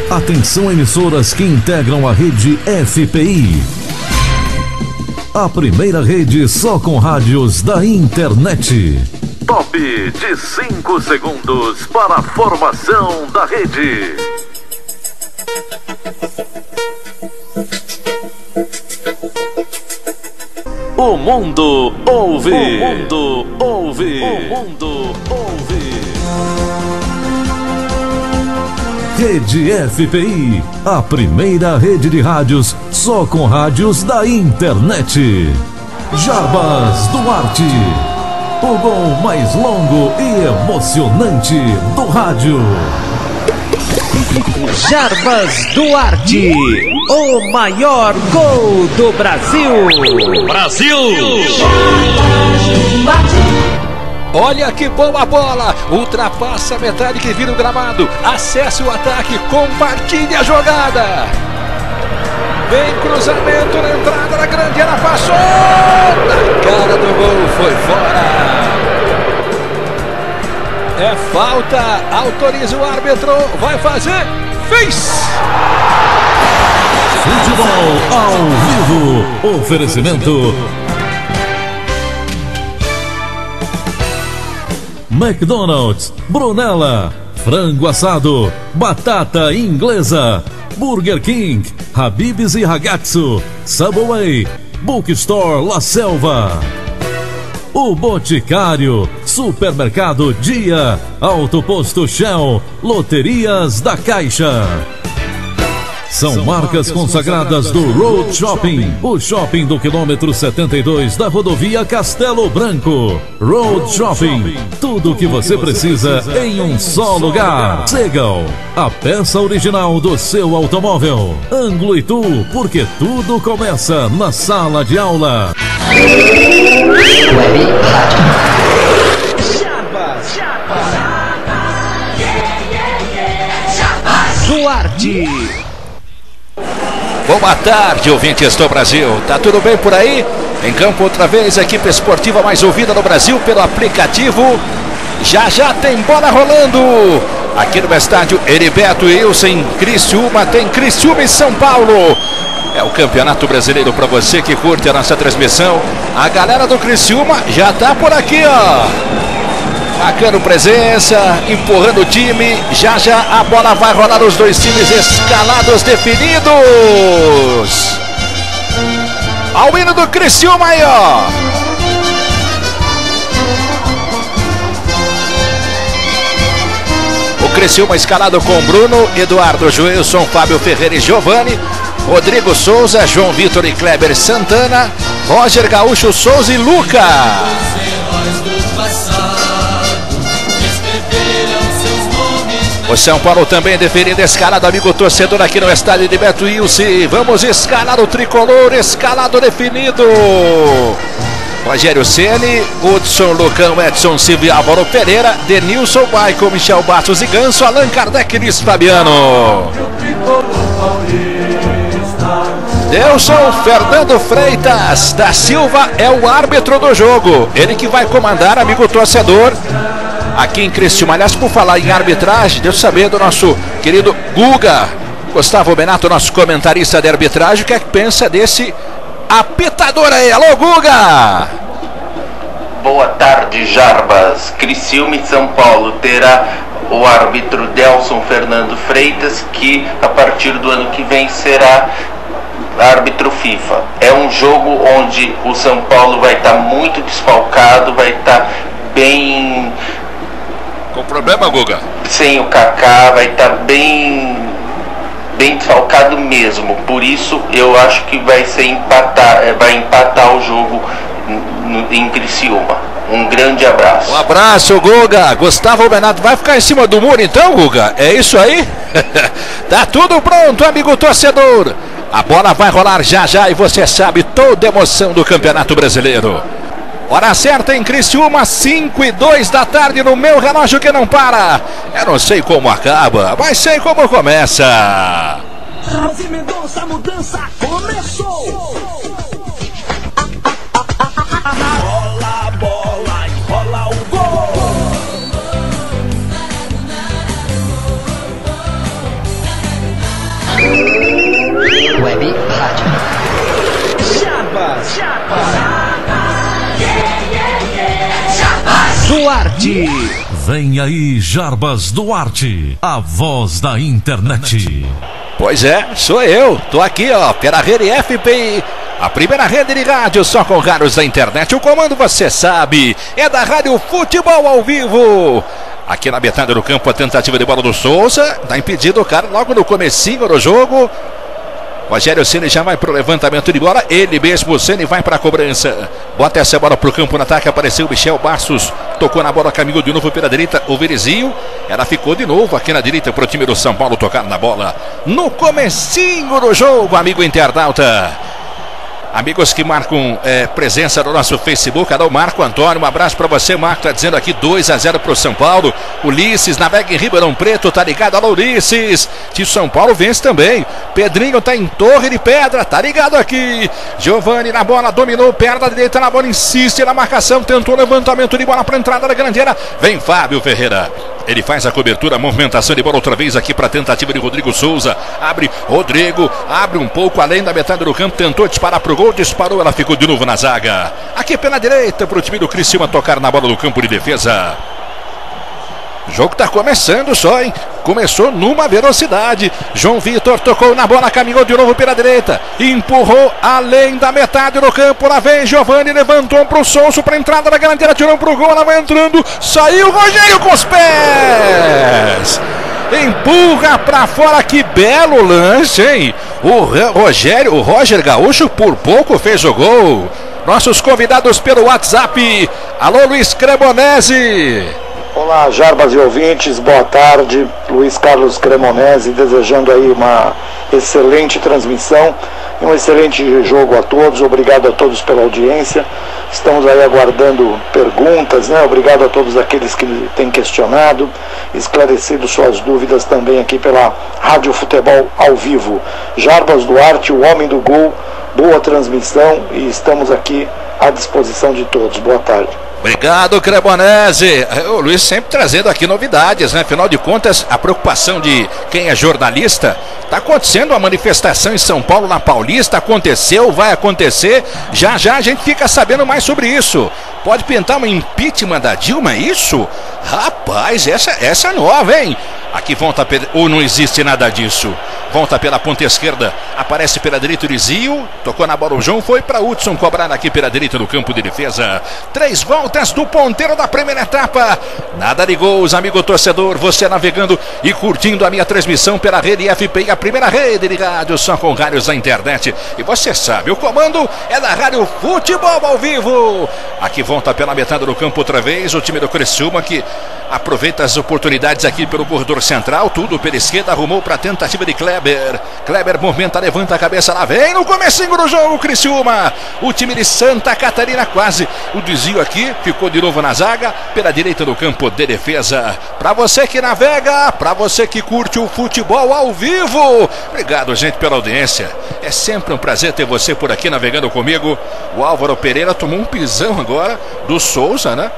Atenção, emissoras que integram a rede FPI. A primeira rede só com rádios da internet. Top de 5 segundos para a formação da rede. O mundo ouve. O mundo ouve. O mundo ouve. Rede FPI, a primeira rede de rádios só com rádios da internet. Jarbas Duarte, o gol mais longo e emocionante do rádio. Jarbas Duarte, o maior gol do Brasil. Brasil! Olha que boa bola, ultrapassa a metade que vira o gramado, acesse o ataque, compartilhe a jogada. Vem cruzamento na entrada da grande área, passou na cara do gol, foi fora. É falta, autoriza o árbitro, vai fazer, fez! Futebol ao vivo, oferecimento McDonald's, Brunella, frango assado, batata inglesa, Burger King, Habib's e Ragazzo, Subway, Bookstore La Selva, O Boticário, Supermercado Dia, Autoposto Shell, Loterias da Caixa. São marcas consagradas do Road Shopping, o shopping do quilômetro 72 da rodovia Castelo Branco. Road Shopping, tudo o que você precisa em um só lugar. Segal, a peça original do seu automóvel. Ângulo Itu, porque tudo começa na sala de aula. Duarte. Boa tarde, ouvintes do Brasil. Tá tudo bem por aí? Em campo outra vez, a equipe esportiva mais ouvida no Brasil pelo aplicativo. Já tem bola rolando. Aqui no estádio Heriberto Wilson, em Criciúma, tem Criciúma e São Paulo. É o Campeonato Brasileiro para você que curte a nossa transmissão. A galera do Criciúma já tá por aqui, ó. Marcando presença, empurrando o time. Já a bola vai rolar, os dois times escalados, definidos. Ao hino do Criciúma aí, ó. O Criciúma escalado com Bruno, Eduardo Joelson, Fábio Ferreira e Giovani, Rodrigo Souza, João Vitor e Kleber Santana, Roger Gaúcho, Souza e Luca. O São Paulo também definido, escalado, amigo torcedor, aqui no estádio de Beto Wilson. Vamos escalar o tricolor, escalado definido. Rogério Ceni, Hudson, Lucão, Edson Silva e Álvaro Pereira, Denilson, Michael, Michel Bastos e Ganso, Allan Kardec e Luiz Fabiano. Delson Fernando Freitas da Silva é o árbitro do jogo. Ele que vai comandar, amigo torcedor, aqui em Criciúma. Aliás, por falar em arbitragem, deixa eu saber do nosso querido Guga, Gustavo Benato, nosso comentarista de arbitragem, o que é que pensa desse apitador aí. Alô, Guga! Boa tarde, Jarbas. Criciúma e São Paulo terá o árbitro Delson Fernando Freitas, que a partir do ano que vem será árbitro FIFA. É um jogo onde o São Paulo vai estar muito desfalcado, vai estar bem... Com problema, Guga? Sem o Kaká, vai estar bem desfalcado mesmo. Por isso eu acho que vai empatar o jogo em Criciúma. Um grande abraço. Um abraço, Guga. Gustavo Benato vai ficar em cima do muro então, Guga? É isso aí? Tá tudo pronto, amigo torcedor. A bola vai rolar já e você sabe toda a emoção do Campeonato Brasileiro. Hora certa em Criciúma, 5:02 da tarde, no meu relógio que não para. Eu não sei como acaba, mas sei como começa. Rose Mendonça, a mudança começou. Rola a bola e rola o gol. Duarte. Vem aí, Jarbas Duarte, a voz da internet. Pois é, sou eu. Tô aqui, ó, pela rede FPI, a primeira rede de rádio só com rádios da internet. O comando, você sabe, é da Rádio Futebol ao Vivo. Aqui na metade do campo, a tentativa de bola do Souza. Tá impedido o cara logo no comecinho do jogo. Rogério Ceni já vai pro levantamento de bola. Ele mesmo, Ceni, vai pra cobrança. Bota essa bola pro campo no ataque. Apareceu o Michel Bastos. Tocou na bola, caminhou de novo pela direita. O Verezinho. Ela ficou de novo aqui na direita pro time do São Paulo tocar na bola. No comecinho do jogo, amigo internauta. Amigos que marcam presença no nosso Facebook, alô Marco Antônio, um abraço pra você, Marco, tá dizendo aqui 2-0 pro São Paulo. Ulisses navega em Ribeirão Preto, tá ligado? Alô Ulisses, de São Paulo vence também. Pedrinho tá em Torre de Pedra, tá ligado aqui. Giovani na bola, dominou, perna direita na bola, insiste na marcação, tentou levantamento de bola pra entrada da grandeira. Vem Fábio Ferreira. Ele faz a cobertura, a movimentação de bola outra vez aqui para a tentativa de Rodrigo Souza. Abre Rodrigo, abre um pouco além da metade do campo, tentou disparar pro gol, disparou, ela ficou de novo na zaga. Aqui pela direita para o time do Criciúma tocar na bola do campo de defesa. O jogo tá começando só, hein? Começou numa velocidade. João Vitor tocou na bola, caminhou de novo pela direita. Empurrou além da metade do campo. Lá vem Giovani, levantou pro Souza, pra entrada da grandeira, tirou pro gol, ela vai entrando. Saiu Rogério com os pés. Empurra pra fora, que belo lance, hein? O Roger Gaúcho por pouco fez o gol. Nossos convidados pelo WhatsApp. Alô, Luiz Cremonese. Olá, Jarbas e ouvintes, boa tarde. Luiz Carlos Cremonese, desejando aí uma excelente transmissão e um excelente jogo a todos. Obrigado a todos pela audiência. Estamos aí aguardando perguntas, né? Obrigado a todos aqueles que têm questionado, esclarecido suas dúvidas também aqui pela Rádio Futebol ao Vivo. Jarbas Duarte, o homem do gol, boa transmissão e estamos aqui à disposição de todos. Boa tarde. Obrigado, Cremonese. O Luiz sempre trazendo aqui novidades, né? Afinal de contas, a preocupação de quem é jornalista. Tá acontecendo uma manifestação em São Paulo, na Paulista. Aconteceu, vai acontecer. Já já a gente fica sabendo mais sobre isso. Pode pintar um impeachment da Dilma, é isso? Rapaz, essa é nova, hein? Aqui volta, ou não existe nada disso. Volta pela ponta esquerda, aparece pela direita o Rizio, tocou na bola o João, foi para Hudson cobrar aqui pela direita no campo de defesa. 3 voltas do ponteiro da primeira etapa. Nada de gols, amigo torcedor, você navegando e curtindo a minha transmissão pela rede FPI, a primeira rede de rádio só com rádios da internet. E você sabe, o comando é da Rádio Futebol ao Vivo. Aqui volta pela metade do campo outra vez, o time do Criciúma que aproveita as oportunidades aqui pelo corredor central, tudo pela esquerda, arrumou para a tentativa de Kleber. Kleber movimenta, levanta a cabeça, lá vem no comecinho do jogo, Criciúma. O time de Santa Catarina quase. O desvio aqui, ficou de novo na zaga, pela direita do campo de defesa. Para você que navega, para você que curte o futebol ao vivo. Obrigado, gente, pela audiência. É sempre um prazer ter você por aqui navegando comigo. O Álvaro Pereira tomou um pisão agora do Souza, né?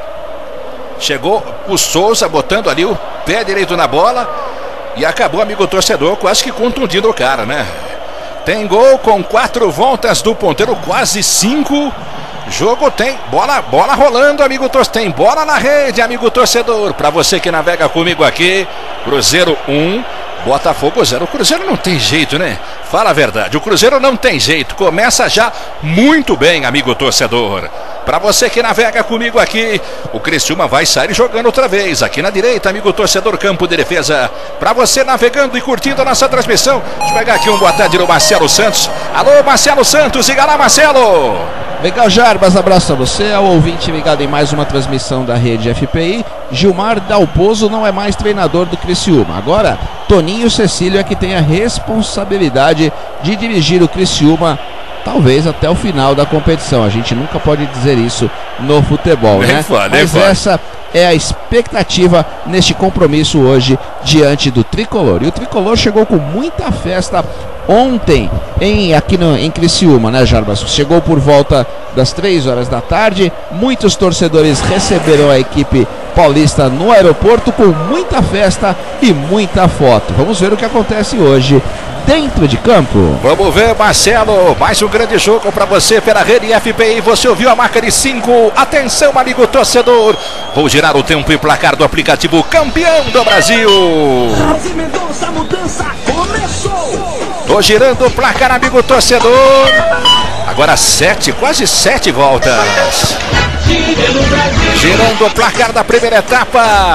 Chegou o Souza botando ali o pé direito na bola e acabou, amigo torcedor, quase que contundindo o cara, né? Tem gol com 4 voltas do ponteiro, quase 5. Jogo tem bola rolando, amigo torcedor. Tem bola na rede, amigo torcedor. Para você que navega comigo aqui, Cruzeiro 1, Botafogo 0. O Cruzeiro não tem jeito, né? Fala a verdade, o Cruzeiro não tem jeito. Começa já muito bem, amigo torcedor. Para você que navega comigo aqui, o Criciúma vai sair jogando outra vez. Aqui na direita, amigo torcedor, campo de defesa. Para você navegando e curtindo a nossa transmissão. Deixa eu pegar aqui um boa tarde do Marcelo Santos. Alô, Marcelo Santos, siga lá, Marcelo. Legal, Jarbas, abraço a você, ao ouvinte ligado em mais uma transmissão da rede FPI. Gilmar Dalpozo não é mais treinador do Criciúma. Agora, Toninho Cecílio é que tem a responsabilidade de dirigir o Criciúma, talvez até o final da competição. A gente nunca pode dizer isso no futebol, né? Mas essa é a expectativa neste compromisso hoje diante do Tricolor. E o Tricolor chegou com muita festa ontem aqui em Criciúma, né, Jarbas? Chegou por volta das 3 horas da tarde. Muitos torcedores receberam a equipe paulista no aeroporto com muita festa e muita foto. Vamos ver o que acontece hoje dentro de campo. Vamos ver, Marcelo, mais um grande jogo para você pela rede FPI. Você ouviu a marca de 5. Atenção, amigo torcedor. Vou girar o tempo e placar do aplicativo campeão do Brasil. Mendonça, a mudança começou. Tô girando o placar, amigo torcedor. Agora 7, quase 7 voltas. Girando o placar da primeira etapa.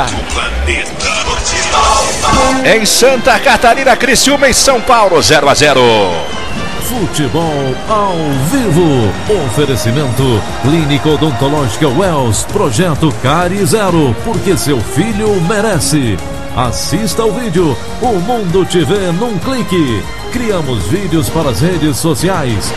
Em Santa Catarina, Criciúma, em São Paulo, 0-0. Futebol ao vivo. Oferecimento Clínica Odontológica Wells. Projeto Cari Zero, porque seu filho merece. Assista ao vídeo. O mundo te vê num clique. Criamos vídeos para as redes sociais.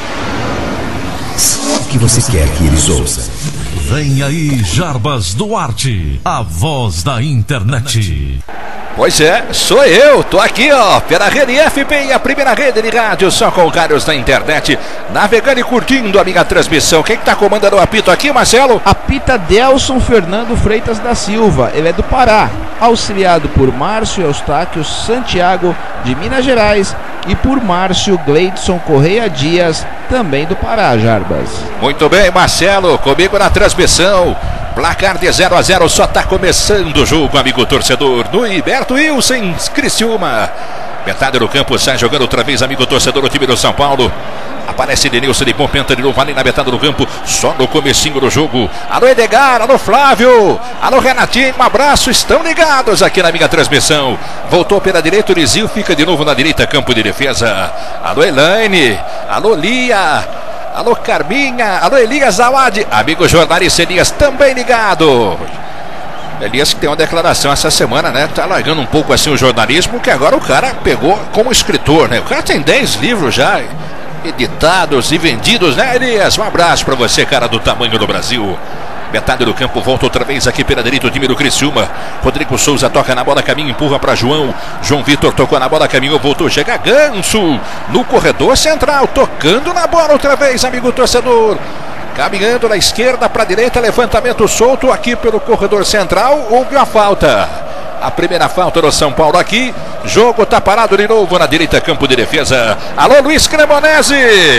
O que você quer que eles ouçam? Vem aí Jarbas Duarte, a voz da internet. Pois é, sou eu, tô aqui ó, pela rede FPI, a primeira rede de rádio só com rádios na internet, navegando e curtindo a minha transmissão. Quem que tá comandando o apito aqui, Marcelo? Apita Delson Fernando Freitas da Silva, ele é do Pará, auxiliado por Márcio Eustáquio Santiago de Minas Gerais e por Márcio Gleidson Correia Dias, também do Pará, Jarbas. Muito bem, Marcelo, comigo na transmissão. Placar de 0-0, só tá começando o jogo, amigo torcedor. No Iberto Wilson, Criciúma. Metade do campo sai jogando outra vez, amigo torcedor, o time do São Paulo. Aparece Denilson de Pompenta de novo ali na metade do campo, só no comecinho do jogo. Alô Edgar, alô Flávio, alô Renatinho, um abraço, estão ligados aqui na minha transmissão. Voltou pela direita, o Lizinho fica de novo na direita, campo de defesa. Alô Elaine, alô Lia, alô Carminha, alô Elias Zawad, amigo jornalista Elias também ligado. Elias que tem uma declaração essa semana, né? Tá largando um pouco assim o jornalismo, que agora o cara pegou como escritor, né? O cara tem 10 livros já editados e vendidos, né, Elias? Um abraço pra você, cara do tamanho do Brasil. Metade do campo, volta outra vez aqui pela direita o time do Criciúma. Rodrigo Souza toca na bola, caminho, empurra para João. João Vitor tocou na bola, caminhou, voltou, chega Ganso no corredor central, tocando na bola outra vez, amigo torcedor. Caminhando na esquerda para a direita, levantamento solto aqui pelo corredor central, houve a falta. A primeira falta do São Paulo aqui. Jogo tá parado de novo na direita, campo de defesa. Alô, Luiz Cremonese.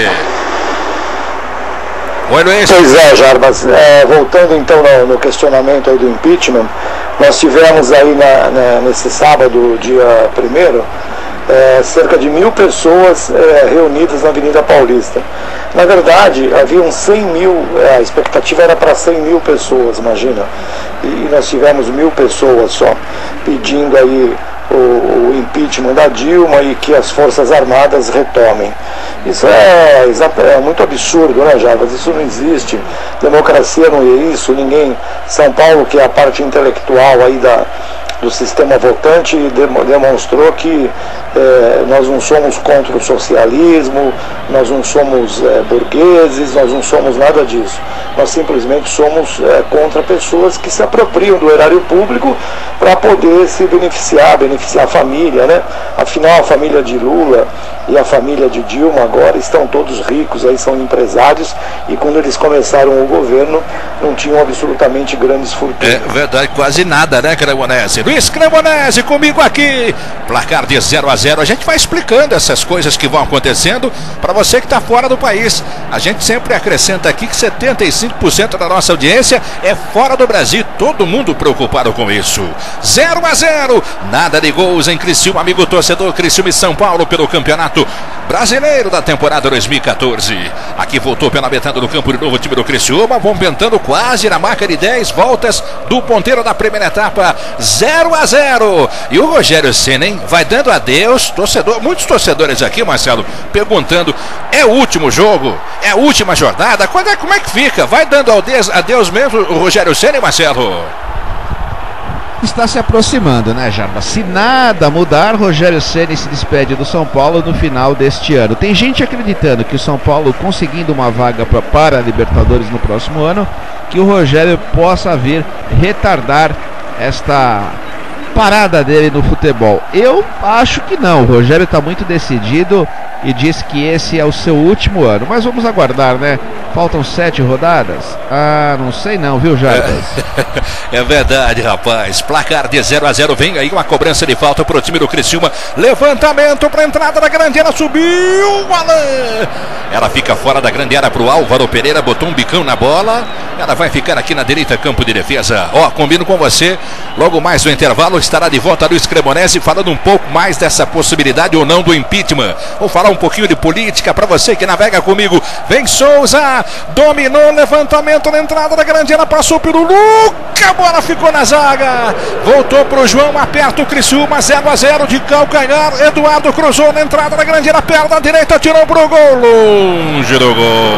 Oi, Luiz. Pois é, Jarbas, voltando então no questionamento aí do impeachment, nós tivemos aí nesse sábado, dia 1º, cerca de 1.000 pessoas reunidas na Avenida Paulista. Na verdade, haviam 100 mil, a expectativa era para 100 mil pessoas, imagina, e nós tivemos 1.000 pessoas só pedindo aí o impeachment da Dilma e que as Forças Armadas retomem. Isso é muito absurdo, né, Jarbas? Isso não existe. Democracia não é isso. Ninguém. São Paulo, que é a parte intelectual aí do sistema votante, demonstrou que nós não somos contra o socialismo, nós não somos burgueses, nós não somos nada disso. Nós simplesmente somos contra pessoas que se apropriam do erário público para poder se beneficiar a família, né? Afinal, a família de Lula e a família de Dilma agora estão todos ricos, aí são empresários, e quando eles começaram o governo não tinham absolutamente grandes fortunas. É verdade, quase nada, né, Cremonese? Luiz Cremonese comigo aqui, placar de 0-0, a gente vai explicando essas coisas que vão acontecendo para você que está fora do país. A gente sempre acrescenta aqui que 75% da nossa audiência é fora do Brasil, todo mundo preocupado com isso. 0-0, nada de gols em Criciúma, amigo torcedor. Criciúma e São Paulo pelo Campeonato Brasileiro da temporada 2014. Aqui voltou pela metade do campo de novo o time do Criciúma, vão tentando quase na marca de 10 voltas do ponteiro da primeira etapa. 0-0, e o Rogério Ceni, hein, vai dando adeus. Muitos torcedores aqui, Marcelo, perguntando: é o último jogo? É a última jornada? Como é que fica? Vai dando adeus mesmo o Rogério Ceni, Marcelo? Está se aproximando, né, Jarba? Se nada mudar, Rogério Ceni se despede do São Paulo no final deste ano. Tem gente acreditando que o São Paulo, conseguindo uma vaga para a Libertadores no próximo ano, que o Rogério possa vir retardar esta parada dele no futebol. Eu acho que não. O Rogério está muito decidido e diz que esse é o seu último ano. Mas vamos aguardar, né? Faltam 7 rodadas? Ah, não sei não, viu, Jarbas? É verdade, rapaz. Placar de 0-0. Vem aí uma cobrança de falta pro time do Criciúma. Levantamento para entrada da grande área. Subiu o Alan. Ela fica fora da grande área pro Álvaro Pereira. Botou um bicão na bola. Ela vai ficar aqui na direita, campo de defesa. Ó, combino com você. Logo mais no intervalo estará de volta Luiz Cremonese falando um pouco mais dessa possibilidade ou não do impeachment. Vou falar um pouquinho de política para você que navega comigo. Vem Souza. Dominou, levantamento na entrada da grande área, passou pelo Luca, a bola ficou na zaga, voltou pro João, aperta o Criciúma, 0-0 de calcanhar, Eduardo cruzou na entrada da grande área, perna direita, tirou pro gol, longe do gol.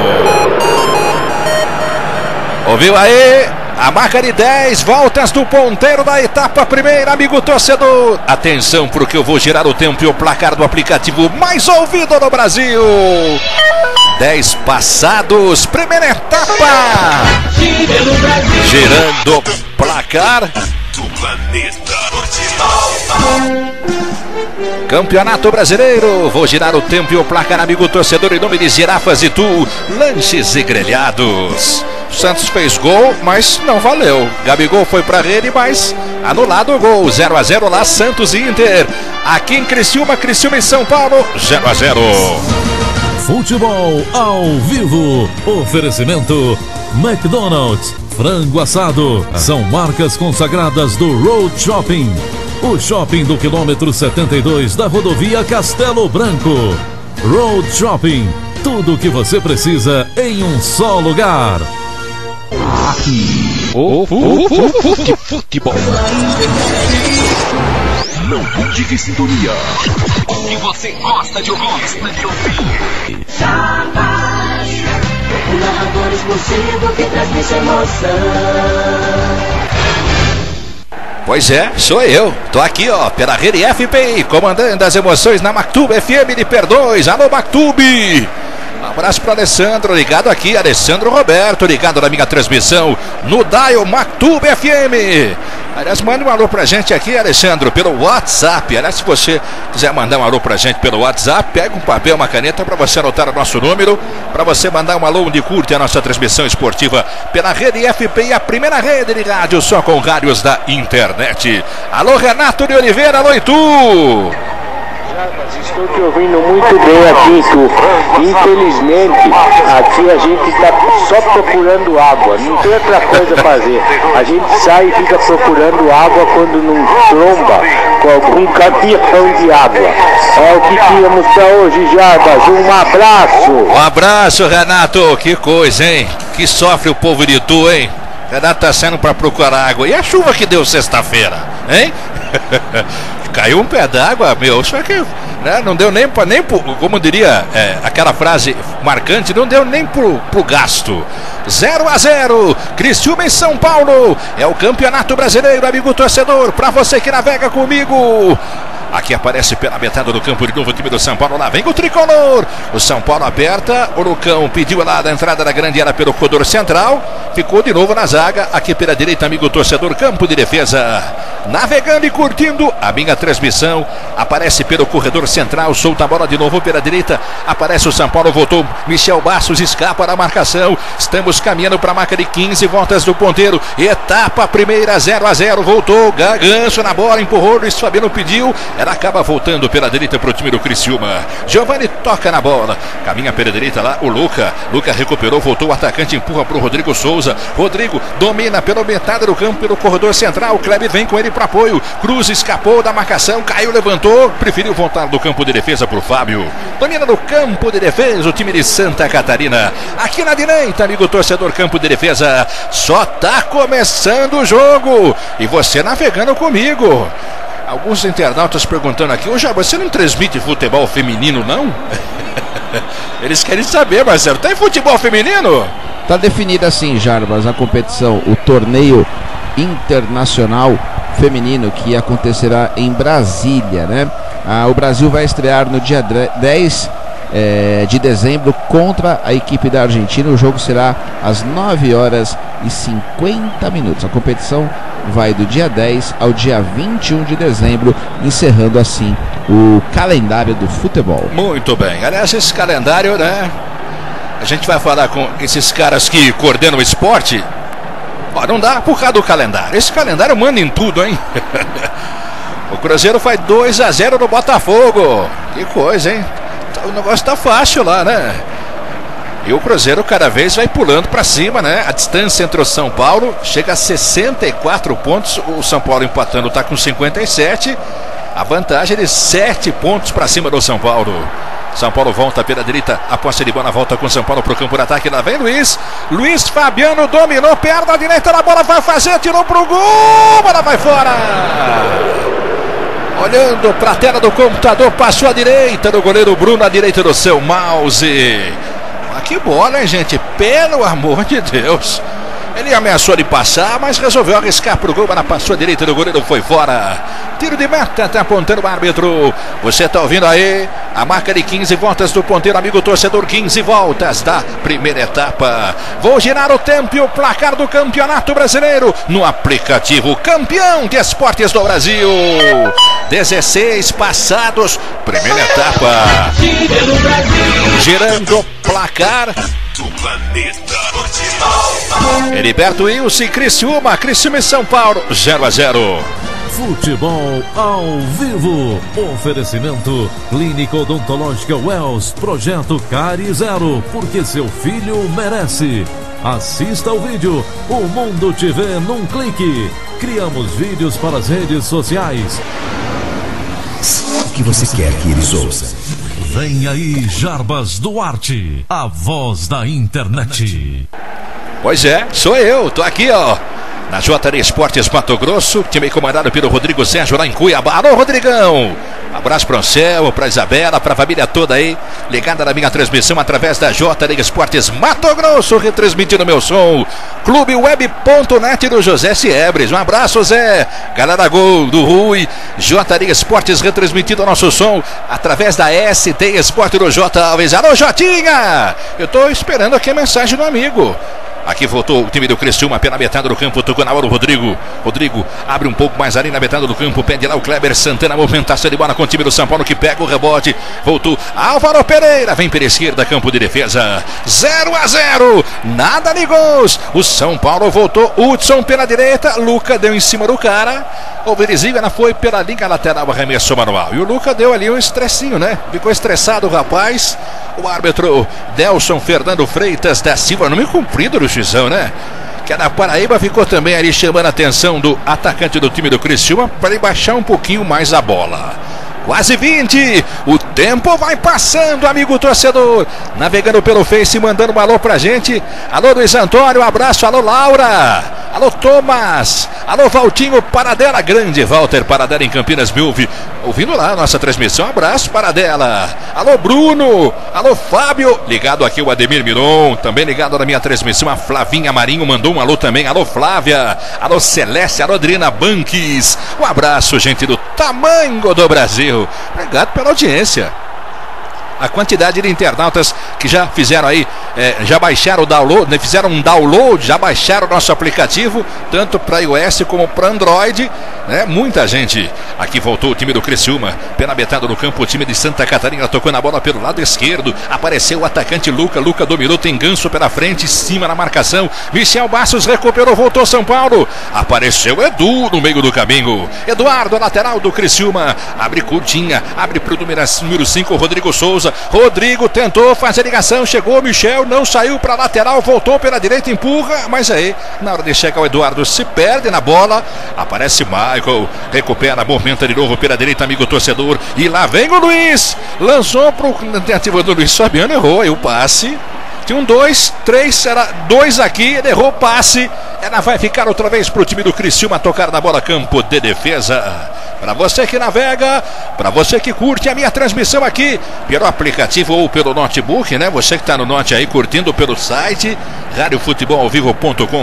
Ouviu aí? A marca de 10 voltas do ponteiro da etapa primeira, amigo torcedor. Atenção, porque eu vou girar o tempo e o placar do aplicativo mais ouvido no Brasil. 10 passados, primeira etapa. Girando o placar do planeta. Campeonato Brasileiro. Vou girar o tempo e o placar, amigo torcedor, em nome de Girafas e Tu, lanches e grelhados. Santos fez gol, mas não valeu. Gabigol foi pra rede, mas anulado o gol. 0-0 lá, Santos e Inter. Aqui em Criciúma, Criciúma em São Paulo, 0-0. Futebol ao vivo. Oferecimento McDonald's, frango assado. São marcas consagradas do Road Shopping. O shopping do quilômetro 72 da rodovia Castelo Branco. Road Shopping. Tudo o que você precisa em um só lugar. Futebol. Não mude de sintonia. O que você gosta de ouvir? O narrador exclusivo que transmite emoção. Pois é, sou eu. Tô aqui, ó, pela rede FPI, comandando as emoções na Mactube FM de Perdões. Alô, Mactube! Um abraço para Alessandro, ligado aqui, Alessandro Roberto, ligado na minha transmissão no Dial Mactube FM. Aliás, manda um alô pra gente aqui, Alessandro, pelo WhatsApp. Aliás, se você quiser mandar um alô pra gente pelo WhatsApp, pega um papel, uma caneta para você anotar o nosso número, para você mandar um alô onde curte a nossa transmissão esportiva pela rede FPI, a primeira rede de rádio só com rádios da internet. Alô, Renato de Oliveira, alô, Itu! Estou te ouvindo muito bem aqui, Tu. Infelizmente, aqui a gente está só procurando água, não tem outra coisa a fazer. A gente sai e fica procurando água quando não tromba com algum caminhão de água. É o que tínhamos para hoje, Jarbas. Um abraço. Um abraço, Renato. Que coisa, hein? Que sofre o povo de Tu, hein? Renato tá saindo para procurar água. E a chuva que deu sexta-feira, hein? Caiu um pé d'água, meu, só que né, não deu nem pro, como diria aquela frase marcante, não deu nem pro gasto. 0-0, Criciúma em São Paulo, é o Campeonato Brasileiro, amigo torcedor, pra você que navega comigo. Aqui aparece pela metade do campo de novo o time do São Paulo. Lá vem o tricolor. O São Paulo aperta. O Lucão pediu lá da entrada da grande área pelo corredor central. Ficou de novo na zaga. Aqui pela direita, amigo torcedor. Campo de defesa. Navegando e curtindo a minha transmissão. Aparece pelo corredor central. Solta a bola de novo pela direita. Aparece o São Paulo. Voltou. Michel Bastos escapa da marcação. Estamos caminhando para a marca de 15 voltas do ponteiro. Etapa primeira, 0-0. Voltou. Ganso na bola. Empurrou. Luiz Fabiano pediu. Ela acaba voltando pela direita para o time do Criciúma. Giovani toca na bola. Caminha pela direita lá o Luca. Luca recuperou, voltou o atacante, empurra para o Rodrigo Souza. Rodrigo domina pela metade do campo, pelo corredor central. Kleber vem com ele para apoio. Cruz escapou da marcação, caiu, levantou. Preferiu voltar do campo de defesa para o Fábio. Domina no campo de defesa o time de Santa Catarina. Aqui na direita, amigo torcedor, campo de defesa. Só tá começando o jogo. E você navegando comigo. Alguns internautas perguntando aqui, ô Jarbas, você não transmite futebol feminino, não? Eles querem saber, Marcelo, tem futebol feminino? Tá definida assim, Jarbas, a competição, o torneio internacional feminino que acontecerá em Brasília, né? O Brasil vai estrear no dia 10 de dezembro contra a equipe da Argentina. O jogo será às 9h50. A competição vai do dia 10 ao dia 21 de dezembro, encerrando assim o calendário do futebol. Muito bem, aliás, esse calendário, né? a gente vai falar com esses caras que coordenam o esporte. Ó, não dá por causa do calendário. Esse calendário manda em tudo, hein? O Cruzeiro faz 2-0 no Botafogo. Que coisa, hein? O negócio tá fácil lá, né? E o Cruzeiro cada vez vai pulando para cima, né? A distância entre o São Paulo chega a 64 pontos. O São Paulo empatando tá com 57. A vantagem de 7 pontos para cima do São Paulo. São Paulo volta pela direita, a posse de bola volta com São Paulo pro campo de ataque. Lá vem Luiz. Luiz Fabiano dominou, perna direita na bola, vai fazer, tirou pro gol, bola vai fora. Olhando para a tela do computador, passou à direita do goleiro Bruno, à direita do seu mouse. Mas que bola, hein, gente? Pelo amor de Deus. Ele ameaçou de passar, mas resolveu arriscar pro gol, mas passou à direita do goleiro, foi fora. Tiro de meta, tá apontando o árbitro. Você tá ouvindo aí a marca de 15 voltas do ponteiro, amigo torcedor, 15 voltas da primeira etapa. Vou girar o tempo e o placar do Campeonato Brasileiro no aplicativo Campeão de Esportes do Brasil. 16 passados, primeira etapa. Girando o placar do planeta. Heriberto Wilson, Criciúma e São Paulo, 0-0. Futebol ao vivo. Oferecimento Clínica Odontológica Wells. Projeto Cari Zero, porque seu filho merece. Assista ao vídeo. O mundo te vê num clique. Criamos vídeos para as redes sociais. O que você quer que eles ouçam? Vem aí Jarbas Duarte, a voz da internet. Pois é, sou eu, tô aqui, ó, na JD Esportes Mato Grosso, time comandado pelo Rodrigo Sérgio lá em Cuiabá. Alô, Rodrigão! Um abraço para o Anselmo, para a Isabela, para a família toda aí, ligada na minha transmissão através da JD Esportes Mato Grosso, retransmitindo meu som, clubeweb.net do José Siebres. Um abraço, Zé, galera Gol do Rui, JD Esportes retransmitindo o nosso som através da SD Esporte do J. Alves. Alô, Jotinha! Eu tô esperando aqui a mensagem do amigo. Aqui voltou o time do Criciúma pela metade do campo, tocou na hora o Rodrigo. Rodrigo abre um pouco mais ali na metade do campo, pede lá o Kleber Santana, movimentação de bola com o time do São Paulo que pega o rebote. Voltou Álvaro Pereira, vem pela esquerda, campo de defesa. 0-0, nada de gols. O São Paulo voltou, Hudson pela direita, Luca deu em cima do cara. O Venezuela foi pela linha lateral, arremesso manual. E o Luca deu ali um estressinho, né? Ficou estressado o rapaz. O árbitro Delson Fernando Freitas da Silva, nome comprido do Xizão, né? Que é da Paraíba, ficou também ali chamando a atenção do atacante do time do Criciúma para ele baixar um pouquinho mais a bola. Quase 20, o tempo vai passando, amigo torcedor. Navegando pelo Face, mandando um alô pra gente. Alô, Luiz Antônio, um abraço. Alô, Laura. Alô, Thomas. Alô, Valtinho Paradela, grande Walter Paradela em Campinas, me ouvindo lá a nossa transmissão. Um abraço, Paradela. Alô, Bruno. Alô, Fábio. Ligado aqui o Ademir Miron, também ligado na minha transmissão. A Flavinha Marinho mandou um alô também. Alô, Flávia. Alô, Celeste. Alô, Adriana Banques. Um abraço, gente do tamanho do Brasil. Obrigado pela audiência. A quantidade de internautas que já fizeram aí, já baixaram o download, fizeram um download, já baixaram o nosso aplicativo, tanto para iOS como para Android, né? Muita gente. Aqui voltou o time do Criciúma, pela metade do campo, o time de Santa Catarina tocou na bola pelo lado esquerdo, apareceu o atacante Luca dominou, tem Ganso pela frente, em cima na marcação, Michel Bastos recuperou, voltou São Paulo, apareceu Edu no meio do caminho, Eduardo, lateral do Criciúma, abre curtinha, abre pro número 5, Rodrigo Souza. Rodrigo tentou fazer a ligação, chegou Michel, não saiu para lateral, voltou pela direita, empurra, mas aí, na hora de chegar o Eduardo se perde na bola, aparece Michael, recupera, movimenta de novo pela direita, amigo torcedor, e lá vem o Luiz, lançou pro tentativa do Luiz Fabiano, errou aí o passe. Tinha um 2, 3, era 2 aqui, ele errou o passe. Ela vai ficar outra vez pro time do Criciúma tocar na bola, campo de defesa. Para você que navega, para você que curte a minha transmissão aqui pelo aplicativo ou pelo notebook, né? Você que está no note aí curtindo pelo site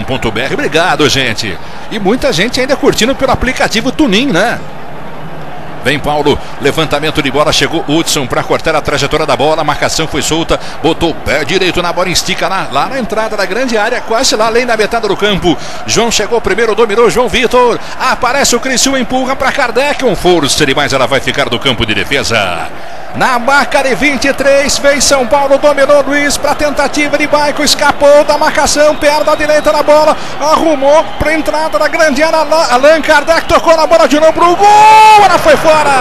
radiofutebolvivo.com.br. Obrigado, gente. E muita gente ainda curtindo pelo aplicativo Tunin, né? Vem Paulo, levantamento de bola, chegou Hudson para cortar a trajetória da bola, a marcação foi solta, botou o pé direito na bola, estica lá na entrada da grande área, quase lá além da metade do campo. João chegou primeiro, dominou João Vitor, aparece o Criciúma, empurra para Kardec, um força demais, ela vai ficar do campo de defesa. Na marca de 23, vem São Paulo, dominou Luiz para tentativa de Baico, escapou da marcação, perna direita da bola, arrumou para entrada da grande área, Allan Kardec tocou na bola de novo pro gol, ela foi fora.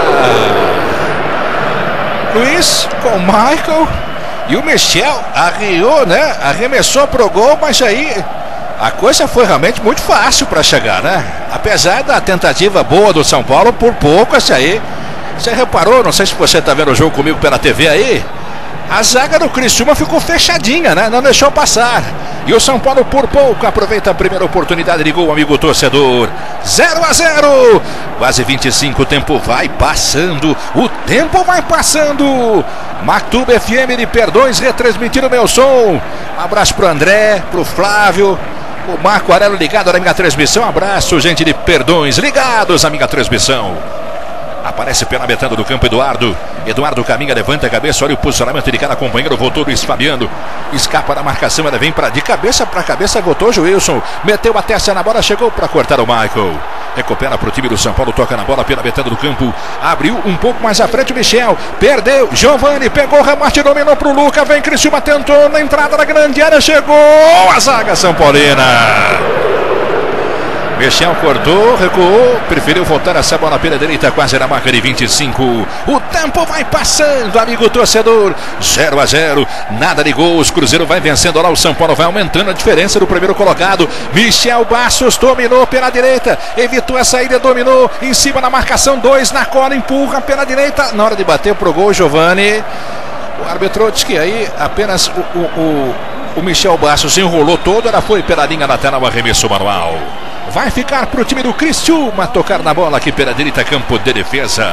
Luiz com o Michael e o Michel arriou, né? Arremessou pro gol, mas aí a coisa foi realmente muito fácil para chegar, né? Apesar da tentativa boa do São Paulo, por pouco essa aí. Você reparou, não sei se você está vendo o jogo comigo pela TV aí, a zaga do Criciúma ficou fechadinha, né? Não deixou passar. E o São Paulo por pouco aproveita a primeira oportunidade de gol, amigo torcedor. 0-0. Quase 25, o tempo vai passando. O tempo vai passando. Mactuba FM de Perdões retransmitindo o meu som. Um abraço pro André, pro Flávio, o Marco Aurélio ligado na minha transmissão. Um abraço, gente de Perdões, ligados à minha transmissão. Aparece pela metade do campo Eduardo. Eduardo caminha, levanta a cabeça, olha o posicionamento de cada companheiro. Voltou Luiz Fabiano. Escapa da marcação, ela vem de cabeça para cabeça. Voltou o Wilson. Meteu a testa na bola, chegou para cortar o Michael. Recupera para o time do São Paulo, toca na bola pela metade do campo. Abriu um pouco mais à frente o Michel. Perdeu. Giovani pegou o remate, dominou para o Luca. Vem Criciúma, tentou na entrada da grande área. Chegou a zaga São Paulina. Michel cortou, recuou, preferiu voltar essa bola pela direita, quase na marca de 25. O tempo vai passando, amigo torcedor. 0-0, nada de gols. Cruzeiro vai vencendo lá, o São Paulo vai aumentando a diferença do primeiro colocado. Michel Bastos dominou pela direita, evitou a saída, dominou em cima da marcação, 2 na cola, empurra pela direita. Na hora de bater pro gol, Giovani, o árbitro disse que aí apenas o Michel Bastos enrolou todo, ela foi pela linha lateral, arremesso manual. Vai ficar para o time do Criciúma tocar na bola aqui pela direita, campo de defesa.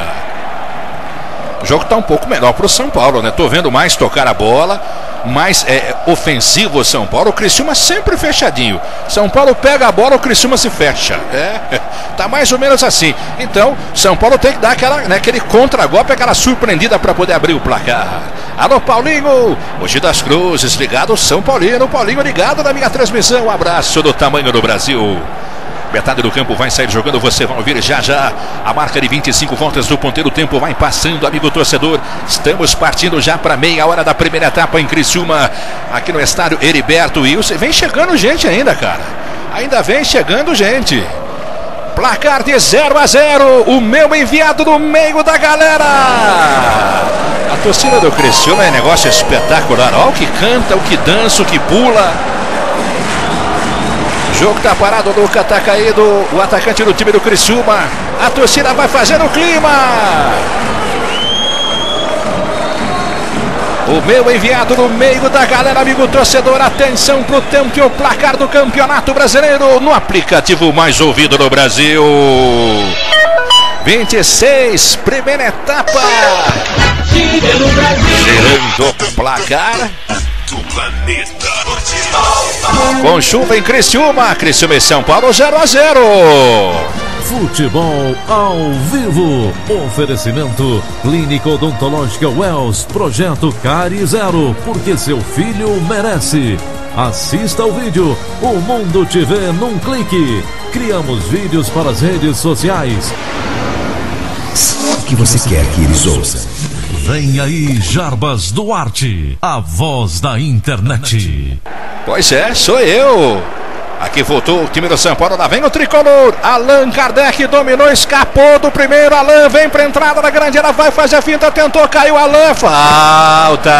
O jogo está um pouco melhor para o São Paulo, né? Tô vendo mais tocar a bola, mais ofensivo o São Paulo. O Criciúma sempre fechadinho. São Paulo pega a bola, o Criciúma se fecha. Tá mais ou menos assim. Então, São Paulo tem que dar aquele contra-golpe, aquela surpreendida para poder abrir o placar. Alô, Paulinho, hoje das Cruzes, ligado São Paulino. Paulinho ligado na minha transmissão. Um abraço do tamanho do Brasil. Metade do campo vai sair jogando, você vai ouvir já a marca de 25 voltas do ponteiro. O tempo vai passando, amigo torcedor. Estamos partindo já para meia hora da primeira etapa em Criciúma, aqui no estádio Heriberto Wilson. Vem chegando gente ainda, cara. Ainda vem chegando gente. Placar de 0-0. O meu enviado no meio da galera. A torcida do Criciúma é negócio espetacular. Olha o que canta, o que dança, o que pula. O jogo tá parado, o Luca tá caído, o atacante do time do Criciúma. A torcida vai fazendo o clima. O meu enviado no meio da galera, amigo torcedor. Atenção pro tempo e o placar do Campeonato Brasileiro no aplicativo mais ouvido no Brasil. 26, primeira etapa. Girando o placar do planeta. Com chuva em Criciúma, Criciúma e São Paulo 0-0. Futebol ao vivo. Oferecimento Clínica Odontológica Wells. Projeto Cari Zero, porque seu filho merece. Assista ao vídeo O Mundo Te Vê num clique. Criamos vídeos para as redes sociais. O que você quer que eles ouçam? Vem aí Jarbas Duarte, a voz da internet. Pois é, sou eu. Aqui voltou o time do São Paulo, lá vem o tricolor. Allan Kardec dominou, escapou do primeiro. Allan vem pra entrada da grande área, vai fazer a finta, tentou, caiu. Allan, falta.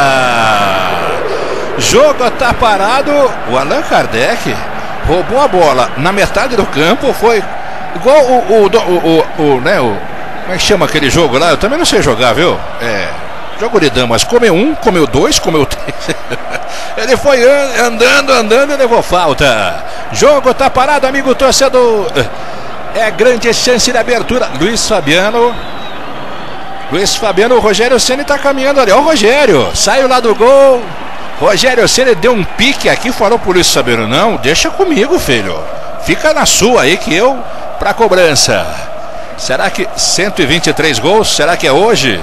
Jogo tá parado. O Allan Kardec roubou a bola na metade do campo. Foi igual como é que chama aquele jogo lá? Eu também não sei jogar, viu? Jogo de damas. Comeu um, comeu dois, comeu três. Ele foi andando e levou falta. Jogo tá parado, amigo torcedor. É grande chance de abertura. Luiz Fabiano, o Rogério Ceni tá caminhando ali. Ó, o Rogério, saiu lá do gol. Rogério Ceni deu um pique aqui, falou pro Luiz Fabiano: não, deixa comigo, filho. Fica na sua aí que eu pra cobrança. Será que 123 gols? Será que é hoje?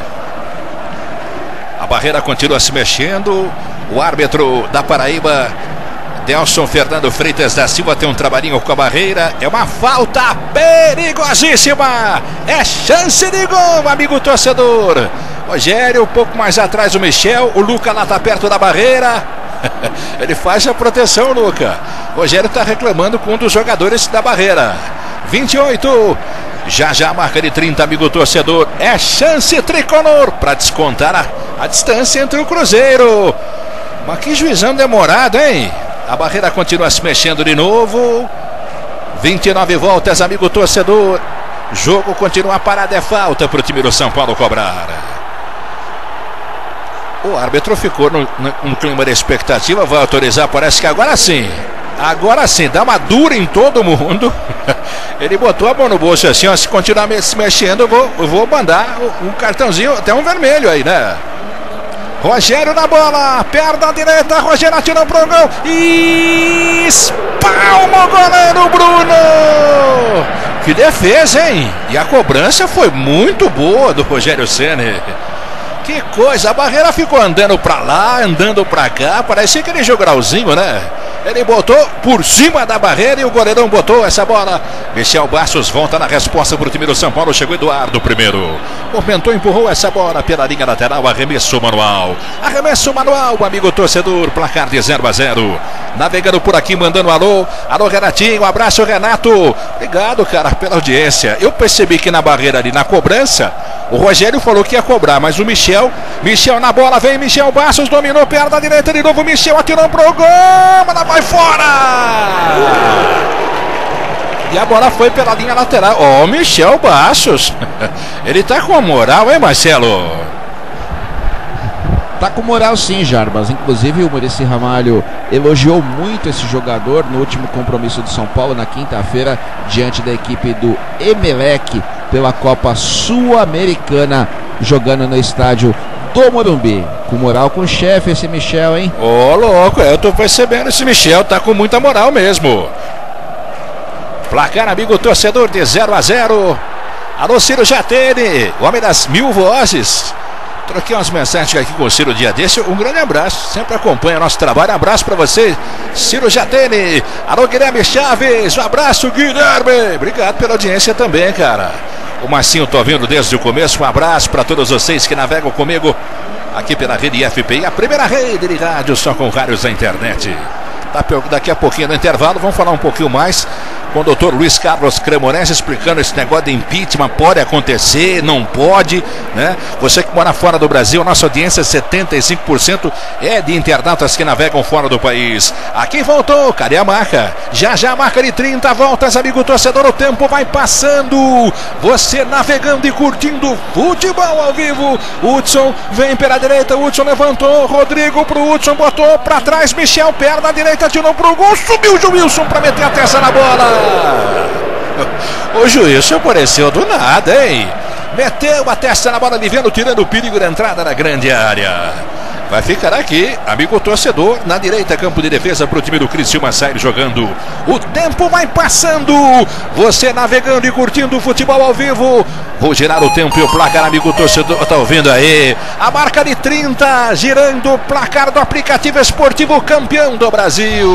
A barreira continua se mexendo. O árbitro da Paraíba, Delson Fernando Freitas da Silva, tem um trabalhinho com a barreira. É uma falta perigosíssima. É chance de gol, amigo torcedor. Rogério um pouco mais atrás do Michel. O Luca lá está perto da barreira. Ele faz a proteção, Luca. Rogério está reclamando com um dos jogadores da barreira. 28. Já a marca de 30, amigo torcedor. É chance tricolor para descontar a distância entre o Cruzeiro. Mas que juizão demorado, hein? A barreira continua se mexendo de novo. 29 voltas, amigo torcedor. Jogo continua parado, é falta para o time do São Paulo cobrar. O árbitro ficou no clima de expectativa. Vai autorizar, parece que agora sim. Agora sim, dá uma dura em todo mundo. Ele botou a mão no bolso assim, ó. Se continuar se mexendo, eu vou mandar um cartãozinho, até um vermelho aí, né? Rogério na bola, perna direita, Rogério atirou pro gol e espalma o goleiro Bruno. Que defesa, hein? E a cobrança foi muito boa do Rogério Ceni. Que coisa, a barreira ficou andando pra lá, andando pra cá, parecia aquele jogralzinho, né? Ele botou por cima da barreira e o goleirão botou essa bola. Michel Bastos volta na resposta para o time do São Paulo. Chegou Eduardo primeiro. Movimentou, empurrou essa bola pela linha lateral. Arremesso manual. Arremesso manual, amigo torcedor. Placar de 0-0. Navegando por aqui, mandando alô. Alô, Renatinho. Abraço, Renato. Obrigado, cara, pela audiência. Eu percebi que na barreira ali, na cobrança, o Rogério falou que ia cobrar, mas o Michel na bola, vem Michel Bastos, dominou perna direita de novo, Michel atirou pro gol, mas vai fora! E a bola foi pela linha lateral. Ó, o Michel Bastos. Ele tá com a moral, hein, Marcelo? Tá com moral sim, Jarbas. Inclusive o Muricy Ramalho elogiou muito esse jogador no último compromisso de São Paulo, na quinta-feira, diante da equipe do Emelec, pela Copa Sul-Americana, jogando no estádio do Morumbi. Com moral com o chefe esse Michel, hein? Ô, louco, eu tô percebendo, esse Michel tá com muita moral mesmo. Placar, amigo torcedor, de 0-0. Alô, Ciro Jatene, o homem das 1000 vozes. Troquei umas mensagens aqui com o Ciro dia desse. Um grande abraço, sempre acompanha nosso trabalho. Abraço pra você, Ciro Jatene. Alô, Guilherme Chaves, um abraço, Guilherme. Obrigado pela audiência também, cara. O Marcinho, tô vindo desde o começo. Um abraço pra todos vocês que navegam comigo aqui pela rede FPI, a primeira rede de rádio só com rádios da internet. Daqui a pouquinho no intervalo vamos falar um pouquinho mais com o doutor Luiz Carlos Cremonese, explicando esse negócio de impeachment. Pode acontecer, não pode, né? Você que mora fora do Brasil, a nossa audiência 75% é de internautas que navegam fora do país. Aqui voltou, cadê a marca? Já a marca de 30 voltas, amigo torcedor, o tempo vai passando. Você navegando e curtindo futebol ao vivo. Hudson vem pela direita, Hudson levantou, Rodrigo pro Hudson, botou pra trás, Michel, perna direita, tirou pro gol, subiu o Wilson pra meter a testa na bola. O Juízo apareceu do nada, hein? Meteu a testa na bola, aliviando, tirando o perigo da entrada na grande área. Vai ficar aqui, amigo torcedor, na direita, campo de defesa para o time do Criciúma sair jogando. O tempo vai passando, você navegando e curtindo o futebol ao vivo. Vou girar o tempo e o placar, amigo torcedor, tá ouvindo aí? A marca de 30, girando o placar do aplicativo esportivo campeão do Brasil.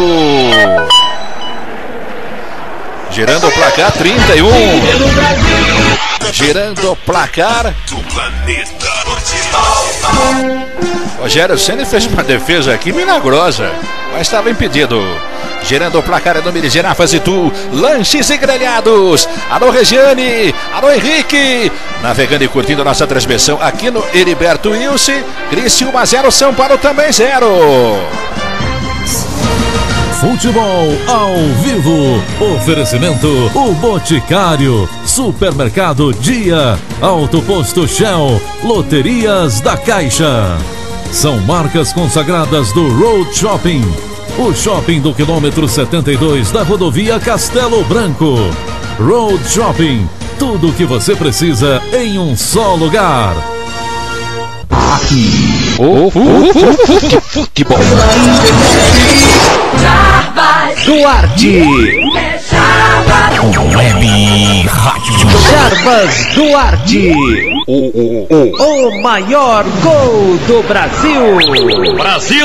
Girando o placar, 31. Girando o placar do planeta. Rogério Ceni fez uma defesa aqui milagrosa, mas estava impedido. Girando o placar, é número de Girafas e Tu, lanches e grelhados. Alô, Regiane, alô, Henrique. Navegando e curtindo a nossa transmissão aqui no Heriberto Wilson. Criciúma 0, São Paulo também 0. Futebol ao vivo. Oferecimento O Boticário, Supermercado Dia, Auto Posto Shell, Loterias da Caixa. São marcas consagradas do Road Shopping, o shopping do quilômetro 72 da rodovia Castelo Branco. Road Shopping, tudo o que você precisa em um só lugar. Aqui, futebol. Jarbas Duarte. Jarbas. Web Rádio Jarbas Duarte, o maior gol do Brasil.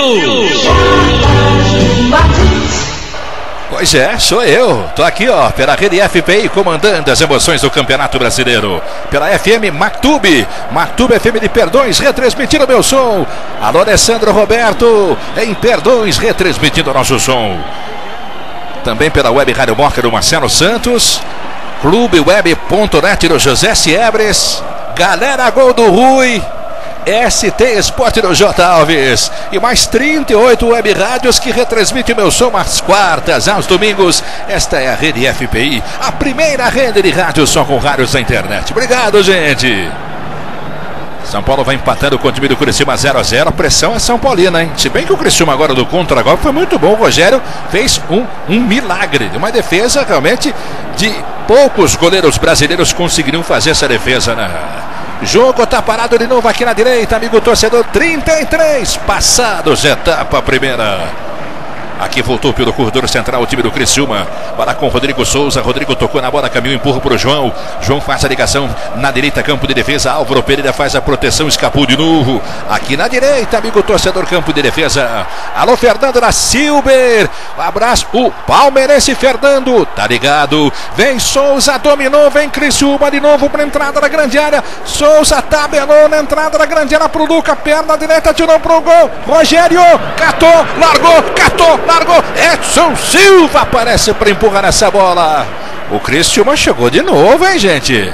Pois é, sou eu. Tô aqui, ó, pela Rede FPI, comandando as emoções do Campeonato Brasileiro. Pela FM Mactube FM de Perdões, retransmitindo meu som. Alô, Alessandro Roberto, em Perdões, retransmitindo nosso som. Também pela Web Rádio Moca do Marcelo Santos, clubeweb.net do José Siebres, Galera Gol do Rui, ST Esporte do J. Alves e mais 38 web rádios que retransmitem meu som às quartas, aos domingos. Esta é a Rede FPI, a primeira rede de rádio som com rádios da internet. Obrigado, gente. São Paulo vai empatando com o time do Criciúma 0-0. A pressão é São Paulina, hein? Se bem que o Criciúma agora do contra-golpe foi muito bom. O Rogério fez um milagre. Uma defesa realmente de poucos goleiros brasileiros conseguiriam fazer essa defesa, né? Jogo tá parado de novo aqui na direita, amigo torcedor. 33 passados, etapa primeira. Aqui voltou pelo corredor central o time do Criciúma. Bola com Rodrigo Souza. Rodrigo tocou na bola, caminhou, empurra para o João. João faz a ligação na direita, campo de defesa. Álvaro Pereira faz a proteção, escapou de novo. Aqui na direita, amigo torcedor, campo de defesa. Alô, Fernando da Silber. Um abraço, o palmeirense Fernando. Tá ligado? Vem Souza, dominou, vem Criciúma de novo para entrada da grande área. Souza tabelou na entrada da grande área pro Luca. Perna direita, tirou pro gol. Rogério catou, largou, catou. Largou, Edson Silva aparece para empurrar essa bola. O Criciúma chegou de novo, hein, gente?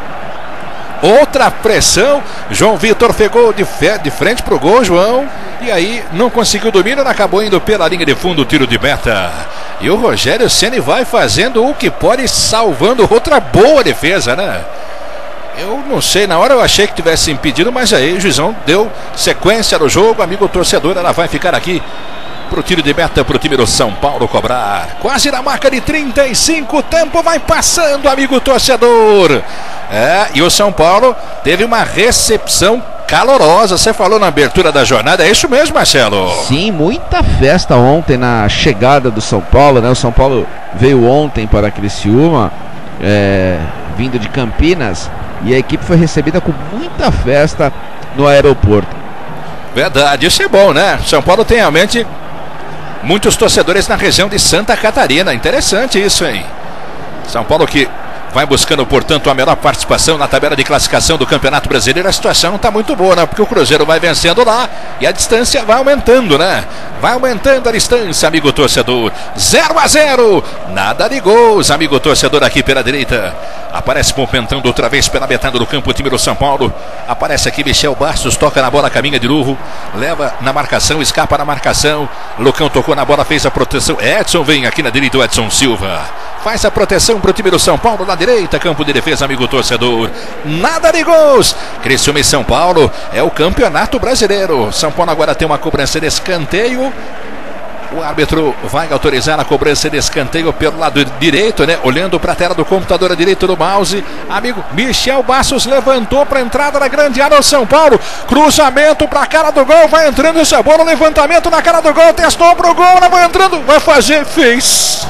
Outra pressão. João Vitor pegou de frente pro gol, João. E aí não conseguiu domínio, acabou indo pela linha de fundo, tiro de meta. E o Rogério Ceni vai fazendo o que pode, salvando outra boa defesa, né? Eu não sei, na hora eu achei que tivesse impedido, mas aí o juizão deu sequência no jogo. Amigo torcedor, ela vai ficar aqui pro tiro de meta, pro time do São Paulo cobrar. Quase na marca de 35, o tempo vai passando, amigo torcedor. E o São Paulo teve uma recepção calorosa. Você falou na abertura da jornada, é isso mesmo, Marcelo? Sim, muita festa ontem na chegada do São Paulo, né? O São Paulo veio ontem para Criciúma, vindo de Campinas, e a equipe foi recebida com muita festa no aeroporto. Verdade, isso é bom, né? São Paulo tem realmente muitos torcedores na região de Santa Catarina. Interessante isso, hein? São Paulo que vai buscando, portanto, a melhor participação na tabela de classificação do Campeonato Brasileiro. A situação está muito boa, né? Porque o Cruzeiro vai vencendo lá e a distância vai aumentando, né? Vai aumentando a distância, amigo torcedor. 0-0, nada de gols, amigo torcedor, aqui pela direita. Aparece movimentando outra vez pela metade do campo o time do São Paulo. Aparece aqui Michel Bastos, toca na bola, caminha de novo, leva na marcação, escapa na marcação. Lucão tocou na bola, fez a proteção. Edson vem aqui na direita, o Edson Silva faz a proteção para o time do São Paulo na direita, campo de defesa, amigo torcedor. Nada de gols. Criciúma e São Paulo é o Campeonato Brasileiro. São Paulo agora tem uma cobrança de escanteio. O árbitro vai autorizar a cobrança de escanteio pelo lado direito, né? Olhando para a tela do computador direito do mouse. Amigo Michel Bastos levantou para a entrada da grande área do São Paulo. Cruzamento para a cara do gol. Vai entrando essa bola. Levantamento na cara do gol. Testou pro gol. Ela vai entrando. Vai fazer. Fez.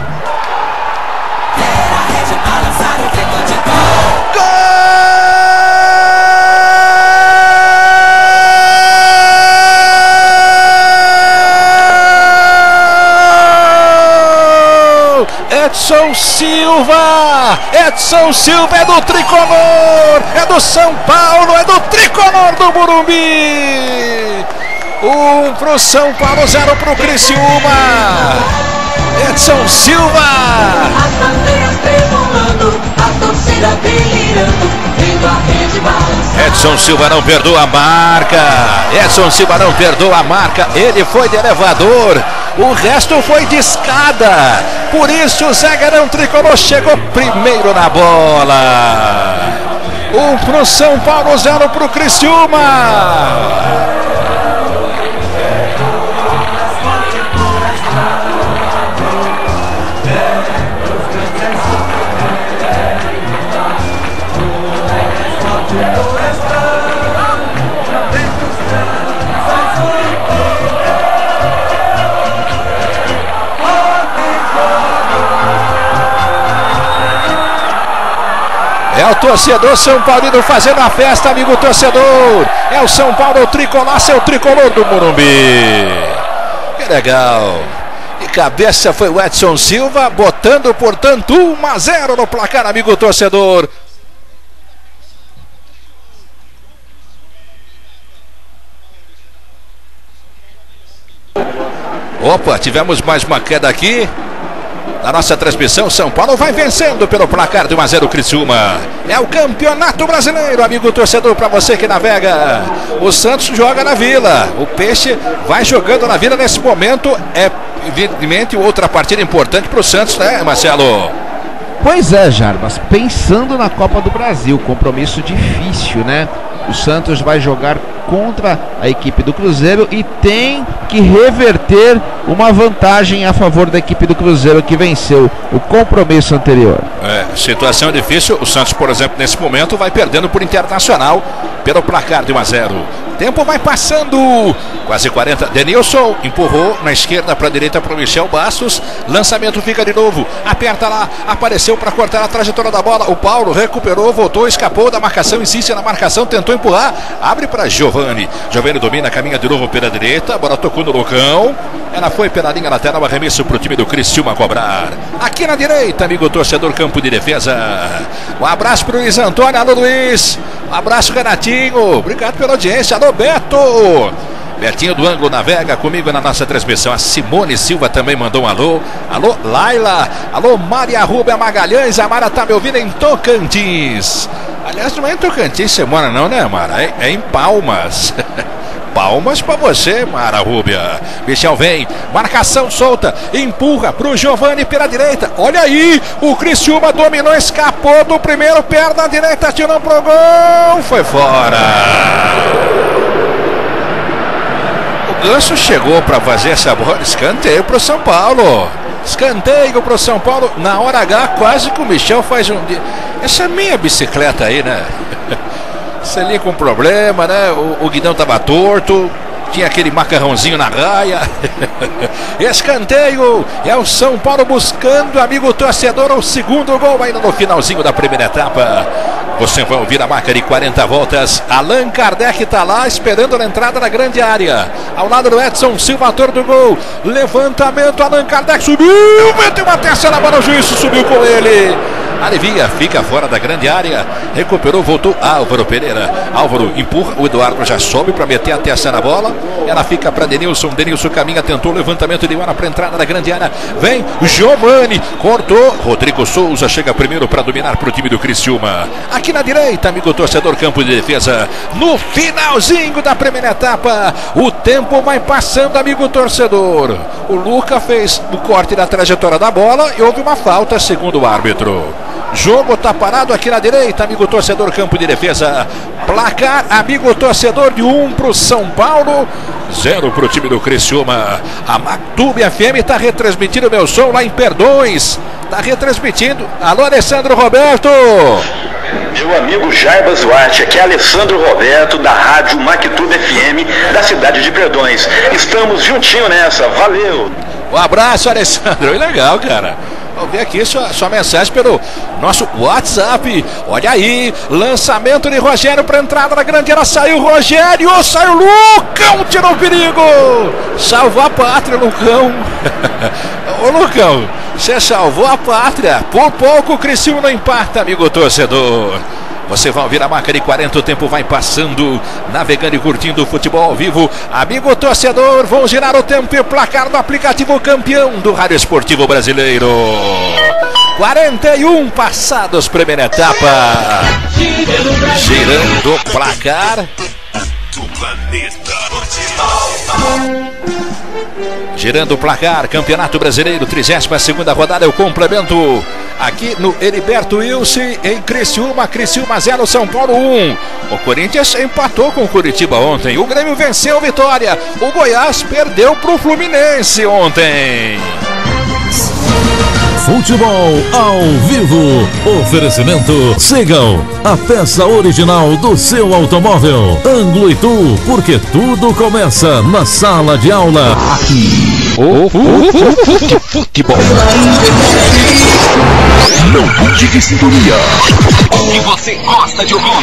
Edson Silva! Edson Silva é do tricolor! É do São Paulo! É do tricolor do Morumbi! 1 pro São Paulo, 0 pro Criciúma! Edson Silva! As bandeiras tremulando, a torcida delirando, vindo a rede balançar. Edson Silva não perdoa a marca! Edson Silva não perdoa a marca! Ele foi de elevador! O resto foi de escada. Por isso o zagueirão tricolor chegou primeiro na bola. 1 pro São Paulo, 0 pro Criciúma. torcedor São Paulino fazendo a festa, amigo torcedor. É o São Paulo tricolor, seu tricolor do Morumbi. Que legal. De cabeça foi o Edson Silva, botando, portanto, 1-0 no placar, amigo torcedor. Opa, tivemos mais uma queda aqui na nossa transmissão. São Paulo vai vencendo pelo placar de 1-0 Criciúma. É o Campeonato Brasileiro, amigo torcedor, para você que navega. O Santos joga na Vila. O Peixe vai jogando na Vila nesse momento. É evidentemente outra partida importante para o Santos, né, Marcelo? Pois é, Jarbas. Pensando na Copa do Brasil, compromisso difícil, né? O Santos vai jogar contra a equipe do Cruzeiro e tem que reverter uma vantagem a favor da equipe do Cruzeiro que venceu o compromisso anterior. Situação difícil. O Santos, por exemplo, nesse momento vai perdendo por Internacional pelo placar de 1-0. Tempo vai passando, quase 40. Denilson empurrou na esquerda para a direita para o Michel Bastos. Lançamento fica de novo, aperta lá, apareceu para cortar a trajetória da bola. O Paulo recuperou, voltou, escapou da marcação, insiste na marcação, tentou empurrar, abre para Giovani. Giovani domina, caminha de novo pela direita, a bola tocou no Lucão. Ela foi pela linha lateral, arremesso para o time do Criciúma cobrar. Aqui na direita, amigo torcedor, campo de defesa. Um abraço para o Luiz Antônio, alô Luiz. Um abraço, Renatinho. Obrigado pela audiência. Alô, Beto. Betinho do Ângulo navega comigo na nossa transmissão. A Simone Silva também mandou um alô. Alô, Laila. Alô, Maria Rúbia Magalhães. A Mara tá me ouvindo em Tocantins. Aliás, não é em Tocantins você mora não, né, Mara? É em Palmas. Palmas pra você, Mara Rúbia. Michel vem, marcação solta, empurra pro Giovani pela direita. Olha aí, o Criciúma dominou, escapou do primeiro, perna direita, atirou pro gol, foi fora. O Ganso chegou pra fazer essa bola, escanteio pro São Paulo. Escanteio pro São Paulo, na hora H, quase que o Michel faz um... Essa é minha bicicleta aí, né? Você ali com problema, né? O guidão tava torto, tinha aquele macarrãozinho na raia. Escanteio, é o São Paulo buscando, amigo torcedor, o segundo gol ainda no finalzinho da primeira etapa. Você vai ouvir a marca de 40 voltas. Allan Kardec tá lá esperando na entrada da grande área. Ao lado do Edson Silva, autor do gol. Levantamento, Allan Kardec subiu, meteu uma terceira bola, o juiz subiu com ele. Alivia, fica fora da grande área. Recuperou, voltou Álvaro Pereira. Álvaro empurra, o Eduardo já sobe para meter a terça na bola. Ela fica para Denilson. Denilson caminha, tentou o levantamento de bola para entrada da grande área. Vem Giovani, cortou. Rodrigo Souza chega primeiro para dominar para o time do Criciúma. Aqui na direita, amigo torcedor, campo de defesa. No finalzinho da primeira etapa, o tempo vai passando, amigo torcedor. O Luca fez o corte da trajetória da bola e houve uma falta, segundo o árbitro. Jogo tá parado aqui na direita, amigo torcedor, campo de defesa. Placar, amigo torcedor, de 1 pro São Paulo, 0 pro time do Criciúma. A Mactube FM tá retransmitindo meu som lá em Perdões. Tá retransmitindo. Alô, Alessandro Roberto. Meu amigo Jarbas Duarte, aqui é Alessandro Roberto, da rádio Mactube FM, da cidade de Perdões. Estamos juntinho nessa, valeu. Um abraço, Alessandro. Legal, cara. Vamos ver aqui sua mensagem pelo nosso WhatsApp. Olha aí, lançamento de Rogério para entrada na grande área. Saiu Rogério, saiu Lucão, tirou o perigo. Salvou a pátria, Lucão. Ô, Lucão, você salvou a pátria. Por pouco o Criciúma não empata, amigo torcedor. Você vai ouvir a marca de 40, o tempo vai passando, navegando e curtindo o futebol ao vivo. Amigo torcedor, vão girar o tempo e o placar do aplicativo campeão do Rádio Esportivo Brasileiro. 41 passados, primeira etapa. Girando o placar. Girando o placar, Campeonato Brasileiro, 32ª rodada, é o complemento aqui no Heriberto Wilson, em Criciúma. Criciúma 0, São Paulo 1. O Corinthians empatou com o Curitiba ontem. O Grêmio venceu a Vitória. O Goiás perdeu para o Fluminense ontem. Futebol ao vivo. Oferecimento Segal, a peça original do seu automóvel. Ângulo Itu, porque tudo começa na sala de aula. Aqui. Futebol. Não mude de sintonia. O que você gosta de ouvir?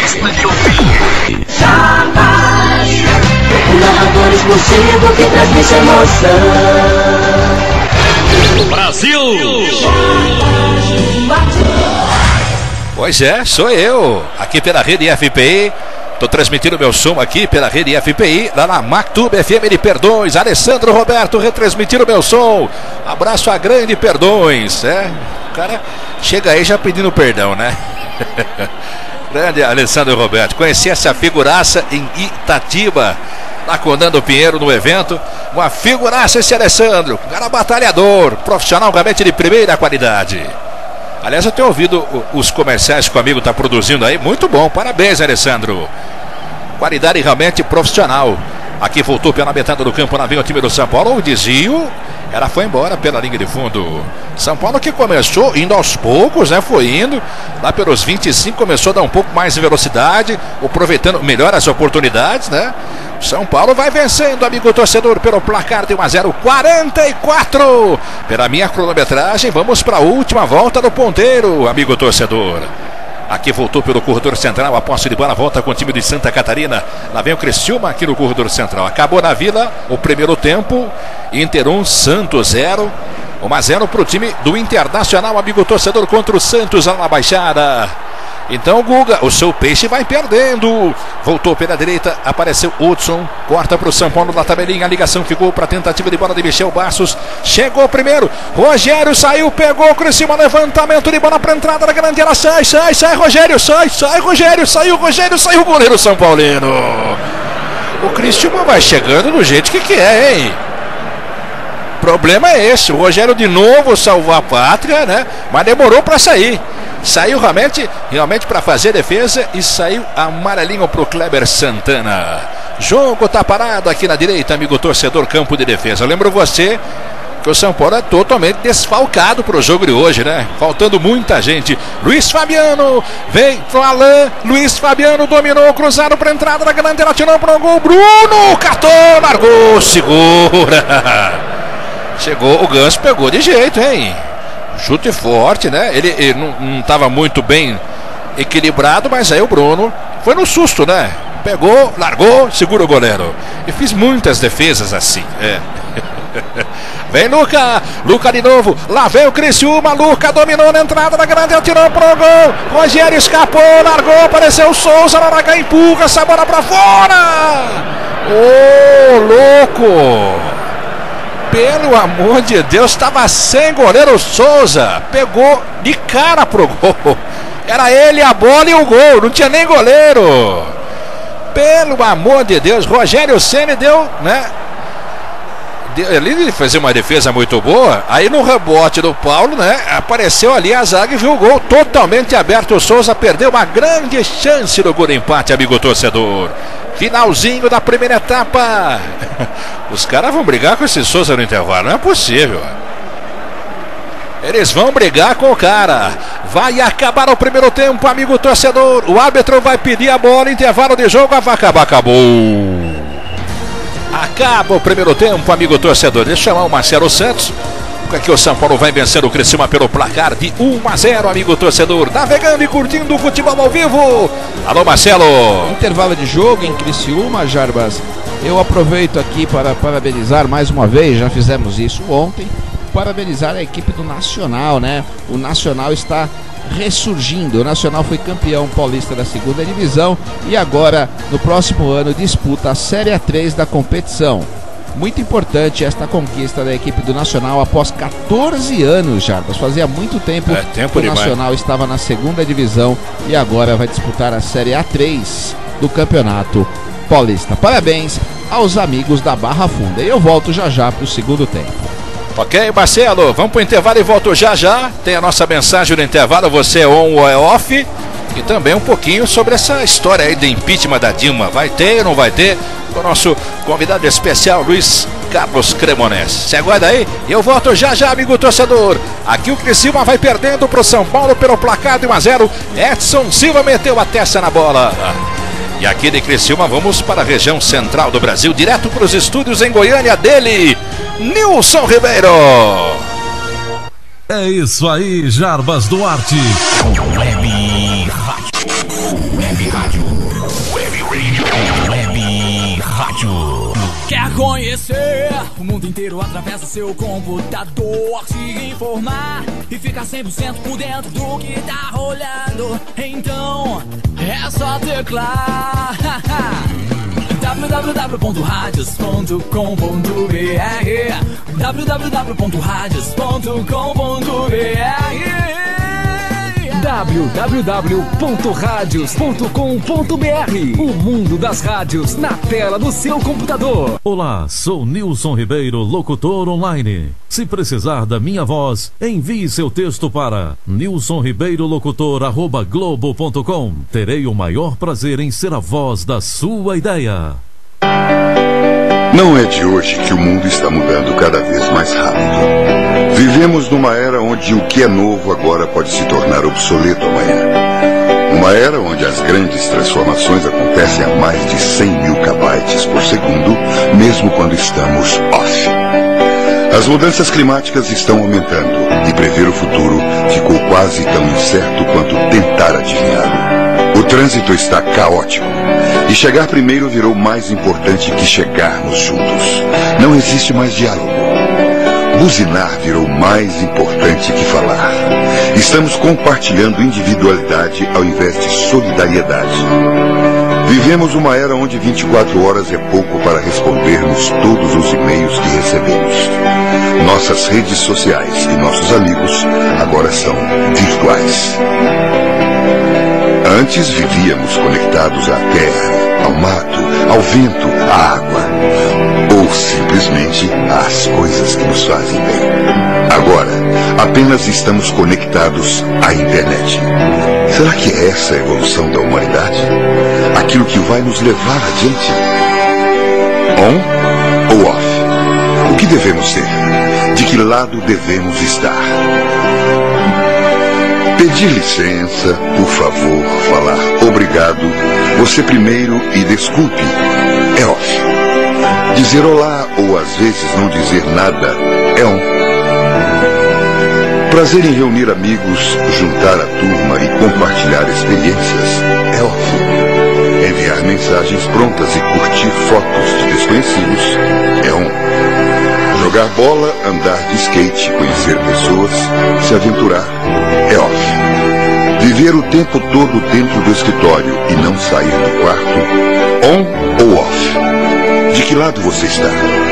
Jarbas, o narrador exclusivo que transmite emoção. Brasil! Pois é, sou eu, aqui pela rede FPI. Estou transmitindo meu som aqui pela rede FPI, lá na Mactube FM de Perdões. Alessandro Roberto retransmitindo meu som. Abraço a grande Perdões. O cara chega aí já pedindo perdão, né? Grande Alessandro Roberto. Conheci essa figuraça em Itatiba, lá com o Nando Pinheiro no evento. Uma figuraça esse Alessandro. Um cara batalhador, profissional realmente de primeira qualidade. Aliás, eu tenho ouvido os comerciais que o amigo está produzindo aí. Muito bom, parabéns, Alessandro. Qualidade realmente profissional. Aqui voltou pela metade do campo, na vem o time do São Paulo. O desvio, ela foi embora pela linha de fundo. São Paulo que começou indo aos poucos, né? Foi indo. Lá pelos 25 começou a dar um pouco mais de velocidade, aproveitando melhor as oportunidades, né? São Paulo vai vencendo, amigo torcedor, pelo placar de 1-0, 44. Pela minha cronometragem, vamos para a última volta do ponteiro, amigo torcedor. Aqui voltou pelo corredor central, a posse de bola volta com o time de Santa Catarina. Lá vem o Criciúma aqui no corredor central. Acabou na Vila o primeiro tempo. Inter 1, Santos 0. 1-0 para o time do Internacional, amigo torcedor, contra o Santos lá na Baixada. Então, Guga, o seu peixe vai perdendo. Voltou pela direita, apareceu Hudson. Corta para o São Paulo na tabelinha. A ligação ficou para a tentativa de bola de Michel Bastos. Chegou primeiro. Rogério saiu, pegou o Criciúma. Levantamento de bola para a entrada da grande área. Sai, Rogério. Sai, Rogério. Saiu o goleiro São Paulino. O Criciúma vai chegando do jeito que é, hein? O problema é esse. O Rogério de novo salvou a pátria, né? Mas demorou para sair. Saiu realmente para fazer defesa e saiu amarelinho pro Kleber Santana. Jogo tá parado aqui na direita, amigo torcedor, campo de defesa. Eu lembro você que o São Paulo é totalmente desfalcado pro jogo de hoje, né? Faltando muita gente. Luiz Fabiano vem pro Alain. Luiz Fabiano dominou, cruzado pra entrada da grande, ela tirou pro gol. Bruno catou, largou, segura. Chegou, o Ganso pegou de jeito, hein? Chute forte, né? Ele não estava muito bem equilibrado, mas aí o Bruno foi no susto, né? Pegou, largou, segura o goleiro. E fiz muitas defesas assim. Vem Luca de novo. Lá vem o Criciúma. Luca dominou na entrada da grande, atirou pro gol. Rogério escapou, largou, apareceu o Souza. Laraca empurra essa bola pra fora. Ô, louco! Pelo amor de Deus, estava sem goleiro. Souza pegou de cara pro gol. Era ele, a bola e o gol. Não tinha nem goleiro. Pelo amor de Deus, Rogério Ceni deu, né? Ele fez uma defesa muito boa. Aí no rebote do Paulo, né? Apareceu ali a zaga e viu o gol totalmente aberto. O Souza perdeu uma grande chance do gol de empate, amigo torcedor. Finalzinho da primeira etapa. Os caras vão brigar com esse Souza no intervalo. Não é possível. Eles vão brigar com o cara. Vai acabar o primeiro tempo, amigo torcedor. O árbitro vai pedir a bola. Intervalo de jogo. Vai acabar. Acabou. Acaba o primeiro tempo, amigo torcedor. Deixa eu chamar o Marcelo Santos. Aqui o São Paulo vai vencendo o Criciúma pelo placar de 1-0, amigo torcedor. Navegando e curtindo o futebol ao vivo. Alô, Marcelo. Intervalo de jogo em Criciúma, Jarbas. Eu aproveito aqui para parabenizar mais uma vez, já fizemos isso ontem, parabenizar a equipe do Nacional, né? O Nacional está ressurgindo. O Nacional foi campeão paulista da segunda divisão e agora, no próximo ano, disputa a Série A3 da competição. Muito importante esta conquista da equipe do Nacional após 14 anos, Jarbas. Fazia muito tempo que o Nacional estava na segunda divisão e agora vai disputar a Série A3 do Campeonato Paulista. Parabéns aos amigos da Barra Funda. E eu volto já para o segundo tempo. Ok, Marcelo, vamos para o intervalo e volto já. Tem a nossa mensagem no intervalo, você é on ou é off. E também um pouquinho sobre essa história aí do impeachment da Dilma. Vai ter ou não vai ter? Com o nosso convidado especial, Luiz Carlos Cremonese. Se aguarda aí, eu volto já, amigo torcedor. Aqui o Criciúma vai perdendo para o São Paulo pelo placar de 1-0. Edson Silva meteu a testa na bola. E aqui de Criciúma vamos para a região central do Brasil, direto para os estúdios em Goiânia dele, Nilson Ribeiro. É isso aí, Jarbas Duarte. Web Rádio. Web Rádio. Web Radio. Web Rádio. Quer conhecer o mundo inteiro através do seu computador, se informar e ficar 100% por dentro do que tá rolando? Então é só teclar www.radios.com.br www.radios.com.br. O mundo das rádios na tela do seu computador. Olá, sou Nilson Ribeiro, locutor online. Se precisar da minha voz, envie seu texto para nilsonribeirolocutor@globo.com. Terei o maior prazer em ser a voz da sua ideia. Não é de hoje que o mundo está mudando cada vez mais rápido. Vivemos numa era onde o que é novo agora pode se tornar obsoleto amanhã. Uma era onde as grandes transformações acontecem a mais de 100 mil kbytes por segundo, mesmo quando estamos off. As mudanças climáticas estão aumentando e prever o futuro ficou quase tão incerto quanto tentar adivinhá-lo. O trânsito está caótico e chegar primeiro virou mais importante que chegarmos juntos. Não existe mais diálogo. Buzinar virou mais importante que falar. Estamos compartilhando individualidade ao invés de solidariedade. Vivemos uma era onde 24 horas é pouco para respondermos todos os e-mails que recebemos. Nossas redes sociais e nossos amigos agora são virtuais. Antes vivíamos conectados à terra, ao mato, ao vento, à água, ou simplesmente às coisas que nos fazem bem. Agora, apenas estamos conectados à internet. Será que é essa a evolução da humanidade? Aquilo que vai nos levar adiante? On ou off? O que devemos ser? De que lado devemos estar? Pedir licença, por favor, falar obrigado, você primeiro e desculpe, é off. Dizer olá ou às vezes não dizer nada é on. Prazer em reunir amigos, juntar a turma e compartilhar experiências é off. Enviar mensagens prontas e curtir fotos de desconhecidos é on. Jogar bola, andar de skate, conhecer pessoas, se aventurar é off. Viver o tempo todo dentro do escritório e não sair do quarto, on ou off? De que lado você está?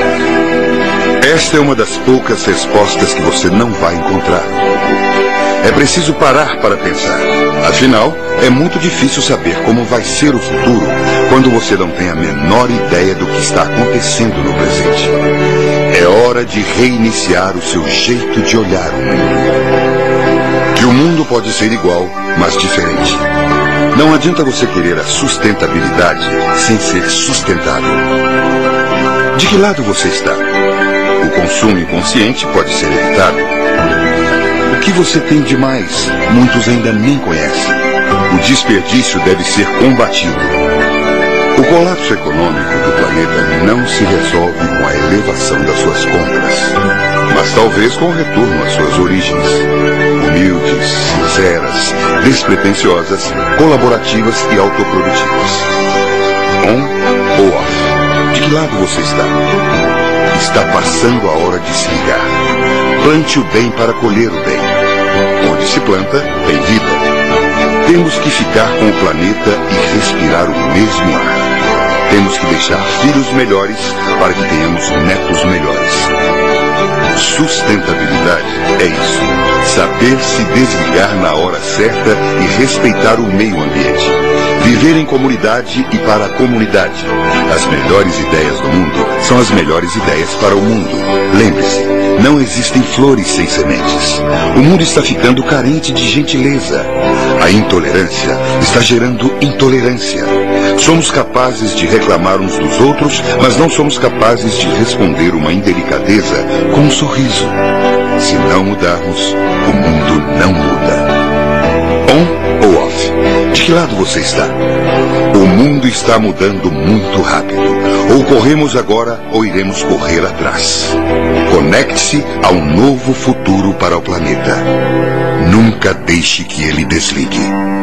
Esta é uma das poucas respostas que você não vai encontrar. É preciso parar para pensar. Afinal, é muito difícil saber como vai ser o futuro quando você não tem a menor ideia do que está acontecendo no presente. É hora de reiniciar o seu jeito de olhar o mundo. Que o mundo pode ser igual, mas diferente. Não adianta você querer a sustentabilidade sem ser sustentável. De que lado você está? O consumo inconsciente pode ser evitado. O que você tem de mais, muitos ainda nem conhecem. O desperdício deve ser combatido. O colapso econômico do planeta não se resolve com a elevação das suas compras, mas talvez com o retorno às suas origens. Humildes, sinceras, despretensiosas, colaborativas e autoprodutivas. On ou off? De que lado você está? Está passando a hora de se ligar. Plante o bem para colher o bem. Onde se planta, tem vida. Temos que ficar com o planeta e respirar o mesmo ar. Temos que deixar filhos melhores para que tenhamos netos melhores. Sustentabilidade é isso. Saber se desligar na hora certa e respeitar o meio ambiente. Viver em comunidade e para a comunidade. As melhores ideias do mundo são as melhores ideias para o mundo. Lembre-se, não existem flores sem sementes. O mundo está ficando carente de gentileza. A intolerância está gerando intolerância. Somos capazes de reclamar uns dos outros, mas não somos capazes de responder uma indelicadeza com um sorriso. Se não mudarmos, o mundo não muda. On ou off? De que lado você está? O mundo está mudando muito rápido. Ou corremos agora, ou iremos correr atrás. Conecte-se a um novo futuro para o planeta. Nunca deixe que ele desligue.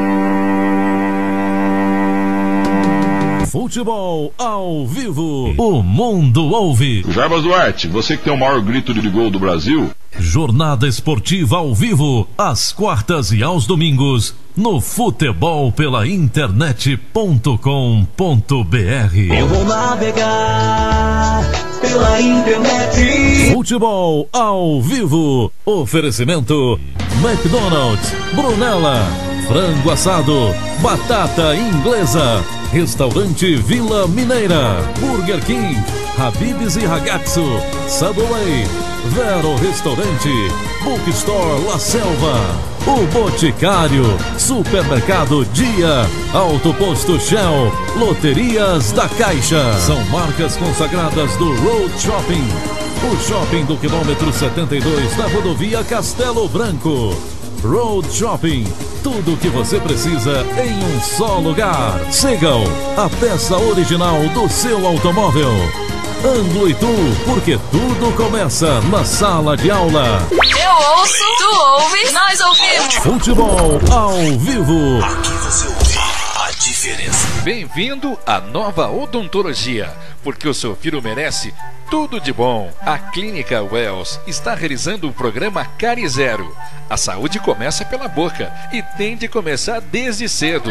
Futebol ao vivo. O mundo ouve. Jarbas Duarte, você que tem o maior grito de gol do Brasil. Jornada esportiva ao vivo, às quartas e aos domingos, no Futebol pela Internet.com.br. Eu vou navegar pela internet. Futebol ao vivo. Oferecimento McDonald's, Brunella, frango assado, batata inglesa, Restaurante Vila Mineira, Burger King, Habib's e Ragazzo, Subway, Vero Restaurante, Bookstore La Selva, O Boticário, Supermercado Dia, Autoposto Shell, Loterias da Caixa. São marcas consagradas do Road Shopping, o shopping do quilômetro 72 da rodovia Castelo Branco. Road Shopping, tudo o que você precisa em um só lugar. Sigam a peça original do seu automóvel. Anglo e Tu, porque tudo começa na sala de aula. Eu ouço, tu ouve, nós ouvimos. Futebol ao vivo. Aqui você ouve a diferença. Bem-vindo à Nova Odontologia, porque o seu filho merece tudo de bom. A Clínica Wells está realizando o programa Cárie Zero. A saúde começa pela boca e tem de começar desde cedo.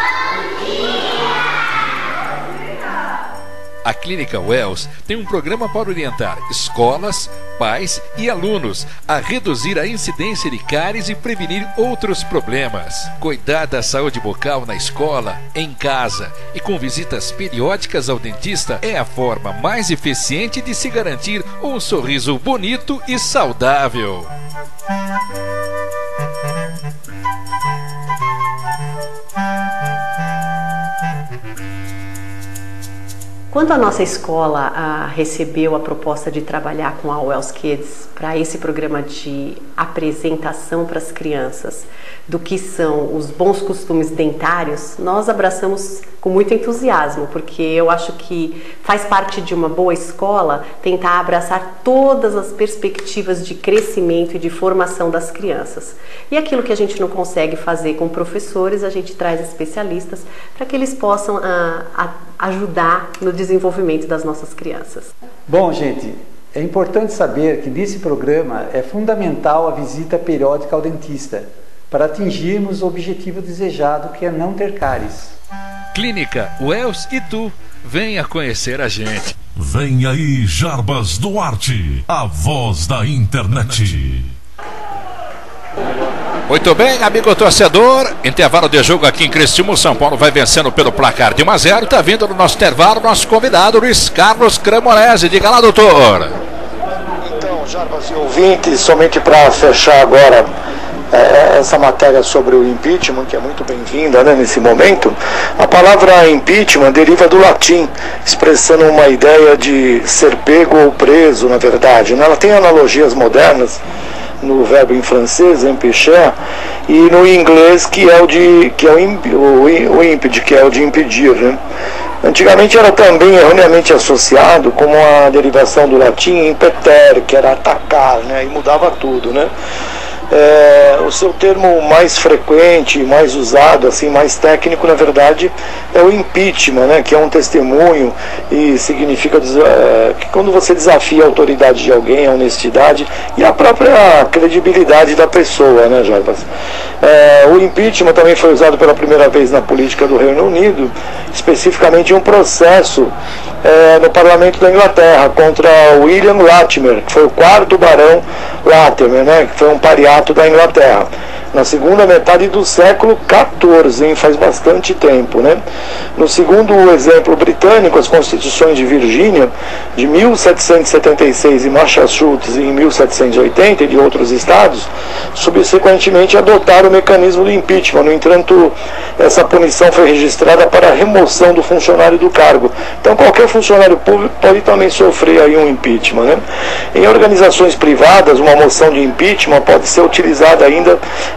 A Clínica Wells tem um programa para orientar escolas, pais e alunos a reduzir a incidência de cáries e prevenir outros problemas. Cuidar da saúde bucal na escola, em casa e com visitas periódicas ao dentista é a forma mais eficiente de se garantir um sorriso bonito e saudável. Quando a nossa escola recebeu a proposta de trabalhar com a Wells Kids para esse programa de apresentação para as crianças do que são os bons costumes dentários, nós abraçamos com muito entusiasmo, porque eu acho que faz parte de uma boa escola tentar abraçar todas as perspectivas de crescimento e de formação das crianças. E aquilo que a gente não consegue fazer com professores, a gente traz especialistas para que eles possam ajudar no desenvolvimento das nossas crianças. Bom, gente, é importante saber que nesse programa é fundamental a visita periódica ao dentista para atingirmos o objetivo desejado, que é não ter cáries. Clínica Wells e Tu, venha conhecer a gente. Vem aí Jarbas Duarte, a voz da internet. Muito bem, amigo torcedor, intervalo de jogo aqui em Criciúma. O São Paulo vai vencendo pelo placar de 1-0. Tá vindo no nosso intervalo nosso convidado, Luiz Carlos Cremonese. Diga lá, doutor. Então, Jarbas e ouvintes, somente para fechar agora essa matéria sobre o impeachment, que é muito bem-vinda, né, nesse momento. A palavra impeachment deriva do latim, expressando uma ideia de ser pego ou preso, na verdade, né? Ela tem analogias modernas no verbo em francês, empêcher, e no inglês, que é o impede, que é o de impedir, né? Antigamente era também erroneamente associado como a derivação do latim impetere, que era atacar, né? E mudava tudo, né? O seu termo mais frequente, mais usado, assim, mais técnico, na verdade, é o impeachment, né, que é um testemunho e significa que quando você desafia a autoridade de alguém, a honestidade e a própria credibilidade da pessoa, né, Jarbas? O impeachment também foi usado pela primeira vez na política do Reino Unido, especificamente em um processo no parlamento da Inglaterra contra William Latimer, que foi o quarto barão Latimer, né, que foi um pariato da Inglaterra, na segunda metade do século XIV, faz bastante tempo, né? No segundo exemplo britânico, as constituições de Virgínia, de 1776 e Massachusetts em 1780 e de outros estados, subsequentemente adotaram o mecanismo do impeachment. No entanto, essa punição foi registrada para a remoção do funcionário do cargo. Então, qualquer funcionário público pode também sofrer aí um impeachment, né? Em organizações privadas, uma moção de impeachment pode ser utilizada ainda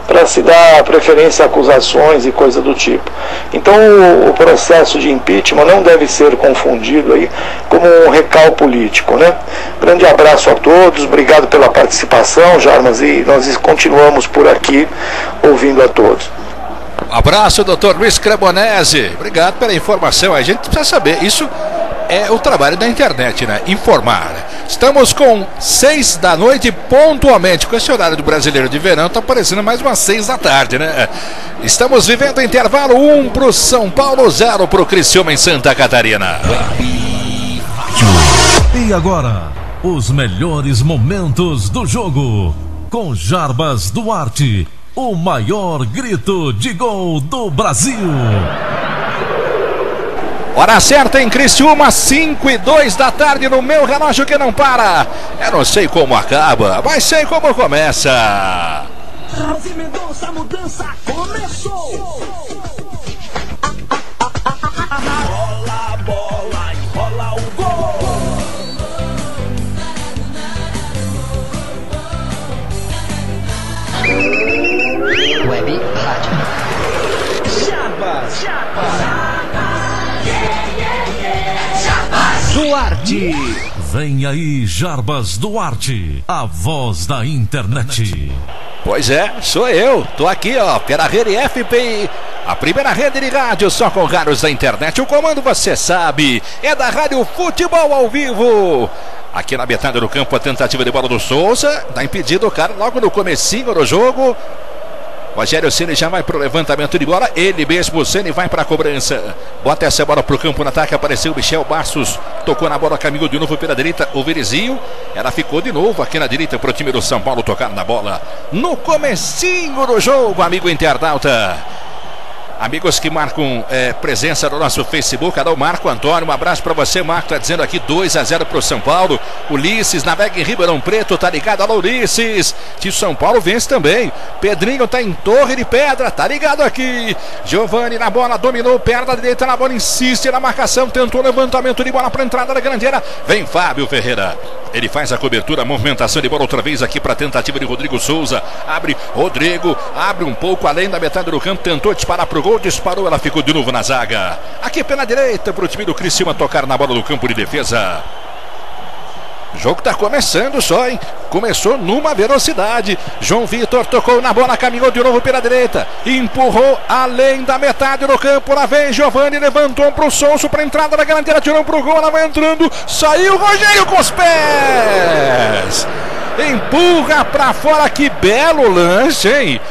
para se dar preferência a acusações e coisa do tipo. Então o processo de impeachment não deve ser confundido aí como um recal político, né? Grande abraço a todos, obrigado pela participação, Jarbas, e nós continuamos por aqui ouvindo a todos. Abraço, doutor Luiz Cremonese. Obrigado pela informação. A gente precisa saber, isso é o trabalho da internet, né? Informar. Estamos com 6 da noite pontualmente. Com esse horário do Brasileiro de Verão, está parecendo mais umas 6 da tarde, né? Estamos vivendo intervalo 1 para o São Paulo, 0 para o Criciúma em Santa Catarina. E agora, os melhores momentos do jogo. Com Jarbas Duarte, o maior grito de gol do Brasil. Hora certa em Criciúma, 5:02 da tarde no meu relógio que não para. Eu não sei como acaba, mas sei como começa. Razi Mendonça, a mudança começou. Rola a bola e rola o gol. Web Rádio. Jarbas. Duarte. Vem aí, Jarbas Duarte, a voz da internet. Pois é, sou eu. Tô aqui, ó, pela rede FPI, a primeira rede de rádio só com rádios da internet. O comando, você sabe, é da Rádio Futebol ao Vivo. Aqui na metade do campo, a tentativa de bola do Souza. Tá impedido o cara logo no comecinho do jogo. Rogério Ceni já vai pro levantamento de bola. Ele mesmo, Ceni, vai pra cobrança. Bota essa bola pro campo no ataque. Apareceu o Michel Bastos. Tocou na bola, caminhou de novo pela direita. O Verizinho. Ela ficou de novo aqui na direita pro time do São Paulo tocar na bola. No comecinho do jogo, amigo internauta. Amigos que marcam presença no nosso Facebook, alô Marco Antônio, um abraço pra você, Marco, tá dizendo aqui 2-0 pro São Paulo. Ulisses navega em Ribeirão Preto, tá ligado? Alô Ulisses, que o São Paulo vence também. Pedrinho tá em Torre de Pedra, tá ligado aqui. Giovani na bola, dominou, perna direita na bola, insiste na marcação, tentou levantamento de bola pra entrada da grande área. Vem Fábio Ferreira. Ele faz a cobertura, a movimentação de bola outra vez aqui para a tentativa de Rodrigo Souza. Abre Rodrigo, abre um pouco além da metade do campo, tentou disparar pro gol, disparou, ela ficou de novo na zaga. Aqui pela direita para o time do Criciúma tocar na bola do campo de defesa. O jogo tá começando só, hein? Começou numa velocidade. João Vitor tocou na bola, caminhou de novo pela direita. Empurrou além da metade do campo. Lá vem Giovani, levantou pro Souza, pra entrada da grande área, tirou pro gol, ela vai entrando. Saiu Rogério com os pés. Empurra pra fora, que belo lance, hein?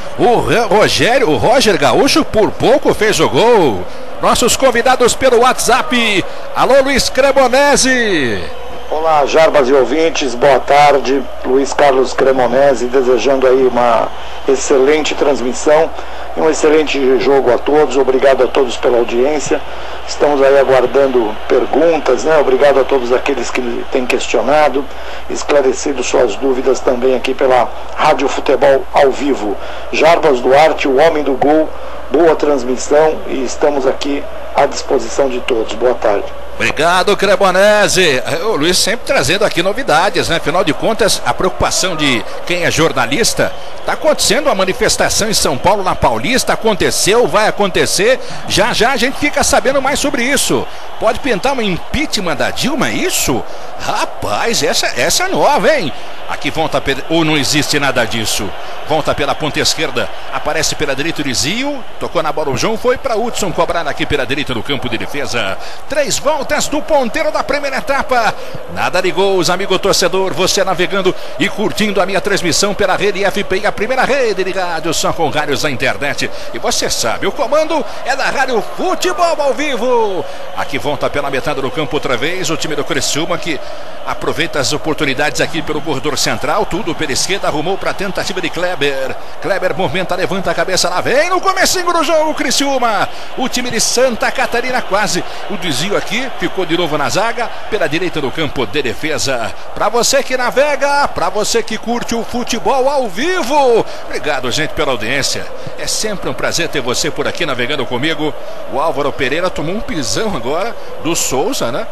O Roger Gaúcho por pouco fez o gol. Nossos convidados pelo WhatsApp. Alô Luiz Cremonese. Olá, Jarbas e ouvintes, boa tarde. Luiz Carlos Cremonese, desejando aí uma excelente transmissão e um excelente jogo a todos. Obrigado a todos pela audiência. Estamos aí aguardando perguntas, né? Obrigado a todos aqueles que têm questionado, esclarecido suas dúvidas também aqui pela Rádio Futebol ao Vivo. Jarbas Duarte, o homem do gol, boa transmissão e estamos aqui à disposição de todos. Boa tarde. Obrigado, Cremonese. O Luiz sempre trazendo aqui novidades, né? Afinal de contas, a preocupação de quem é jornalista. Está acontecendo uma manifestação em São Paulo, na Paulista. Aconteceu, vai acontecer. Já já a gente fica sabendo mais sobre isso. Pode pintar um impeachment da Dilma, é isso? Rapaz, essa é nova, hein? Aqui volta, ou não existe nada disso. Volta pela ponta esquerda, aparece pela direita o Lizinho, tocou na bola o João, foi para Hudson cobrar aqui pela direita no campo de defesa. 3 voltas do ponteiro da primeira etapa. Nada de gols, amigo torcedor, você navegando e curtindo a minha transmissão pela rede FPI, a primeira rede de rádio só com rádios da internet. E você sabe, o comando é da Rádio Futebol ao Vivo. Aqui volta pela metade do campo outra vez o time do Criciúma, que aproveita as oportunidades aqui pelo corredor central, tudo pela esquerda, arrumou para a tentativa de Kleber. Kleber movimenta, levanta a cabeça, lá vem no comecinho do jogo, Criciúma. O time de Santa Catarina quase o desvio aqui, ficou de novo na zaga, pela direita do campo de defesa. Para você que navega, para você que curte o futebol ao vivo. Obrigado, gente, pela audiência. É sempre um prazer ter você por aqui navegando comigo. O Álvaro Pereira tomou um pisão agora do Souza, né?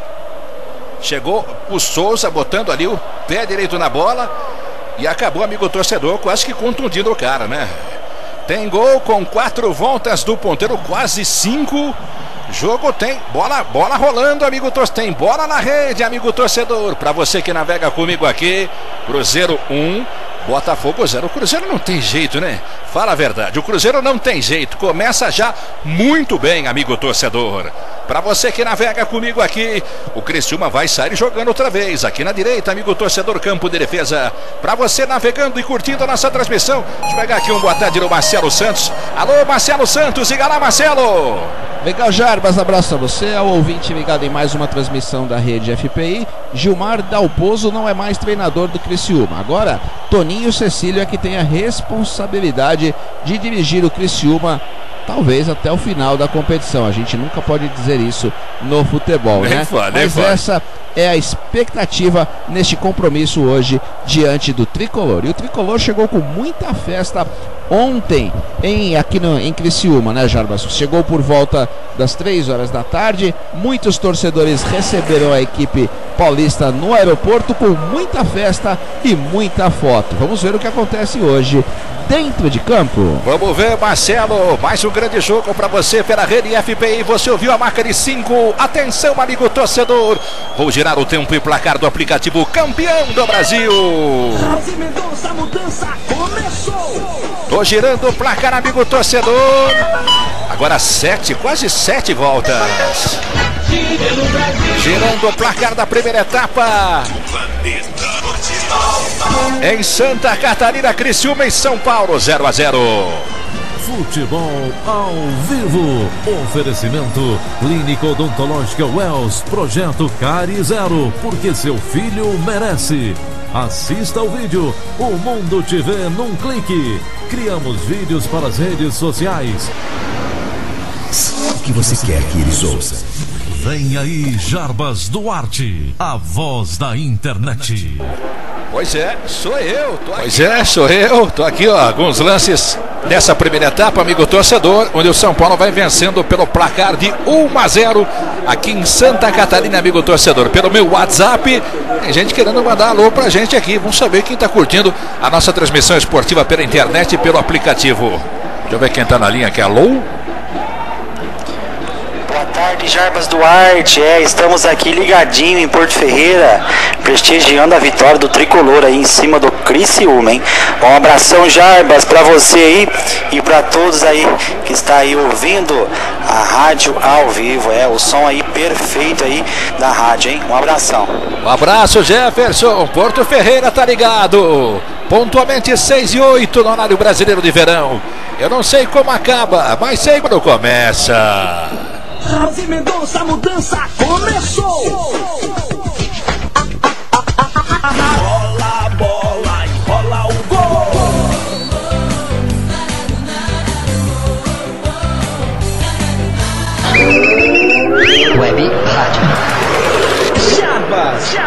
Chegou o Souza botando ali o pé direito na bola e acabou, amigo torcedor, quase que contundindo o cara, né? Tem gol com 4 voltas do ponteiro, quase 5. Jogo tem bola rolando, amigo torcedor. Tem bola na rede, amigo torcedor. Para você que navega comigo aqui, Cruzeiro 1, Botafogo 0. O Cruzeiro não tem jeito, né? Fala a verdade, o Cruzeiro não tem jeito. Começa já muito bem, amigo torcedor. Para você que navega comigo aqui, o Criciúma vai sair jogando outra vez. Aqui na direita, amigo torcedor, campo de defesa. Para você navegando e curtindo a nossa transmissão. Deixa eu pegar aqui um boa tarde do Marcelo Santos. Alô, Marcelo Santos, diga lá, Marcelo. Legal, Jarbas, abraço a você, ao ouvinte ligado em mais uma transmissão da rede FPI. Gilmar Dalpozo não é mais treinador do Criciúma. Agora, Toninho Cecílio é que tem a responsabilidade de dirigir o Criciúma, talvez até o final da competição. A gente nunca pode dizer isso no futebol, né? Mas essa é a expectativa neste compromisso hoje diante do Tricolor. E o Tricolor chegou com muita festa ontem aqui em Criciúma, né, Jarbas? Chegou por volta das 3 horas da tarde. Muitos torcedores receberam a equipe paulista no aeroporto com muita festa e muita foto. Vamos ver o que acontece hoje dentro de campo. Vamos ver, Marcelo, mais um grande jogo para você pela rede FPI. Você ouviu a marca de 5. Atenção, amigo torcedor. Vou girar o tempo e placar do aplicativo campeão do Brasil. Mendonça, a mudança começou. Tô girando o placar, amigo torcedor. Agora 7, quase 7 voltas. Girando o placar da primeira etapa. Em Santa Catarina, Criciúma e São Paulo, 0-0. Futebol ao vivo. Oferecimento Clínica Odontológica Wells. Projeto Cari Zero, porque seu filho merece. Assista ao vídeo O Mundo Te Vê num clique. Criamos vídeos para as redes sociais. O que você quer que eles ouçam? Vem aí Jarbas Duarte, a voz da internet. Pois é, sou eu. Tô aqui, ó, alguns lances dessa primeira etapa, amigo torcedor, onde o São Paulo vai vencendo pelo placar de 1-0 aqui em Santa Catarina, amigo torcedor. Pelo meu WhatsApp, tem gente querendo mandar alô pra gente aqui. Vamos saber quem tá curtindo a nossa transmissão esportiva pela internet e pelo aplicativo. Deixa eu ver quem tá na linha aqui. Alô? Boa tarde, Jarbas Duarte. Estamos aqui ligadinho em Porto Ferreira, prestigiando a vitória do Tricolor aí em cima do Criciúma, hein? Um abração, Jarbas, pra você aí e pra todos aí que está aí ouvindo a rádio ao vivo. O som aí perfeito aí da rádio, hein? Um abração. Um abraço, Jefferson. Porto Ferreira tá ligado. Pontualmente 6:08 no horário brasileiro de verão. Eu não sei como acaba, mas sei quando começa. Razi Mendonça, a mudança começou. Rola a bola e rola o gol. Web Rádio. Jarbas.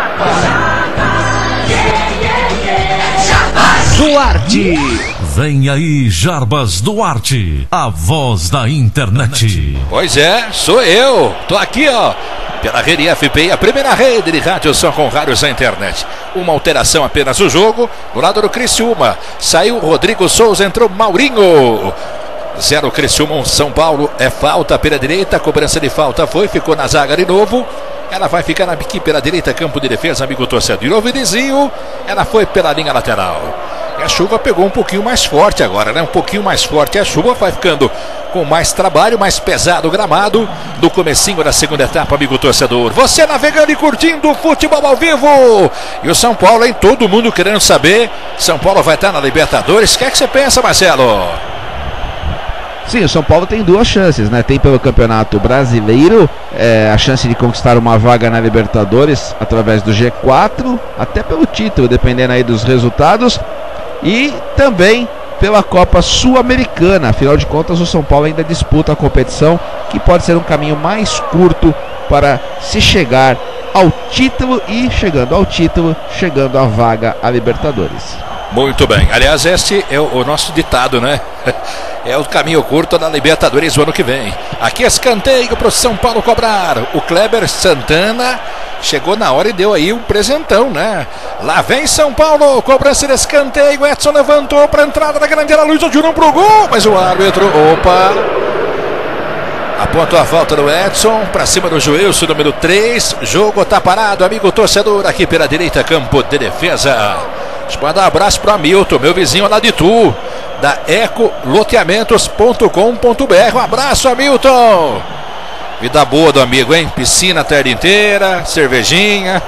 Duarte. Vem aí Jarbas Duarte, a voz da internet. Pois é, sou eu. Tô aqui, ó, pela rede FPI, a primeira rede de rádio só com rádios na internet. Uma alteração apenas no jogo, do lado do Criciúma. Saiu Rodrigo Souza, entrou Maurinho. 0 Criciúma, 1 São Paulo. É falta pela direita, cobrança de falta ficou na zaga de novo. Ela vai ficar aqui pela direita, campo de defesa, amigo torcedor. De novo, Inizinho, ela foi pela linha lateral. E a chuva pegou um pouquinho mais forte agora, né? Um pouquinho mais forte. A chuva vai ficando com mais trabalho, mais pesado o gramado do comecinho da segunda etapa, amigo torcedor. Você navegando e curtindo o futebol ao vivo. E o São Paulo, hein? Todo mundo querendo saber. São Paulo vai estar na Libertadores. O que é que você pensa, Marcelo? Sim, o São Paulo tem duas chances, né? Tem pelo Campeonato Brasileiro a chance de conquistar uma vaga na Libertadores através do G4, até pelo título, dependendo aí dos resultados. E também pela Copa Sul-Americana. Afinal de contas, o São Paulo ainda disputa a competição, que pode ser um caminho mais curto para se chegar ao título e, chegando ao título, chegando à vaga à Libertadores. Muito bem. Aliás, este é o nosso ditado, né? É o caminho curto da Libertadores do ano que vem. Aqui escanteio para o São Paulo cobrar. O Kleber Santana chegou na hora e deu aí um presentão, né? Lá vem São Paulo, cobrança de escanteio. Edson levantou para a entrada da grande área. Luiz atirou pro gol, mas o árbitro, apontou a falta do Edson para cima do Joelson, número 3. Jogo tá parado, amigo torcedor, aqui pela direita, campo de defesa. Deixa eu mandar um abraço para Hamilton, meu vizinho lá de Itu, da ecoloteamentos.com.br. Um abraço, Hamilton. Vida boa do amigo, hein? Piscina a tarde inteira, cervejinha.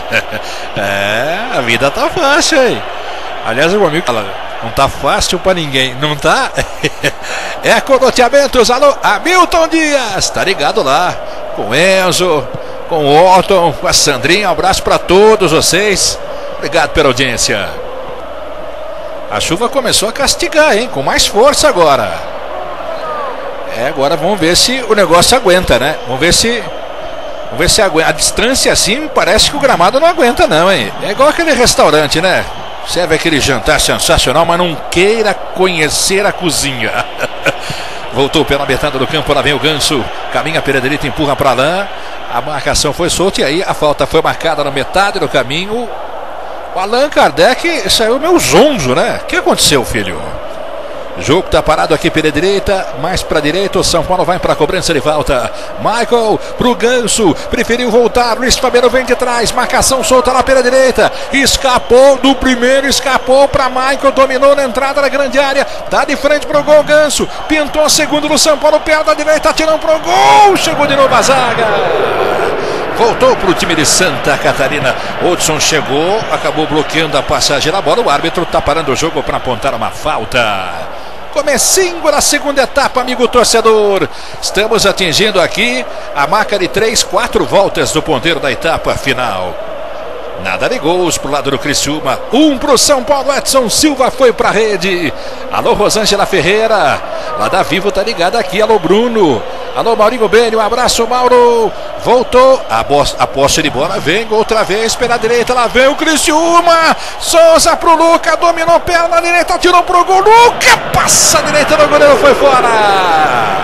A vida tá fácil, hein? Aliás, o amigo não tá fácil pra ninguém, não tá? Ecoloteamentos, alô, Hamilton Dias, tá ligado lá, com o Enzo, com o Otton, com a Sandrinha. Um abraço pra todos vocês. Obrigado pela audiência. A chuva começou a castigar, hein? Com mais força agora. Agora vamos ver se o negócio aguenta, né? Vamos ver se aguenta. A distância assim, parece que o gramado não aguenta não, hein? É igual aquele restaurante, né? Serve aquele jantar sensacional, mas não queira conhecer a cozinha. Voltou pela metade do campo, lá vem o Ganso. Caminha pela direita, empurra para lá. A marcação foi solta e aí a falta foi marcada na metade do caminho. O Allan Kardec saiu meio zonzo, né? O que aconteceu, filho? O jogo está parado aqui pela direita, mais para a direita, o São Paulo vai para a cobrança de falta. Michael pro Ganso, preferiu voltar, Luiz Fabiano vem de trás, marcação solta lá pela direita, escapou do primeiro, escapou para Michael, dominou na entrada da grande área, tá de frente pro gol, Ganso, pintou segundo do São Paulo, pé da direita, atirando pro gol, chegou de novo a zaga. Voltou para o time de Santa Catarina. Hudson chegou, acabou bloqueando a passagem da bola. O árbitro está parando o jogo para apontar uma falta. Comecinho da segunda etapa, amigo torcedor. Estamos atingindo aqui a marca de 3-4 voltas do ponteiro da etapa final. Nada de gols pro lado do Criciúma. 1 pro São Paulo. Edson Silva foi pra rede. Alô, Rosângela Ferreira. Lá da Vivo tá ligada aqui. Alô, Bruno. Alô, Maurinho Beni. Um abraço, Mauro. Voltou. A posse de bola vem outra vez pela direita. Lá vem o Criciúma. Souza pro Luca. Dominou perna direita. Tirou pro gol. Luca passa a direita do goleiro. Foi fora.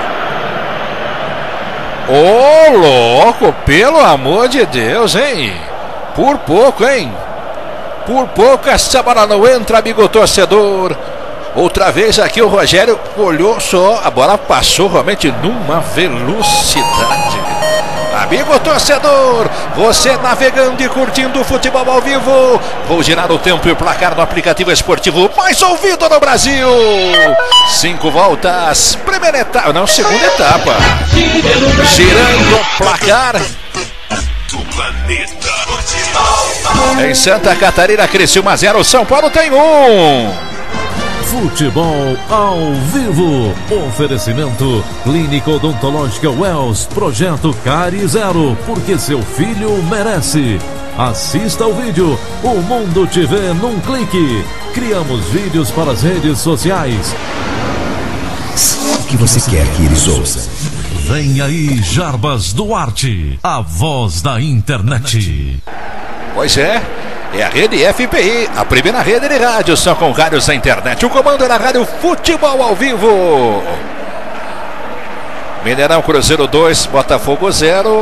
Ô, louco. Pelo amor de Deus, hein? Por pouco, hein? Por pouco essa bola não entra, amigo torcedor. Outra vez aqui o Rogério olhou só. A bola passou realmente numa velocidade. Amigo torcedor, você navegando e curtindo o futebol ao vivo. Vou girar o tempo e o placar no aplicativo esportivo mais ouvido no Brasil. 5 voltas. Primeira etapa, não, segunda etapa. Girando o placar do planeta. Em Santa Catarina, Criciúma 0, São Paulo tem 1. Futebol ao vivo. Oferecimento Clínica Odontológica Wells. Projeto Cárie Zero, porque seu filho merece. Assista ao vídeo. O mundo te vê num clique. Criamos vídeos para as redes sociais. O que você quer que eles ouçam? Vem aí Jarbas Duarte, a voz da internet. Pois é a rede FPI, a primeira rede de rádio, só com rádios da internet. O comando é na rádio Futebol ao Vivo. Mineirão, Cruzeiro 2, Botafogo 0.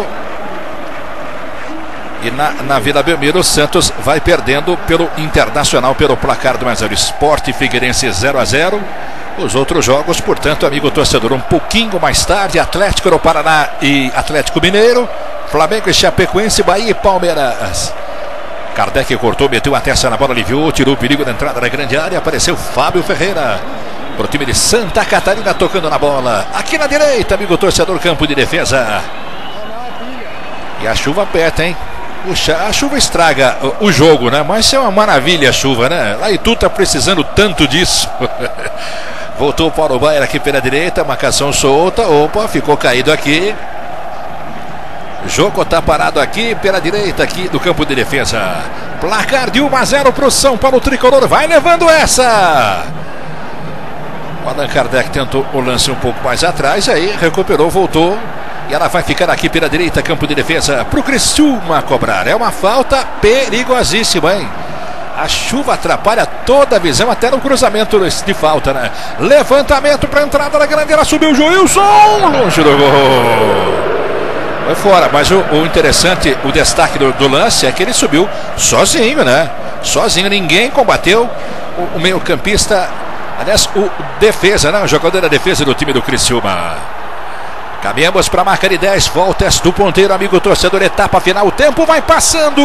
E na Vila Belmiro, o Santos vai perdendo pelo Internacional, pelo placar do mais zero. Sport e Figueirense 0-0. Os outros jogos, portanto, amigo torcedor, um pouquinho mais tarde, Atlético do Paraná e Atlético Mineiro, Flamengo e Chapecoense, Bahia e Palmeiras. Kardec cortou, meteu a testa na bola, aliviou, tirou o perigo da entrada da grande área, apareceu Fábio Ferreira, para o time de Santa Catarina, tocando na bola. Aqui na direita, amigo torcedor, campo de defesa. E a chuva aperta, hein? Puxa, a chuva estraga o jogo, né? Mas é uma maravilha a chuva, né? Lá Itu tá precisando tanto disso. Voltou para o Baier aqui pela direita, marcação solta, opa, ficou caído aqui. O jogo tá parado aqui pela direita aqui do campo de defesa. Placar de 1-0 para o São Paulo tricolor, vai levando essa. O Allan Kardec tentou o lance um pouco mais atrás, aí recuperou, voltou. E ela vai ficar aqui pela direita, campo de defesa, para o Criciúma cobrar. É uma falta perigosíssima, hein? A chuva atrapalha toda a visão, até no cruzamento de falta, né? Levantamento para entrada da grande área, subiu o Joilson, longe do gol. Foi fora, mas o interessante, o destaque do lance é que ele subiu sozinho, né? Sozinho, ninguém combateu o meio-campista, aliás, o defesa, né? O jogador da defesa do time do Criciúma. Caminhamos para a marca de 10 voltas do ponteiro, amigo torcedor, etapa final, o tempo vai passando.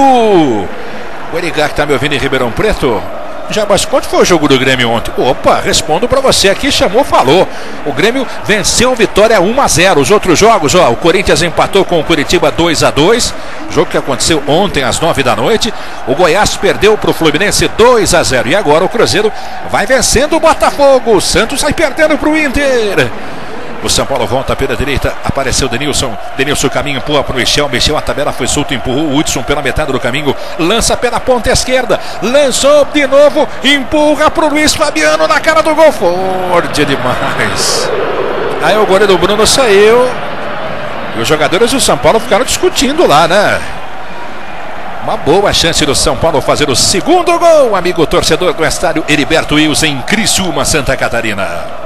O Edgar que está me ouvindo em Ribeirão Preto. Já, mas quanto foi o jogo do Grêmio ontem? Opa, respondo para você aqui, chamou, falou. O Grêmio venceu Vitória 1-0. Os outros jogos, ó, o Corinthians empatou com o Curitiba 2-2, jogo que aconteceu ontem às 9 da noite. O Goiás perdeu para o Fluminense 2-0. E agora o Cruzeiro vai vencendo o Botafogo. O Santos sai perdendo para o Inter. O São Paulo volta pela direita, apareceu Denilson caminho, empurra para o Michel, a tabela foi solta, empurrou o Hudson pela metade do caminho, lança pela ponta esquerda, lançou de novo, empurra para o Luiz Fabiano na cara do gol, forte demais. Aí o goleiro do Bruno saiu e os jogadores do São Paulo ficaram discutindo lá, né? Uma boa chance do São Paulo fazer o segundo gol, amigo torcedor do estádio Heriberto Wilson em Criciúma, Santa Catarina.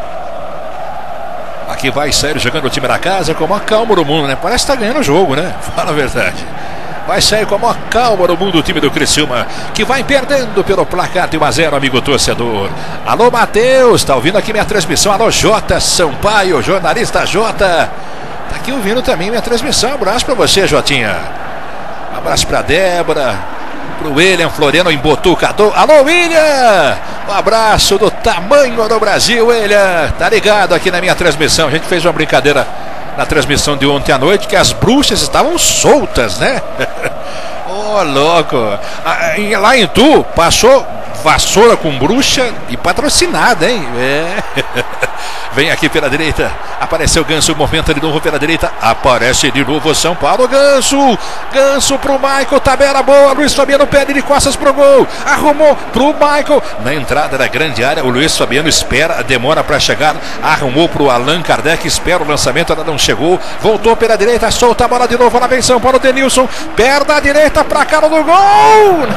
Aqui vai sair jogando o time da casa com a maior calma do mundo, né? Parece que tá ganhando o jogo, né? Fala a verdade. Vai sair com a maior calma do mundo o time do Criciúma, que vai perdendo pelo placar de 1-0, amigo torcedor. Alô, Matheus, tá ouvindo aqui minha transmissão. Alô, Jota Sampaio, jornalista Jota. Tá aqui ouvindo também minha transmissão. Um abraço pra você, Jotinha. Um abraço pra Débora. Pro William Floriano em Botucatu. Alô, William! Um abraço do tamanho do Brasil, William. Tá ligado aqui na minha transmissão. A gente fez uma brincadeira na transmissão de ontem à noite que as bruxas estavam soltas, né? Ô, louco. Lá em Tu, passou vassoura com bruxa e patrocinada, hein? É. Vem aqui pela direita, apareceu Ganso, movimenta de novo pela direita, aparece de novo São Paulo, Ganso pro Michael, tabela boa, Luiz Fabiano pede de costas pro gol, arrumou pro Michael, na entrada da grande área, o Luiz Fabiano espera, demora para chegar, arrumou pro Allan Kardec, espera o lançamento, ela não chegou, voltou pela direita, solta a bola de novo, lá vem São Paulo, Denilson, perna direita pra cara do gol!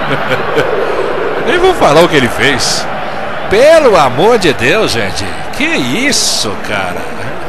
Nem vou falar o que ele fez. Pelo amor de Deus, gente. Que isso, cara.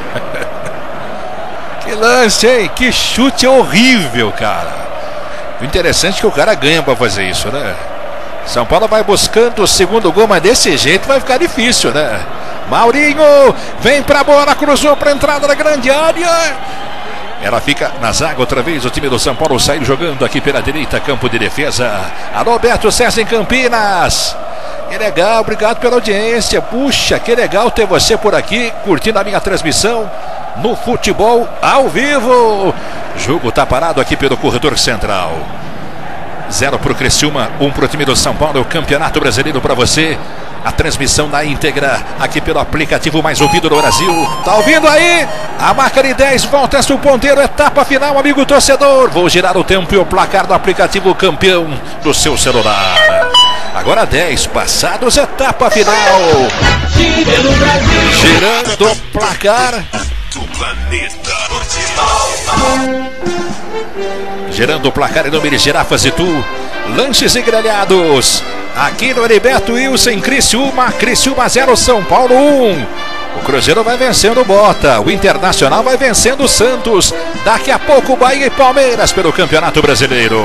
Que lance, hein? Que chute horrível, cara. O interessante é que o cara ganha pra fazer isso, né? São Paulo vai buscando o segundo gol, mas desse jeito vai ficar difícil, né? Maurinho vem pra bola, cruzou pra entrada da grande área. Ela fica na zaga outra vez, o time do São Paulo sai jogando aqui pela direita, campo de defesa. Alô, Beto César em Campinas. Que legal, obrigado pela audiência. Puxa, que legal ter você por aqui, curtindo a minha transmissão no futebol ao vivo. O jogo tá parado aqui pelo corredor central. 0 pro Criciúma, 1 pro time do São Paulo. O Campeonato Brasileiro para você. A transmissão na íntegra aqui pelo aplicativo mais ouvido do Brasil. Tá ouvindo aí? A marca de 10 voltas do ponteiro, etapa final, amigo torcedor. Vou girar o tempo e o placar do aplicativo campeão do seu celular. Agora 10 passados, etapa final. Girando o placar do planeta. Gerando o placar em nome de Girafas e Tu, lanches e grelhados. Aqui no Heriberto Wilson, Criciúma 0, São Paulo 1. O Cruzeiro vai vencendo o Bota, o Internacional vai vencendo o Santos. Daqui a pouco Bahia e Palmeiras pelo Campeonato Brasileiro.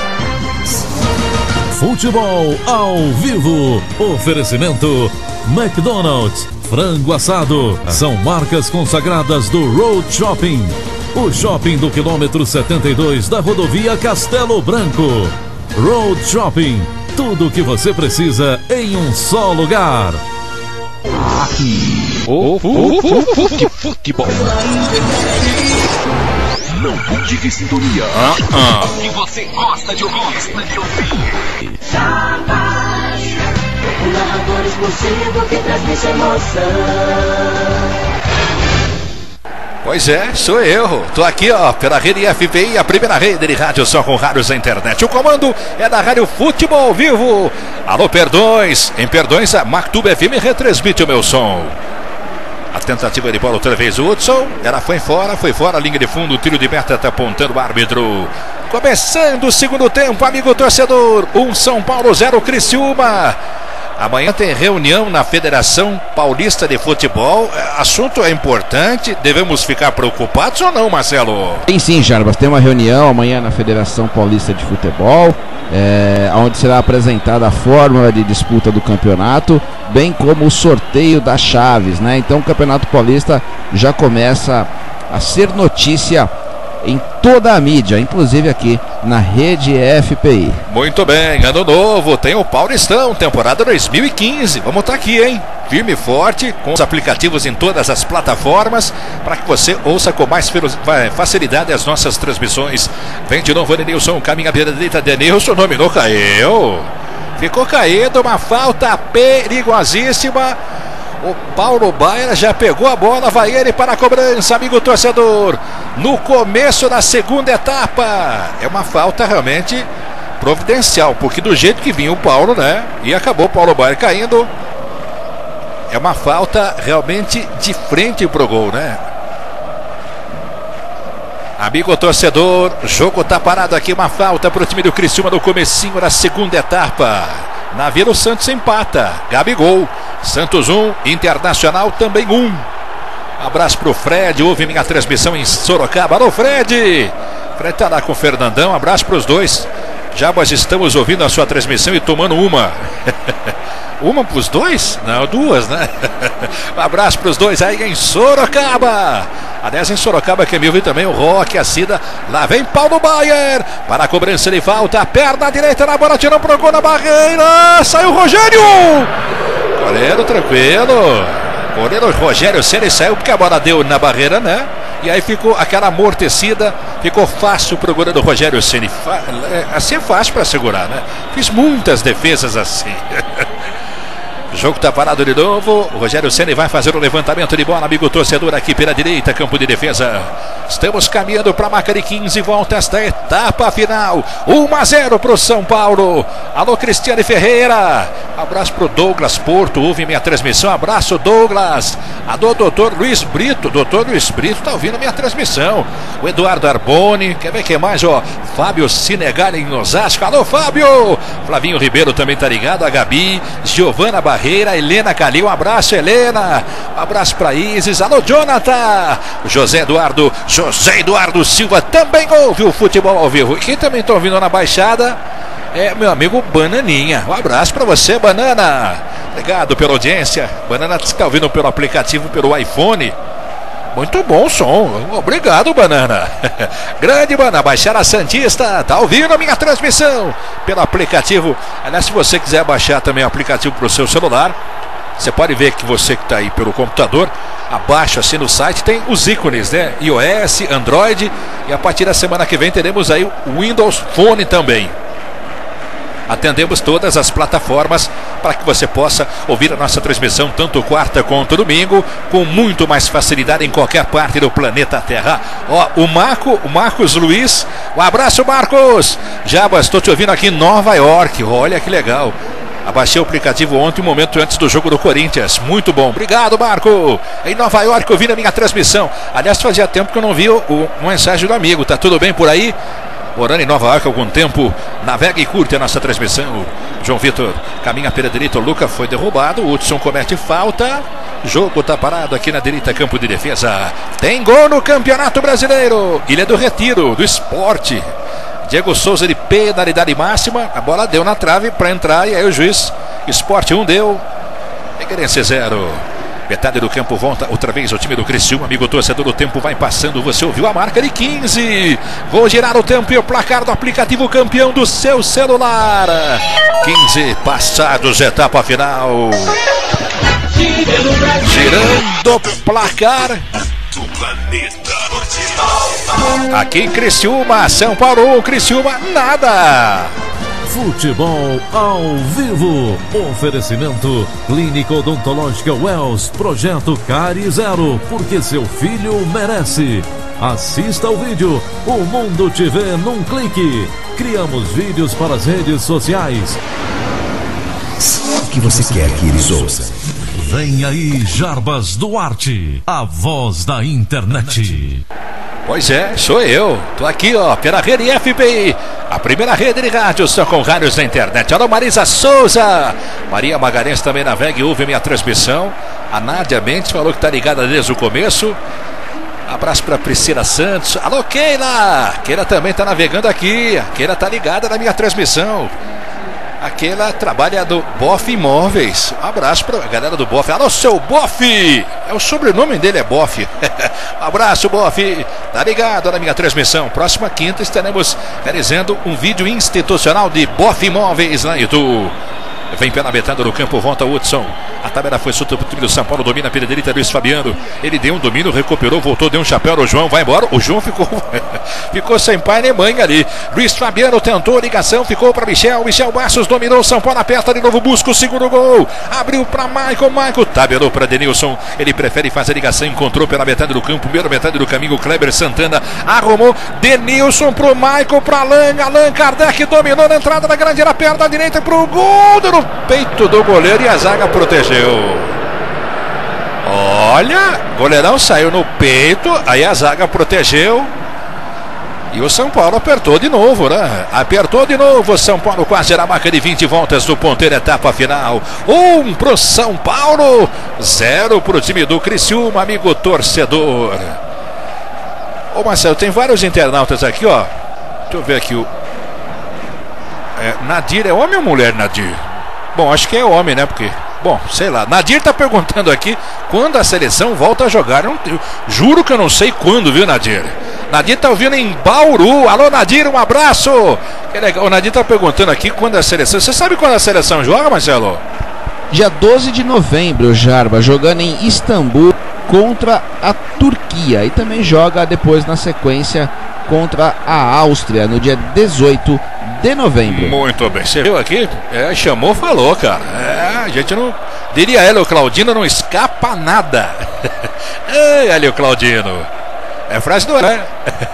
Futebol ao vivo. Oferecimento McDonald's, frango assado. São marcas consagradas do Road Shopping. O shopping do quilômetro 72 da rodovia Castelo Branco. Road Shopping. Tudo o que você precisa em um só lugar. Aqui. Futebol. Não mude de sintonia. O que você gosta de ouvir. O narrador esportivo que transmite emoção. Pois é, sou eu. Tô aqui, ó, pela rede FPI, a primeira rede de rádio só com rádios da internet. O comando é da Rádio Futebol ao Vivo. Alô, Perdões. Em Perdões, a Mactub FM retransmite o meu som. A tentativa de bola outra vez, o Hudson. Ela foi fora, linha de fundo, tiro de meta, tá apontando o árbitro. Começando o segundo tempo, amigo torcedor. 1 São Paulo, 0 Criciúma. Amanhã tem reunião na Federação Paulista de Futebol. Assunto é importante. Devemos ficar preocupados ou não, Marcelo? Sim, Jarbas. Tem uma reunião amanhã na Federação Paulista de Futebol, onde será apresentada a fórmula de disputa do campeonato, bem como o sorteio das chaves, né? Então o Campeonato Paulista já começa a ser notícia em toda a mídia, inclusive aqui na rede FPI. Muito bem, ano novo, tem o Paulistão, temporada 2015. Vamos estar aqui, hein? Firme e forte, com os aplicativos em todas as plataformas, para que você ouça com mais facilidade as nossas transmissões. Vem de novo, Denilson, caminha à direita, Denilson, dominou, caiu. Ficou caído, uma falta perigosíssima. O Paulo Baier já pegou a bola, vai ele para a cobrança, amigo torcedor. No começo da segunda etapa. É uma falta realmente providencial, porque do jeito que vinha o Paulo, né? E acabou o Paulo Baier caindo. É uma falta realmente de frente pro gol, né? Amigo torcedor, o jogo tá parado aqui, uma falta pro time do Criciúma no comecinho da segunda etapa. Na Vila o Santos empata, Gabigol. Santos 1, Internacional também 1. Abraço pro Fred, ouve minha transmissão em Sorocaba. Alô, Fred! Fred tá lá com o Fernandão, abraço pros dois. Já nós estamos ouvindo a sua transmissão e tomando uma. Uma pros dois? Não, duas, né? Um abraço pros dois aí em Sorocaba. Aliás, em Sorocaba que me ouve também o Roque, a Cida. Lá vem Paulo Baier para a cobrança de falta. Perna direita na bola, tirou pro gol na barreira. Saiu o Rogério. Goleiro tranquilo. Goleiro Rogério Ceni saiu porque a bola deu na barreira, né? E aí ficou aquela amortecida. Ficou fácil pro goleiro Rogério Ceni. Assim é fácil para segurar, né? Fiz muitas defesas assim. O jogo está parado de novo. O Rogério Ceni vai fazer o levantamento de bola, amigo torcedor, aqui pela direita, campo de defesa. Estamos caminhando para a marca de 15 voltas da etapa final. 1-0 para o São Paulo. Alô, Cristiane Ferreira. Abraço para o Douglas Porto. Ouve minha transmissão. Abraço, Douglas. Alô, doutor Luiz Brito. Doutor Luiz Brito está ouvindo minha transmissão. O Eduardo Arboni. Quer ver quem mais? Ó, Fábio Sinegali em Osasco. Alô, Fábio. Flavinho Ribeiro também está ligado. A Gabi. Giovana Barreira. Helena Calil. Um abraço, Helena. Um abraço para Isis. Alô, Jonathan. José Eduardo Silva também ouve o futebol ao vivo. E quem também está ouvindo na Baixada é meu amigo Bananinha. Um abraço para você, Banana. Obrigado pela audiência. Banana está ouvindo pelo aplicativo, pelo iPhone. Muito bom o som. Obrigado, Banana. Grande Banana. Baixada Santista. Tá ouvindo a minha transmissão pelo aplicativo. Aliás, se você quiser baixar também o aplicativo para o seu celular, você pode ver que você que está aí pelo computador, abaixo assim no site tem os ícones, né? iOS, Android, e a partir da semana que vem teremos aí o Windows Phone também. Atendemos todas as plataformas para que você possa ouvir a nossa transmissão tanto quarta quanto domingo com muito mais facilidade em qualquer parte do planeta Terra. Ó, o Marcos Luiz, um abraço, Marcos. Jabas, estou te ouvindo aqui em Nova York. Olha que legal. Abaixei o aplicativo ontem, um momento antes do jogo do Corinthians. Muito bom. Obrigado, Marco. Em Nova York, ouvindo a minha transmissão. Aliás, fazia tempo que eu não vi uma mensagem do amigo. Tá tudo bem por aí? Morando em Nova York há algum tempo, navega e curte a nossa transmissão. O João Vitor caminha pela direita, o Luca foi derrubado, o Hudson comete falta. Jogo tá parado aqui na direita, campo de defesa. Tem gol no Campeonato Brasileiro. Ilha do Retiro, do Esporte. Diego Souza de penalidade máxima. A bola deu na trave para entrar e aí o juiz, Esporte 1 deu, Figueirense 0. Metade do campo volta outra vez o time do Criciúma. Amigo torcedor, o tempo vai passando. Você ouviu a marca de 15. Vou girar o tempo e o placar do aplicativo campeão do seu celular. 15 passados, etapa final. Girando o placar do planeta. Aqui em Criciúma, São Paulo, Criciúma, nada. Futebol ao vivo. Oferecimento Clínica Odontológica Wells. Projeto Cárie Zero, porque seu filho merece. Assista ao vídeo. O mundo te vê num clique. Criamos vídeos para as redes sociais. O que você quer que eles ouçam? Vem aí Jarbas Duarte, a voz da internet. Pois é, sou eu. Tô aqui, ó, pela rede FPI, a primeira rede de rádio, só com rádios na internet. Alô, Marisa Souza. Maria Magalhães também navega e ouve minha transmissão. A Nádia Mendes falou que tá ligada desde o começo. Abraço pra Priscila Santos. Alô, Keila. Keila também tá navegando aqui. A Keila tá ligada na minha transmissão. Aquela trabalha do Boff Imóveis. Um abraço pra galera do Boff. Alô, seu Boff! O sobrenome dele é Boff. Um abraço, Boff. Tá ligado na minha transmissão. Próxima quinta estaremos realizando um vídeo institucional de Boff Imóveis lá no YouTube. Vem pela metade do campo, volta o Hudson. A tabela foi solta pro time do São Paulo, domina a pela direita, Luiz Fabiano. Ele deu um domínio, recuperou, voltou, deu um chapéu no João, vai embora. O João ficou sem pai nem mãe ali. Luiz Fabiano tentou ligação, ficou para Michel. Michel Bastos dominou, São Paulo aperta de novo, busca o segundo gol. Abriu para Michael, tabelou para Denilson. Ele prefere fazer a ligação, encontrou pela metade do campo, primeira metade do caminho. Kleber Santana arrumou, Denilson pro Michael, para Allan Kardec dominou na entrada da grande área, perna direita pro gol, no peito do goleiro e a zaga protegeu. Olha, goleirão saiu no peito, aí a zaga protegeu. E o São Paulo apertou de novo, né? Apertou de novo o São Paulo, quase na marca de 20 voltas do ponteiro, etapa final. 1 pro São Paulo, 0 pro time do Criciúma, amigo torcedor. Ô Marcelo, tem vários internautas aqui, ó. Deixa eu ver aqui. Nadir é homem ou mulher, Nadir? Bom, acho que é homem, né? Porque, bom, sei lá. Nadir tá perguntando aqui quando a seleção volta a jogar. Juro que eu não sei quando, viu, Nadir? Nadir tá ouvindo em Bauru. Alô, Nadir, um abraço. O Nadir tá perguntando aqui quando a seleção... Você sabe quando a seleção joga, Marcelo? Dia 12 de novembro, Jarba, jogando em Istambul contra a Turquia. E também joga depois, na sequência, contra a Áustria, no dia 18 de novembro. Muito bem, você viu aqui? Chamou, falou, cara. A gente não... Diria ela, o Claudino não escapa nada. Ali o Claudino. É frase do... né?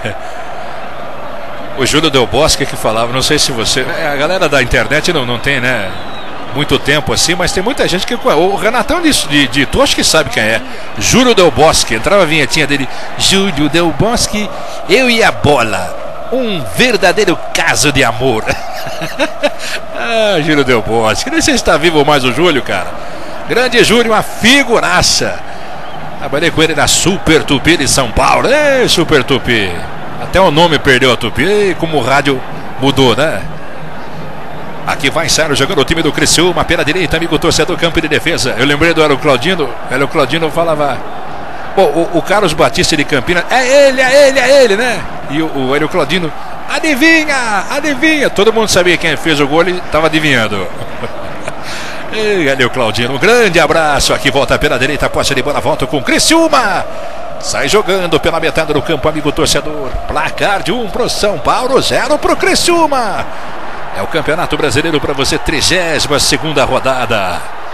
O Júlio Del Bosque que falava, não sei se você... A galera da internet não tem, né? Muito tempo assim, mas tem muita gente que... O Renatão de Tocho que sabe quem é. Júlio Del Bosque, entrava a vinhetinha dele. Júlio Del Bosque, eu e a bola. Um verdadeiro caso de amor. Júlio Del Bosque. Nem sei se está vivo mais o Júlio, cara. Grande Júlio, uma figuraça. Trabalhei com ele na Super Tupi de São Paulo. Super Tupi. Até o nome perdeu a Tupi. Como o rádio mudou, né? Aqui vai Sérgio jogando o time do Criciúma pela direita, amigo torcedor, campo de defesa. Eu lembrei do Hélio Claudino. Hélio Claudino falava... Bom, o Carlos Batista de Campinas, é ele, né? E o Hélio Claudino, adivinha. Todo mundo sabia quem fez o gol, ele estava adivinhando. Hélio Claudino, um grande abraço. Aqui volta pela direita, posse de bola, volta com o Criciúma. Sai jogando pela metade do campo, amigo torcedor. Placar de 1 pro São Paulo, 0 pro Criciúma. É o Campeonato Brasileiro para você, 32ª rodada.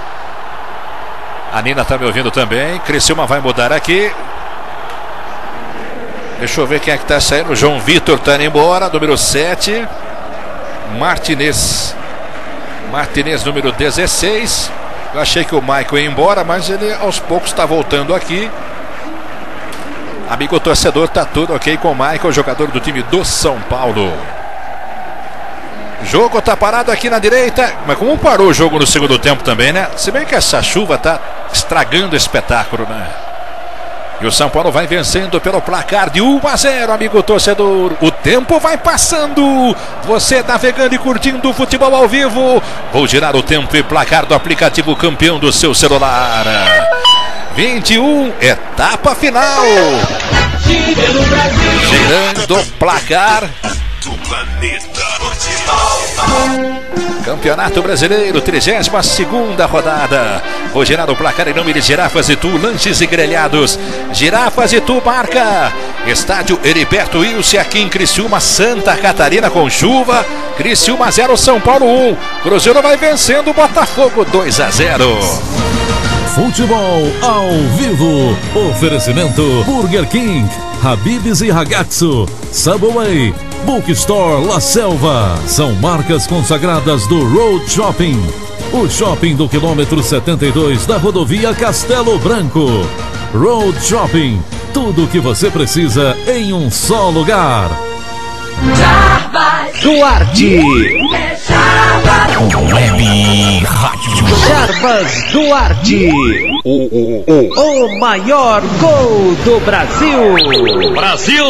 A Nina tá me ouvindo também. Criciúma vai mudar aqui. Deixa eu ver quem é que tá saindo. O João Vitor tá indo embora, número 7. Martinez, número 16. Eu achei que o Michael ia embora, mas ele aos poucos está voltando aqui. Amigo torcedor, tá tudo ok com o Michael, jogador do time do São Paulo. O jogo tá parado aqui na direita. Mas como parou o jogo no segundo tempo também, né? Se bem que essa chuva tá estragando o espetáculo, né? E o São Paulo vai vencendo pelo placar de 1-0, amigo torcedor. O tempo vai passando. Você navegando e curtindo o futebol ao vivo. Vou girar o tempo e placar do aplicativo campeão do seu celular. 21, etapa final. Girando o placar do planeta futebol. Campeonato Brasileiro, 32ª rodada. Vou girar o placar em nome de Girafas e Tu, lanches e grelhados. Girafas e Tu marca. Estádio Heriberto Wilson aqui em Criciúma, Santa Catarina, com chuva. Criciúma 0, São Paulo 1. Cruzeiro vai vencendo o Botafogo 2-0. Futebol ao vivo. Oferecimento Burger King, Habib's e Ragazzo, Subway, Bookstore La Selva. São marcas consagradas do Road Shopping, o shopping do quilômetro 72 da rodovia Castelo Branco. Road Shopping, Tudo o que você precisa em um só lugar. Jarbas Duarte. Web Rádio. Jarbas Duarte. O maior gol do Brasil. Brasil!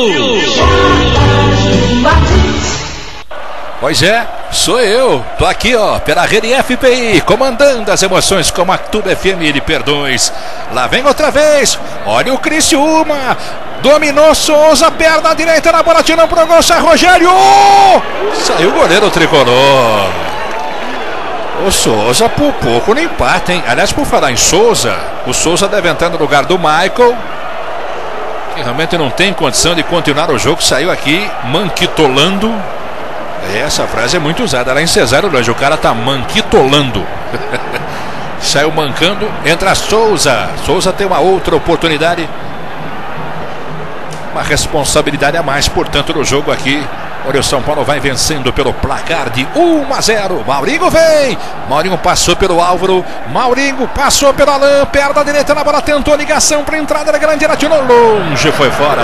Pois é, sou eu. Tô aqui, ó, pela rede FPI, comandando as emoções com a Mactuba FM de Perdões. Lá vem outra vez. Olha o Criciúma. Dominou Souza, perna direita na bola, tirando pro gol, sai Rogério. Saiu o goleiro tricolor. O Souza por pouco no empate, hein? Aliás, por falar em Souza, o Souza deve entrar no lugar do Michael, que realmente não tem condição de continuar o jogo. Saiu aqui manquitolando. Essa frase é muito usada lá em Cesário Lange. O cara tá manquitolando. Saiu mancando, entra Souza. Souza tem uma outra oportunidade, uma responsabilidade a mais, portanto, no jogo aqui. Olha, o São Paulo vai vencendo pelo placar de 1-0. Maurinho vem. Maurinho passou pelo Álvaro. Maurinho passou pelo Alain. Perna direita na bola. Tentou ligação para entrada da grande. Atirou longe. Foi fora.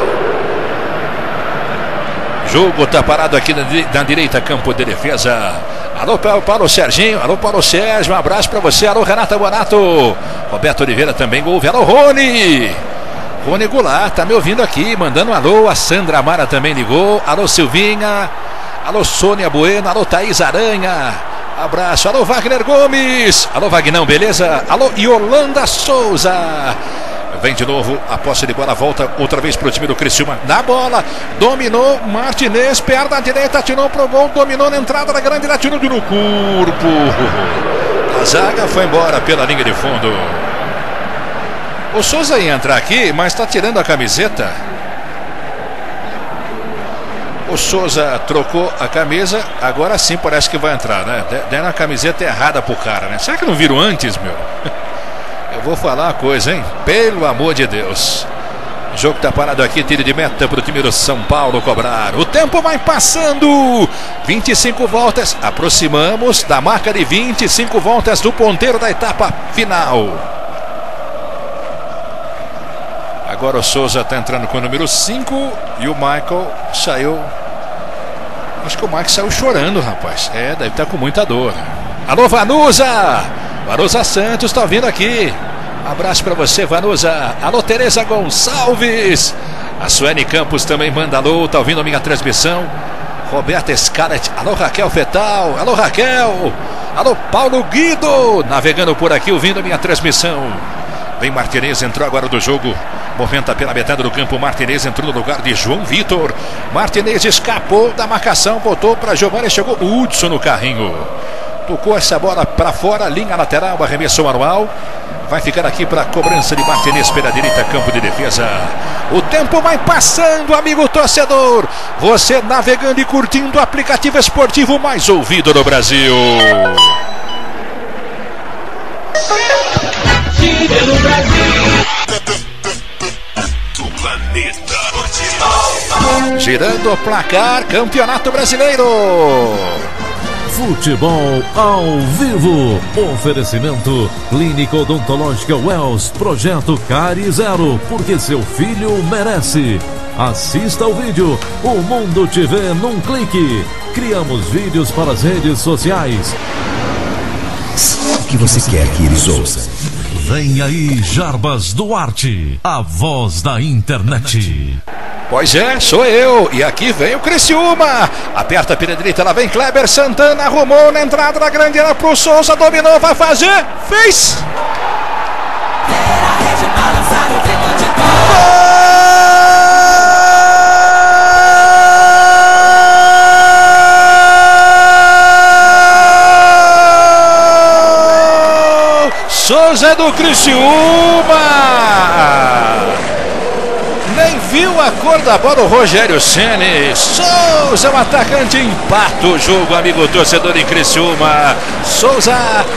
Jogo tá parado aqui na direita. Campo de defesa. Alô para o Serginho. Alô para o Sérgio. Um abraço para você. Alô, Renata Bonato. Roberto Oliveira também. Gol. Alô, Rony. Rony Goulart, tá me ouvindo aqui, mandando um alô. A Sandra Amara também ligou. Alô, Silvinha. Alô, Sônia Bueno. Alô, Thaís Aranha. Abraço. Alô, Wagner Gomes. Alô, Vagnão, beleza? Alô, Yolanda Souza. Vem de novo, a posse de bola volta outra vez pro time do Criciúma. Na bola, dominou Martinez, perna direita, atirou pro gol, dominou na entrada da grande, atirou no corpo. A zaga foi embora pela linha de fundo. O Souza ia entrar aqui, mas está tirando a camiseta. O Souza trocou a camisa, agora sim parece que vai entrar, né? Deram a camiseta errada pro cara, né? Será que não viram antes, meu? Eu vou falar uma coisa, hein? Pelo amor de Deus. O jogo tá parado aqui, tiro de meta pro time do São Paulo cobrar. O tempo vai passando. 25 voltas, aproximamos da marca de 25 voltas do ponteiro da etapa final. Agora o Souza está entrando com o número 5 e o Michael saiu. Acho que o Michael saiu chorando, rapaz. É, deve estar com muita dor. Alô, Vanusa! Vanusa Santos está vindo aqui. Abraço para você, Vanusa. Alô, Tereza Gonçalves. A Suene Campos também manda alô, está ouvindo a minha transmissão. Roberta Scarlett. Alô, Raquel Fetal. Alô, Raquel. Alô, Paulo Guido. Navegando por aqui, ouvindo a minha transmissão. Vem Martinez, entrou agora do jogo. Movimenta pela metade do campo. Martinez entrou no lugar de João Vitor. Martinez escapou da marcação, botou para Giovanni, chegou o Hudson no carrinho. Tocou essa bola para fora, linha lateral, arremesso manual. Vai ficar aqui para a cobrança de Martinez pela direita, campo de defesa. O tempo vai passando, amigo torcedor. Você navegando e curtindo o aplicativo esportivo mais ouvido no Brasil. Do Brasil, do planeta. Girando o placar, Campeonato Brasileiro. Futebol ao vivo. Oferecimento Clínica Odontológica Wells. Projeto Cárie Zero, porque seu filho merece. Assista ao vídeo. O mundo te vê num clique. Criamos vídeos para as redes sociais. O que você quer que eles ouçam? Vem aí Jarbas Duarte, a voz da internet. Pois é, sou eu. E aqui vem o Criciúma. Aperta pela direita, lá vem Kleber Santana. Arrumou na entrada da grande área pro Souza. Dominou, vai fazer. Fez. Souza do Criciúma. Nem viu a cor da bola o Rogério Ceni. Souza, o atacante, empata o jogo, amigo torcedor em Criciúma. Souza.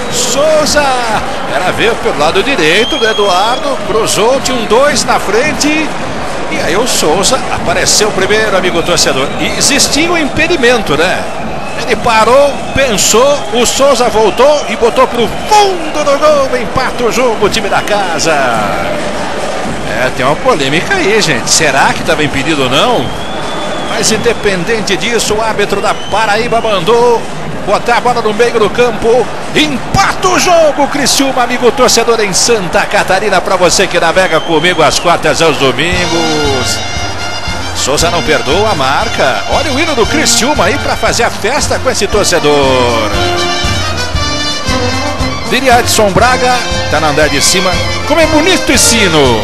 Era ver pelo lado direito do Eduardo. Cruzou, tinha um 2 na frente. E aí o Souza apareceu primeiro, amigo torcedor. E existia um impedimento, né? Ele parou, pensou, o Souza voltou e botou pro fundo do gol, empata o jogo, o time da casa. Tem uma polêmica aí, gente. Será que estava impedido ou não? Mas independente disso, o árbitro da Paraíba mandou botar a bola no meio do campo. Empata o jogo, Criciúma, amigo torcedor, em Santa Catarina. Para você que navega comigo às quartas aos domingos. Souza não perdoa a marca. Olha o hino do Criciúma aí para fazer a festa com esse torcedor. Diria Edson Braga, tá no andar de cima. Como é bonito esse hino.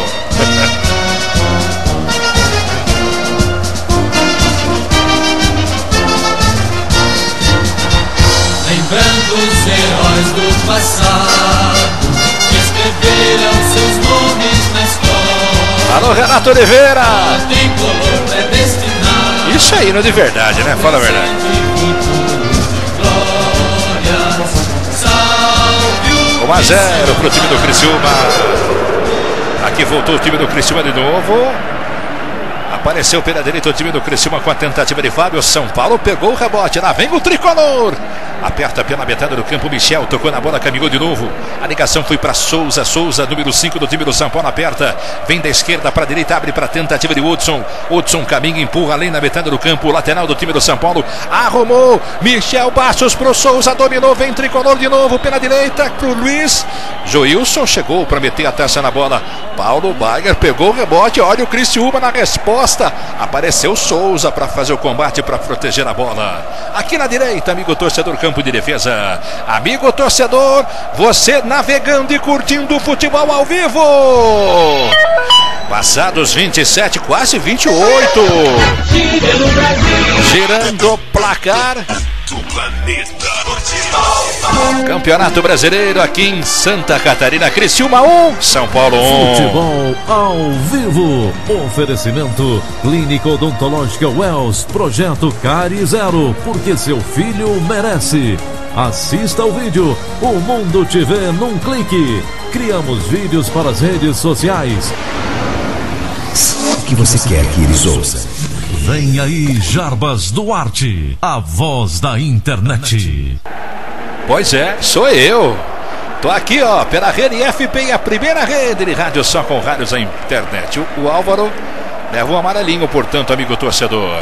Lembrando os heróis do passado, que escreveram seus nomes na história. Alô, Renato Oliveira. A tricolor é destinado. Isso aí, não é de verdade, né? Fala a verdade. 1-0 pro time do Criciúma. Aqui voltou o time do Criciúma de novo. Apareceu pela direita o time do Criciúma com a tentativa de Fábio. São Paulo pegou o rebote. Lá vem o tricolor. Aperta pela metade do campo. Michel tocou na bola, caminhou de novo. A ligação foi para Souza. Souza, número 5 do time do São Paulo, aperta. Vem da esquerda para a direita, abre para a tentativa de Hudson. Hudson caminha, empurra além na metade do campo. Lateral do time do São Paulo. Arrumou. Michel Bastos pro Souza. Dominou. Vem tricolor de novo pela direita pro Luiz. Joilson chegou para meter a taça na bola. Paulo Baier pegou o rebote. Olha o Criciúma na resposta. Apareceu Souza para fazer o combate, para proteger a bola. Aqui na direita, amigo torcedor, campo de defesa. Amigo torcedor, você navegando e curtindo o futebol ao vivo. Passados 27, quase 28. Girando o placar. Campeonato Brasileiro aqui em Santa Catarina. Criciúma 1, São Paulo 1. Futebol ao vivo. Oferecimento Clínica Odontológica Wells. Projeto Cárie Zero, porque seu filho merece. Assista ao vídeo O Mundo Te Vê num clique. Criamos vídeos para as redes sociais. O que você quer que eles ouçam? Vem aí Jarbas Duarte, a voz da internet. Pois é, sou eu. Tô aqui, ó, pela rede FPI, a primeira rede de rádio só com rádios à internet. O Álvaro leva um amarelinho, portanto, amigo torcedor.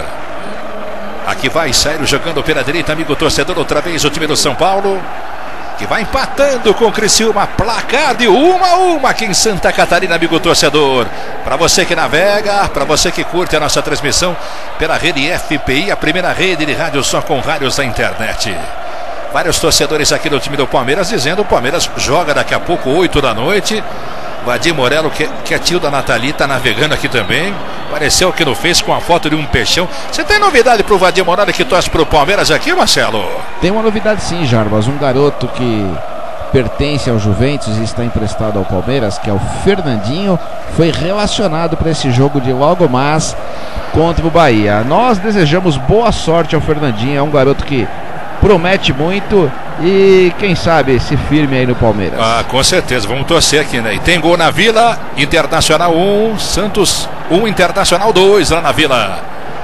Aqui vai Sairo jogando pela direita, amigo torcedor, outra vez o time do São Paulo, que vai empatando com o Criciúma, placar de 1-1 aqui em Santa Catarina, amigo torcedor. Para você que navega, para você que curte a nossa transmissão pela rede FPI, a primeira rede de rádio só com rádios da internet. Vários torcedores aqui do time do Palmeiras dizendo o Palmeiras joga daqui a pouco, 8 da noite. Vadir Morello, que é tio da Nathalie, tá navegando aqui também. Apareceu aqui no Face com a foto de um peixão. Você tem novidade pro Vadir Morello que torce pro Palmeiras aqui, Marcelo? Tem uma novidade sim, Jarbas. Um garoto que pertence ao Juventus e está emprestado ao Palmeiras, que é o Fernandinho, foi relacionado para esse jogo de logo mais contra o Bahia. Nós desejamos boa sorte ao Fernandinho. É um garoto que promete muito e quem sabe se firme aí no Palmeiras. Ah, com certeza, vamos torcer aqui, né? E tem gol na Vila, Internacional 1, Santos 1, Internacional 2 lá na Vila.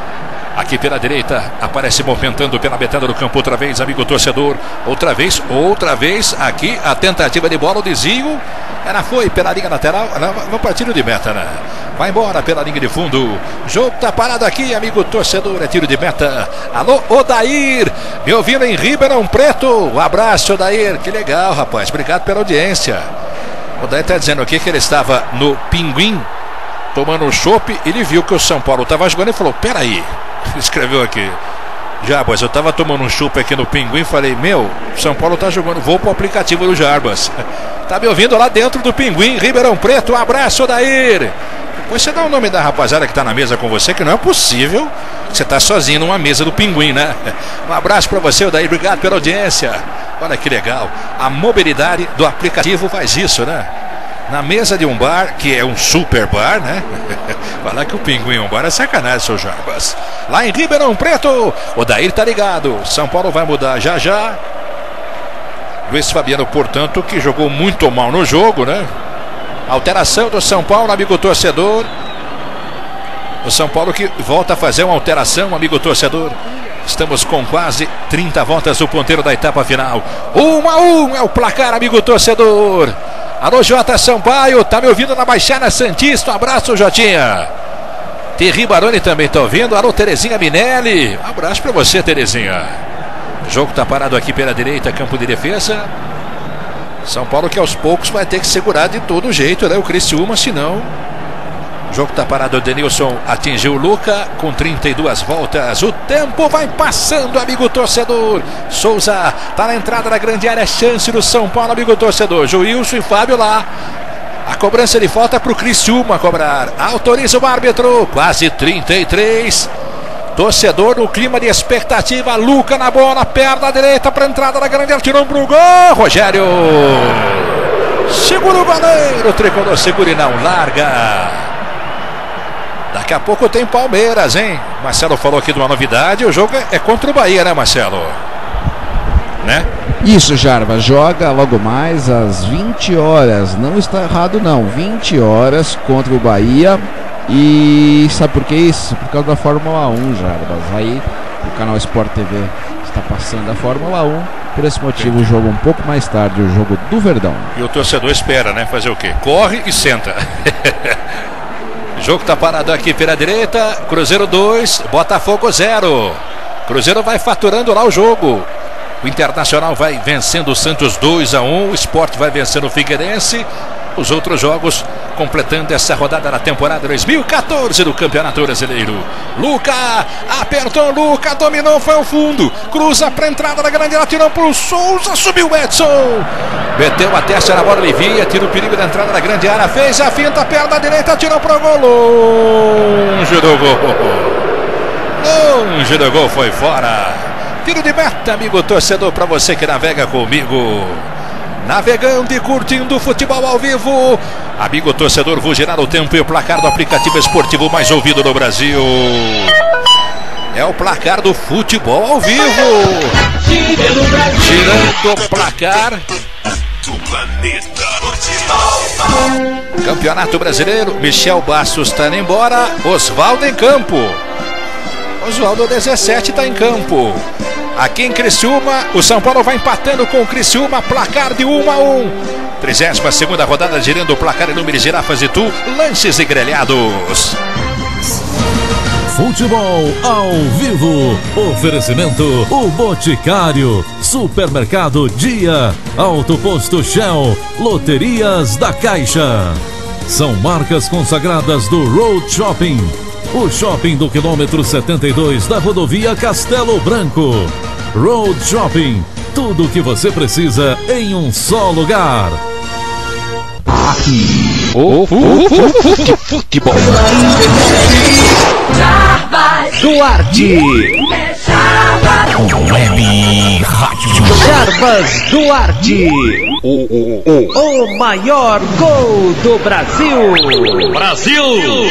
Aqui pela direita, aparece movimentando pela metade do campo outra vez, amigo torcedor. Outra vez, aqui a tentativa de bola, o desvio. Ela foi pela linha lateral, no partido de meta, né? Vai embora pela linha de fundo. Jogo tá parado aqui, amigo torcedor, é tiro de meta. Alô, Odair, me ouvindo em Ribeirão Preto. Um abraço, Odair, que legal, rapaz, obrigado pela audiência. O Odair tá dizendo aqui que ele estava no Pinguim, tomando um chopp. Ele viu que o São Paulo estava jogando e falou, peraí. Escreveu aqui, Jarbas, eu tava tomando um chupa aqui no Pinguim, falei, meu, São Paulo tá jogando, vou pro aplicativo do Jarbas. Tá me ouvindo lá dentro do Pinguim, Ribeirão Preto, um abraço, Daír. Depois você dá o nome da rapaziada que tá na mesa com você, que não é possível que você tá sozinho numa mesa do Pinguim, né? Um abraço pra você, Daír, obrigado pela audiência. Olha que legal, a mobilidade do aplicativo faz isso, né? Na mesa de um bar, que é um super bar, né? Falar que o Pinguim é um bar é sacanagem, seu Jarbas. Lá em Ribeirão Preto, o Daír tá ligado. São Paulo vai mudar já já. Luiz Fabiano, portanto, que jogou muito mal no jogo, né? Alteração do São Paulo, amigo torcedor. O São Paulo que volta a fazer uma alteração, amigo torcedor. Estamos com quase 30 voltas do ponteiro da etapa final. 1-1 é o placar, amigo torcedor. Alô, Jota Sampaio, tá me ouvindo na Baixada Santista? Um abraço, Jotinha. Terry Baroni também tá ouvindo. Alô, Terezinha Minelli. Um abraço pra você, Terezinha. O jogo tá parado aqui pela direita, campo de defesa. São Paulo que aos poucos vai ter que segurar de todo jeito, né? O Criciúma, senão... O jogo tá parado, o Denilson atingiu o Luca com 32 voltas. O tempo vai passando, amigo torcedor. Souza tá na entrada da grande área, chance do São Paulo, amigo torcedor. Joilson e Fábio lá. A cobrança de falta pro Criciúma cobrar. Autoriza o árbitro, quase 33. Torcedor no clima de expectativa. Luca na bola, perna direita para entrada da grande área, tirou pro gol. Rogério segura o goleiro, tricolor segura e não larga. Daqui a pouco tem Palmeiras, hein? Marcelo falou aqui de uma novidade. O jogo é contra o Bahia, né, Marcelo? Né? Isso, Jarbas. Joga logo mais às 20 horas. Não está errado, não. 20 horas contra o Bahia. E sabe por que isso? Por causa da Fórmula 1, Jarbas. Aí o canal Sport TV está passando a Fórmula 1. Por esse motivo, o jogo um pouco mais tarde, o jogo do Verdão. E o torcedor espera, né? Fazer o quê? Corre e senta. O jogo tá parado aqui pela direita. Cruzeiro 2, Botafogo 0. Cruzeiro vai faturando lá o jogo. O Internacional vai vencendo o Santos 2-1. O Sport vai vencendo o Figueirense. Os outros jogos completando essa rodada da temporada 2014 do Campeonato Brasileiro. Luca apertou, Luca dominou, foi ao fundo. Cruza para entrada da grande área, tirou pro Souza, subiu o Edson. Meteu a testa na bola, Livia, tira o perigo da entrada da grande área, fez a finta, perna direita, tirou pro gol. Longe do gol. Longe do gol, foi fora. Tiro de meta, amigo torcedor, para você que navega comigo. Navegando e curtindo o futebol ao vivo. Amigo torcedor, vou girar o tempo e o placar do aplicativo esportivo mais ouvido no Brasil. É o placar do futebol ao vivo. Girando o placar do planeta futebol. Campeonato Brasileiro, Michel Bastos está indo embora. Oswaldo em campo. Oswaldo 17 está em campo. Aqui em Criciúma, o São Paulo vai empatando com o Criciúma, placar de 1-1. 32ª rodada, girando o placar em número de girafas e tu, lanches e grelhados. Futebol ao vivo. Oferecimento O Boticário, Supermercado Dia, Auto Posto Shell, Loterias da Caixa. São marcas consagradas do Road Shopping. O shopping do quilômetro 72 da rodovia Castelo Branco. Road Shopping, tudo o que você precisa em um só lugar. Aqui, o futebol. Duarte. Web Rádio. Jarbas Duarte. O maior gol do Brasil. Brasil!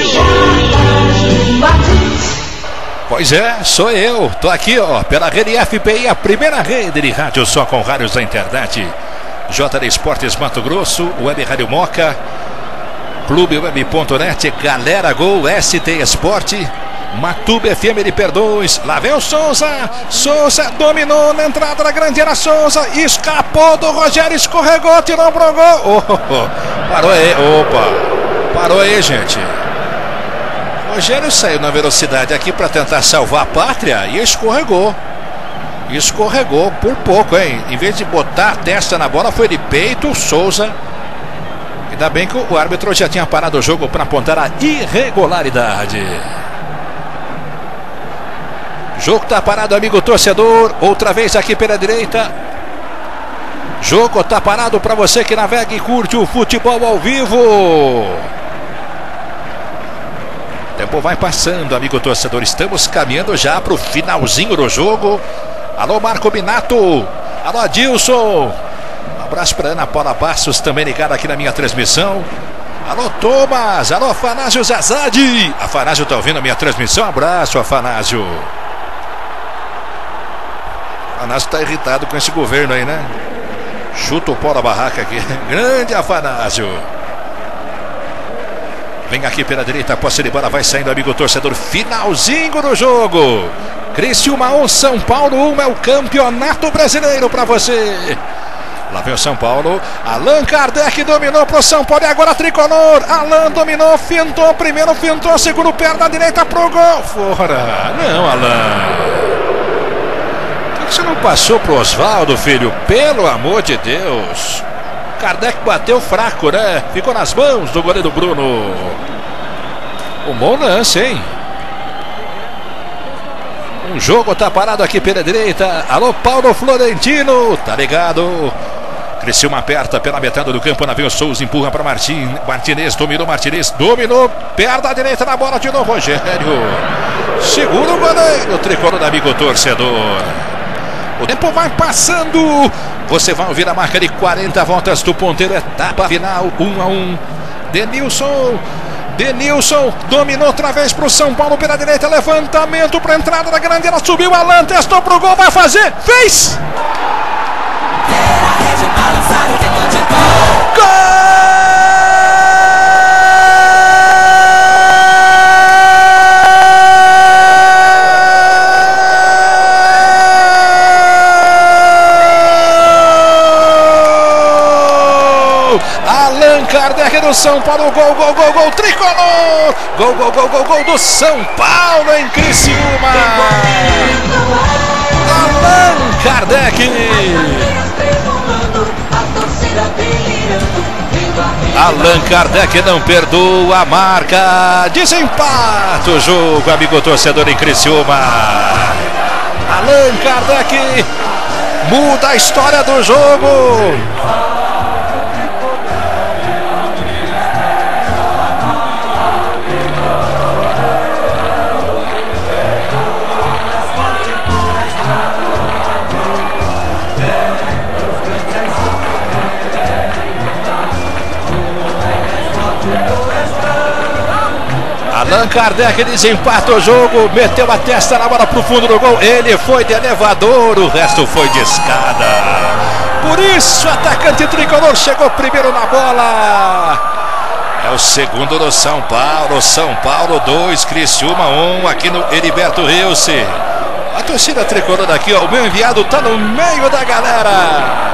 Pois é, sou eu. Tô aqui, ó, pela rede FPI, a primeira rede de rádio só com rádios da internet. JD Esportes Mato Grosso, Web Rádio Moca, clubeweb.net, Galera Gol, ST Esporte, Matube FM de Perdões. Lá vem o Souza. Souza dominou na entrada da grande área. Souza escapou do Rogério, escorregou, tirou pro gol. Parou aí, parou aí, gente. Rogério saiu na velocidade aqui para tentar salvar a pátria e escorregou. Escorregou por pouco, hein? Em vez de botar a testa na bola, foi de peito o Souza. Ainda bem que o árbitro já tinha parado o jogo para apontar a irregularidade. Jogo tá parado, amigo torcedor. Outra vez aqui pela direita. Jogo tá parado para você que navega e curte o futebol ao vivo. O tempo vai passando, amigo torcedor. Estamos caminhando já para o finalzinho do jogo. Alô, Marco Binato. Alô, Adilson. Um abraço para Ana Paula Bastos, também ligada aqui na minha transmissão. Alô, Thomas. Alô, Afanásio Zazade. Afanásio tá ouvindo a minha transmissão. Abraço, Afanásio. Afanásio tá irritado com esse governo aí, né? Chuta o pau da barraca aqui. Grande Afanásio. Vem aqui pela direita, a posse de bola vai saindo, amigo torcedor. Finalzinho do jogo. Criciúma 1, São Paulo 1, é o Campeonato Brasileiro para você. Lá vem o São Paulo. Allan Kardec dominou pro São Paulo e agora tricolor. Allan dominou, fintou primeiro, fintou segundo, perna direita pro gol. Fora. Não, Allan. Por que você não passou pro Oswaldo, filho? Pelo amor de Deus. Kardec bateu fraco, né? Ficou nas mãos do goleiro Bruno. Um bom lance, hein? Um jogo tá parado aqui pela direita. Alô, Paulo Florentino. Tá ligado? Criciúma aperta pela metade do campo. Navio Souza empurra para Martinez. Dominou, perna direita na bola de novo. Rogério segura o goleiro. Tricolor do amigo torcedor. O tempo vai passando. Você vai ouvir a marca de 40 voltas do ponteiro. Etapa final, 1-1. Denilson dominou outra vez para o São Paulo pela direita. Levantamento para a entrada da grande área. Subiu Allan, testou para o gol. Vai fazer. Fez! Gol! Allan Kardec do São Paulo, gol, tricolor! Gol do São Paulo em Criciúma! Allan Kardec! Allan Kardec não perdoa a marca. Desempata o jogo, amigo torcedor em Criciúma. Allan Kardec muda a história do jogo. Allan Kardec desempata o jogo, meteu a testa na bola pro fundo do gol. Ele foi de elevador, o resto foi de escada. Por isso, o atacante tricolor chegou primeiro na bola. É o segundo do São Paulo. São Paulo 2, Criciúma 1, aqui no Heriberto Rilse. A torcida tricolor daqui, ó, o meu enviado tá no meio da galera.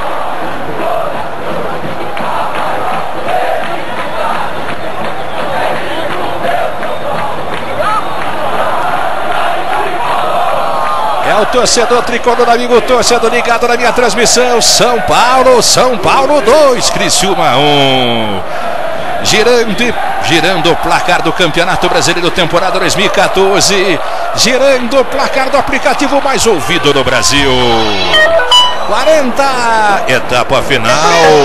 É o torcedor tricolor, amigo torcedor ligado na minha transmissão. São Paulo 2, Criciúma 1. Girando o placar do Campeonato Brasileiro temporada 2014. Girando o placar do aplicativo mais ouvido no Brasil. 40, etapa final.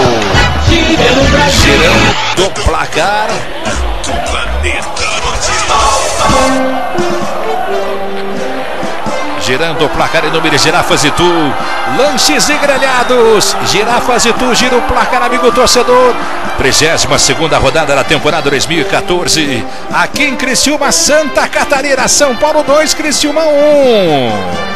Girando o placar do planeta. Girando o placar em nome de Girafas Itu, lanches e grelhados. Girafas Itu gira o placar, amigo torcedor. 32ª rodada da temporada 2014. Aqui em Criciúma, Santa Catarina. São Paulo 2, Criciúma 1.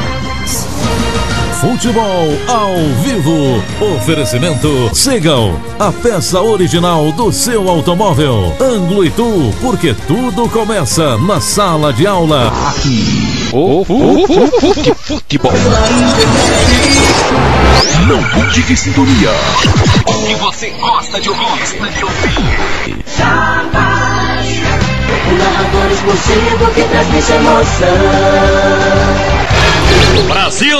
Futebol ao vivo. Oferecimento Segal, a peça original do seu automóvel. Ângulo Itu, porque tudo começa na sala de aula. Aqui. Futebol. Não mude de sintonia. O que você gosta de ouvir? O narrador exclusivo que transmite emoção. Brasil!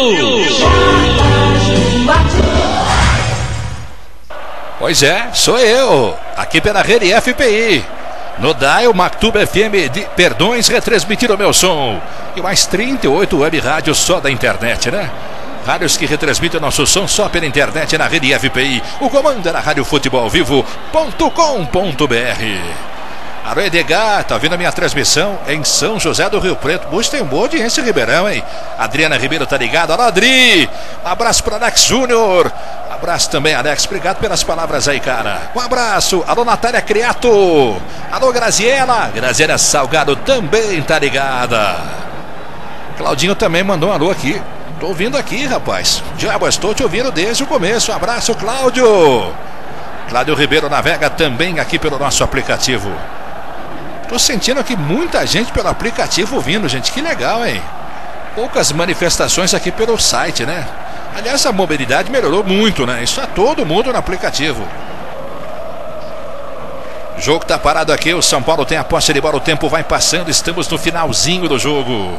Pois é, sou eu. Aqui pela rede FPI. No Dial Mactuba FM de Perdões, retransmitir o meu som. E mais 38 web rádios só da internet, né? Rádios que retransmitem o nosso som só pela internet na rede FPI. O comando é na radiofutebolvivo.com.br. Alô, Edgar, tá ouvindo a minha transmissão em São José do Rio Preto. Puxa, tem boa audiência em Ribeirão, hein? Adriana Ribeiro tá ligada. Alô, Adri! Abraço para Alex Júnior. Abraço também, Alex. Obrigado pelas palavras aí, cara. Um abraço. Alô, Natália Criato. Alô, Graziela. Graziela Salgado também tá ligada. Claudinho também mandou um alô aqui. Tô ouvindo aqui, rapaz. Diabo, estou te ouvindo desde o começo. Um abraço, Cláudio. Cláudio Ribeiro navega também aqui pelo nosso aplicativo. Tô sentindo aqui muita gente pelo aplicativo ouvindo, gente. Que legal, hein? Poucas manifestações aqui pelo site, né? Aliás, a mobilidade melhorou muito, né? Isso é todo mundo no aplicativo. O jogo tá parado aqui, o São Paulo tem a posse de bola, o tempo vai passando, estamos no finalzinho do jogo.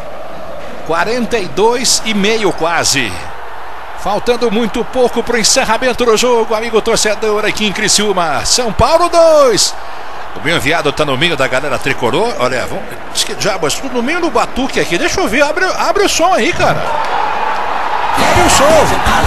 42,5 quase. Faltando muito pouco pro encerramento do jogo, amigo torcedor aqui em Criciúma. São Paulo 2. O meu enviado tá no meio da galera tricolor. Olha, diz que diabos, tudo no meio do batuque aqui. Deixa eu ver, abre o som aí, cara. Abre o som.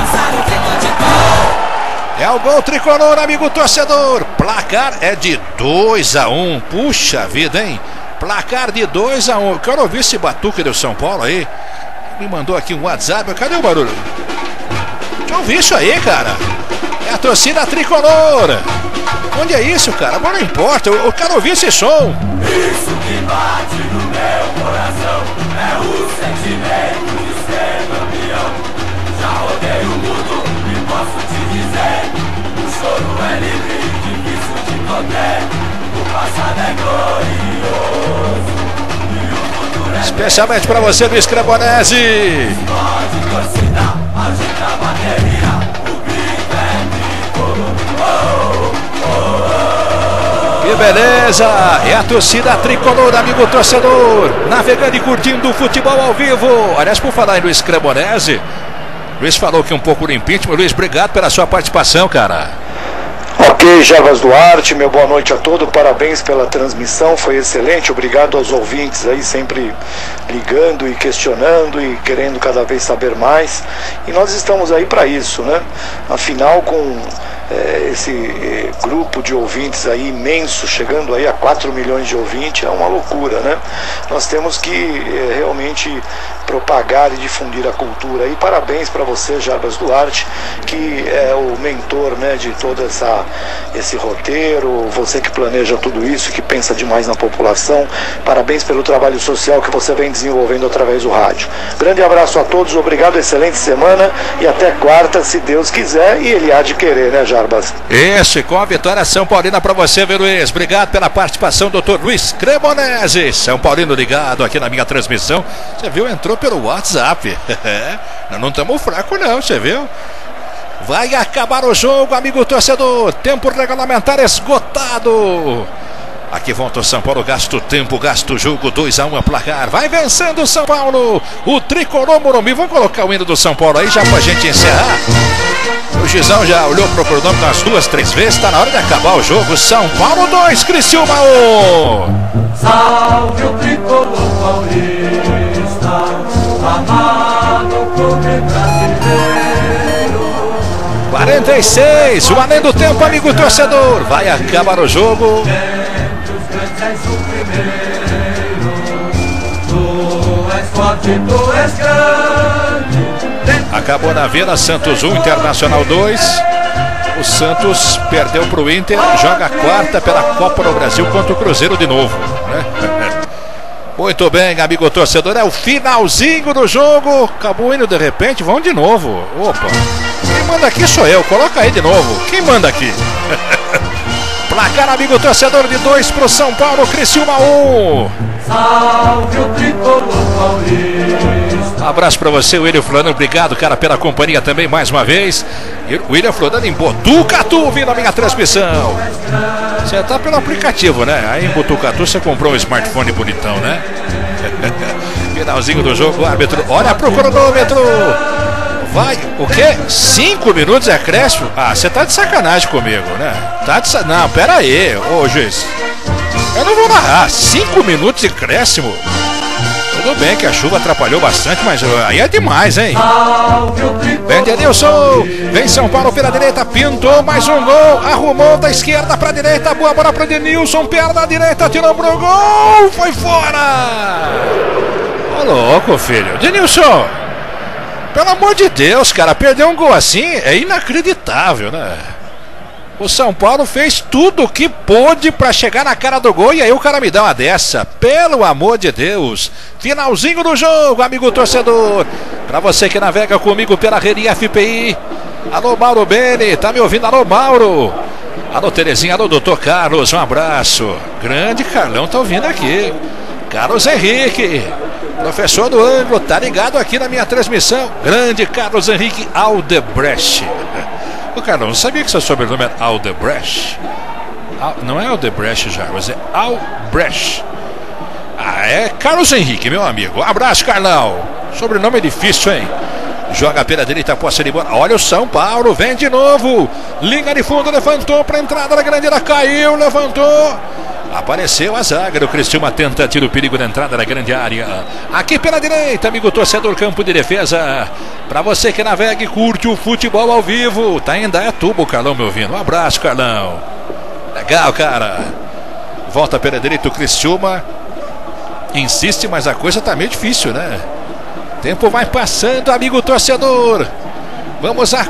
É o gol tricolor, amigo torcedor. Placar é de 2-1. Puxa vida, hein? Placar de 2-1. Quero ouvir esse batuque do São Paulo aí. Me mandou aqui um WhatsApp. Cadê o barulho? Deixa eu ouvir isso aí, cara. É a torcida tricolor. Onde é isso, cara? Agora não importa. Eu quero ouvir esse som. Isso que bate no meu coração é o sentimento de ser campeão. Já rodei o mundo e posso te dizer: o choro é livre e difícil de conter. O passado é glorioso e o futuro é especialmente pra você, Luiz Cremonese. de torcida, agita a bateria. O grito é tricolor. Que beleza! É a torcida tricolor, amigo torcedor. Navegando e curtindo o futebol ao vivo. Aliás, por falar em Luiz Cremonese, Luiz falou que um pouco do impeachment. Luiz, obrigado pela sua participação, cara. Ok, Jarbas Duarte, meu boa noite a todos, parabéns pela transmissão, foi excelente, obrigado aos ouvintes aí sempre ligando e questionando e querendo cada vez saber mais, e nós estamos aí para isso, né? Afinal, com esse grupo de ouvintes aí imenso, chegando aí a 4 milhões de ouvintes, é uma loucura, né? Nós temos que realmente propagar e difundir a cultura, e parabéns para você, Jarbas Duarte, que é o mentor, né, de todo esse roteiro, você que planeja tudo isso, que pensa demais na população, parabéns pelo trabalho social que você vem desenvolvendo através do rádio. Grande abraço a todos, obrigado, excelente semana e até quarta, se Deus quiser, e ele há de querer, né, Jarbas? Isso, com a vitória São Paulina para você, viu, Luiz? Obrigado pela participação, doutor Luiz Cremonese. São Paulino ligado aqui na minha transmissão. Você viu, entrou pelo WhatsApp. Nós não estamos fracos não, você viu? Vai acabar o jogo, amigo torcedor. Tempo regulamentar esgotado. Aqui volta o São Paulo, gasta o tempo, gasta o jogo, 2-1 a placar. Vai vencendo o São Paulo. O tricolor Morumbi. Vamos colocar o hino do São Paulo aí já pra gente encerrar. O Gizão já olhou pro cronômetro umas 2, 3 vezes. Tá na hora de acabar o jogo. São Paulo 2, Criciúma 1. Salve o tricolor paulista, amado clube brasileiro. 46, o além do tempo, amigo torcedor. Vai acabar o jogo. Entre os grandes és o primeiro. Tu és forte, tu és grande. Acabou na Vila, Santos 1, Internacional 2. O Santos perdeu para o Inter, joga a quarta pela Copa do Brasil contra o Cruzeiro de novo, né? Muito bem, amigo torcedor, é o finalzinho do jogo. Acabou indo de repente, vamos de novo. Opa, quem manda aqui sou eu, coloca aí de novo. Quem manda aqui? Placar, amigo torcedor, de 2 para o São Paulo, Criciúma 1. Salve o tricolor paulista. Um abraço pra você, William Florano. Obrigado, cara, pela companhia também mais uma vez. E William Florano em Botucatu, vindo a minha transmissão. Você tá pelo aplicativo, né? Aí em Botucatu você comprou um smartphone bonitão, né? Finalzinho do jogo, o árbitro olha pro cronômetro. Vai, o quê? 5 minutos é acréscimo? Ah, você tá de sacanagem comigo, né? Não, pera aí, ô juiz. Eu não vou narrar, 5 minutos de acréscimo. Tudo bem que a chuva atrapalhou bastante, mas aí é demais, hein? Vem Denilson, vem São Paulo pela direita, pintou mais um gol, arrumou da esquerda pra direita, boa bola pra Denilson, perna direita, tirou pro gol, foi fora! Ô louco, filho, Denilson, pelo amor de Deus, cara, perder um gol assim é inacreditável, né? O São Paulo fez tudo o que pôde para chegar na cara do gol e aí o cara me dá uma dessa. Pelo amor de Deus. Finalzinho do jogo, amigo torcedor. Para você que navega comigo pela rede FPI. Alô, Mauro Beni, tá me ouvindo? Alô, Mauro. Alô, Terezinha, alô, doutor Carlos, um abraço. Grande Carlão tá ouvindo aqui. Carlos Henrique. Professor do ângulo, tá ligado aqui na minha transmissão. Grande Carlos Henrique Aldebrecht. O Carlos, não sabia que seu sobrenome era Aldebrecht? Não é Aldebrecht, Jarbas, é Albrecht. É Carlos Henrique, meu amigo. Abraço, Carlão. Sobrenome é difícil, hein? Joga pela direita, posse de bola. Olha o São Paulo, vem de novo. Linha de fundo, levantou para a entrada da grande área, caiu, levantou. Apareceu a zaga do Criciúma, tenta tiro, perigo da entrada da grande área. Aqui pela direita, amigo torcedor, campo de defesa. Para você que navega e curte o futebol ao vivo. Tá em Indaiatuba, Carlão, me ouvindo. Um abraço, Carlão. Legal, cara. Volta pela direita o Criciúma. Insiste, mas a coisa tá meio difícil, né? Tempo vai passando, amigo torcedor. Vamos a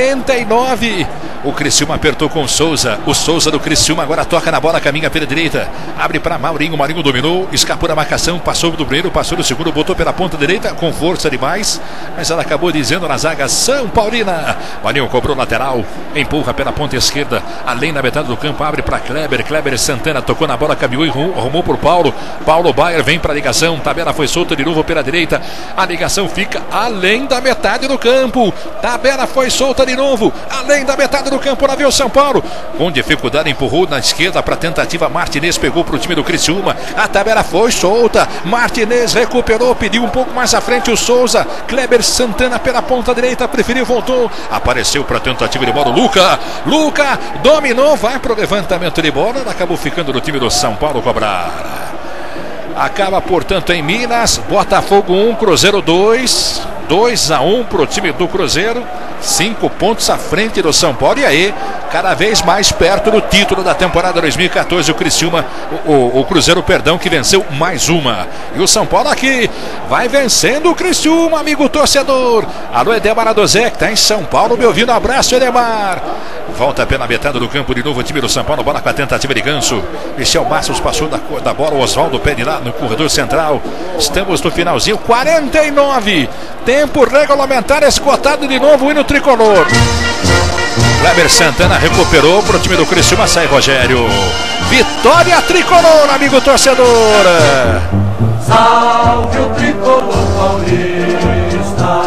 49. O Criciúma apertou com o Souza. O Souza do Criciúma agora toca na bola, caminha pela direita. Abre para Maurinho. Maurinho dominou. Escapou da marcação. Passou do primeiro, passou do segundo. Botou pela ponta direita com força demais. Mas ela acabou dizendo na zaga São Paulina. Maurinho cobrou lateral. Empurra pela ponta esquerda. Além da metade do campo. Abre para Kleber. Kleber Santana tocou na bola. Caminhou e arrumou por Paulo. Paulo Baier vem para a ligação. Tabela foi solta de novo pela direita. A ligação fica além da metade do campo. Tabela foi solta de novo. Além da metade do campo, lá veio o São Paulo. Com dificuldade empurrou na esquerda para tentativa. Martinez pegou para o time do Criciúma. A tabela foi solta. Martinez recuperou, pediu um pouco mais à frente o Souza. Kleber Santana pela ponta direita, preferiu, voltou. Apareceu para tentativa de bola. Luca dominou, vai para o levantamento de bola. Acabou ficando no time do São Paulo cobrar. Acaba, portanto, em Minas. Botafogo 1, Cruzeiro 2. 2-1 para o time do Cruzeiro. 5 pontos à frente do São Paulo. E aí, cada vez mais perto do título da temporada 2014. O Criciúma, o Cruzeiro, perdão, que venceu mais uma. E o São Paulo aqui vai vencendo o Criciúma, amigo torcedor. Alô, Edemar Adozé, que está em São Paulo, me ouvindo. Abraço, Edemar. Volta pela metade do campo de novo o time do São Paulo. Bola com a tentativa de Ganso. Michel Massos passou da bola. O Oswaldo pede lá no corredor central. Estamos no finalzinho. 49. Tempo regulamentar esgotado de novo. O hino tricolor. Kleber Santana recuperou para o time do Criciúma. Sai Rogério. Vitória tricolor, amigo torcedor. Salve o tricolor paulista,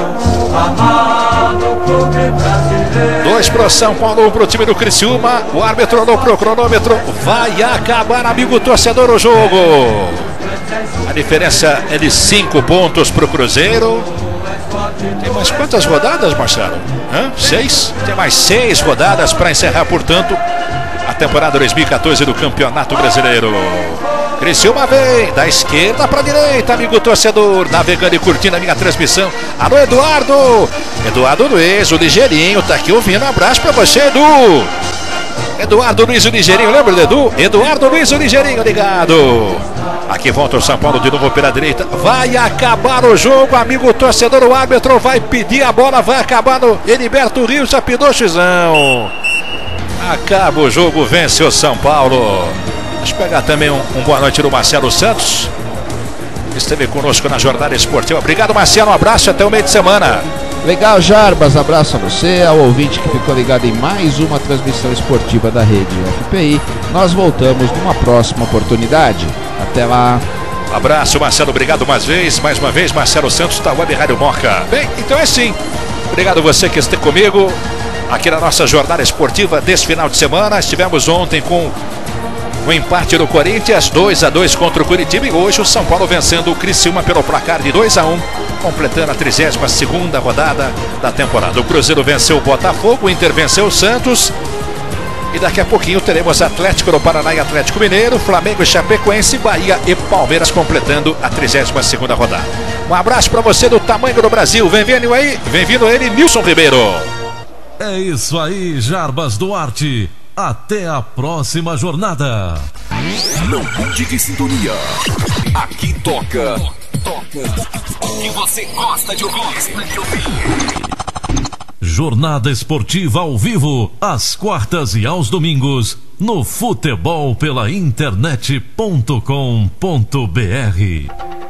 amado clube brasileiro. 2 para o São Paulo, 1 para o time do Criciúma. O árbitro olhou para o cronômetro. Vai acabar, amigo torcedor, o jogo. A diferença é de 5 pontos para o Cruzeiro. Tem mais quantas rodadas, Marcelo? 6? Tem mais 6 rodadas para encerrar, portanto, a temporada 2014 do Campeonato Brasileiro. Criciúma vem da esquerda para a direita, amigo torcedor, navegando e curtindo a minha transmissão. Alô, Eduardo Luiz, o Ligeirinho, tá aqui ouvindo. Um abraço para você, Edu. Eduardo Luiz, o Ligeirinho, lembra do Edu? Eduardo Luiz, o Ligeirinho, ligado. Aqui volta o São Paulo de novo pela direita. Vai acabar o jogo, amigo torcedor. O árbitro vai pedir a bola, vai acabar no Heriberto Rios, apidou xizão. Acaba o jogo, vence o São Paulo. Deixa eu pegar também um boa noite do Marcelo Santos. Esteve conosco na jornada esportiva. Obrigado, Marcelo, um abraço e até o meio de semana. Legal, Jarbas, abraço a você, ao ouvinte que ficou ligado em mais uma transmissão esportiva da rede FPI. Nós voltamos numa próxima oportunidade. Até lá. Abraço, Marcelo, obrigado mais uma vez, Marcelo Santos da Web Rádio Moca. Bem, então é assim. Obrigado você que esteve comigo aqui na nossa jornada esportiva desse final de semana. Estivemos ontem com o empate do Corinthians, 2-2 contra o Curitiba, e hoje o São Paulo vencendo o Criciúma pelo placar de 2-1, completando a 32ª rodada da temporada. O Cruzeiro venceu o Botafogo, o Inter venceu o Santos, e daqui a pouquinho teremos Atlético do Paraná e Atlético Mineiro, Flamengo e Chapecoense, Bahia e Palmeiras completando a 32ª rodada. Um abraço para você do tamanho do Brasil. Vem-vindo aí, vem-vindo ele, Nilson Ribeiro. É isso aí, Jarbas Duarte. Até a próxima jornada. Não mude de sintonia. Aqui toca o que você gosta de ouvir. Jornada esportiva ao vivo, às quartas e aos domingos, no Futebol pela Internet.com.br.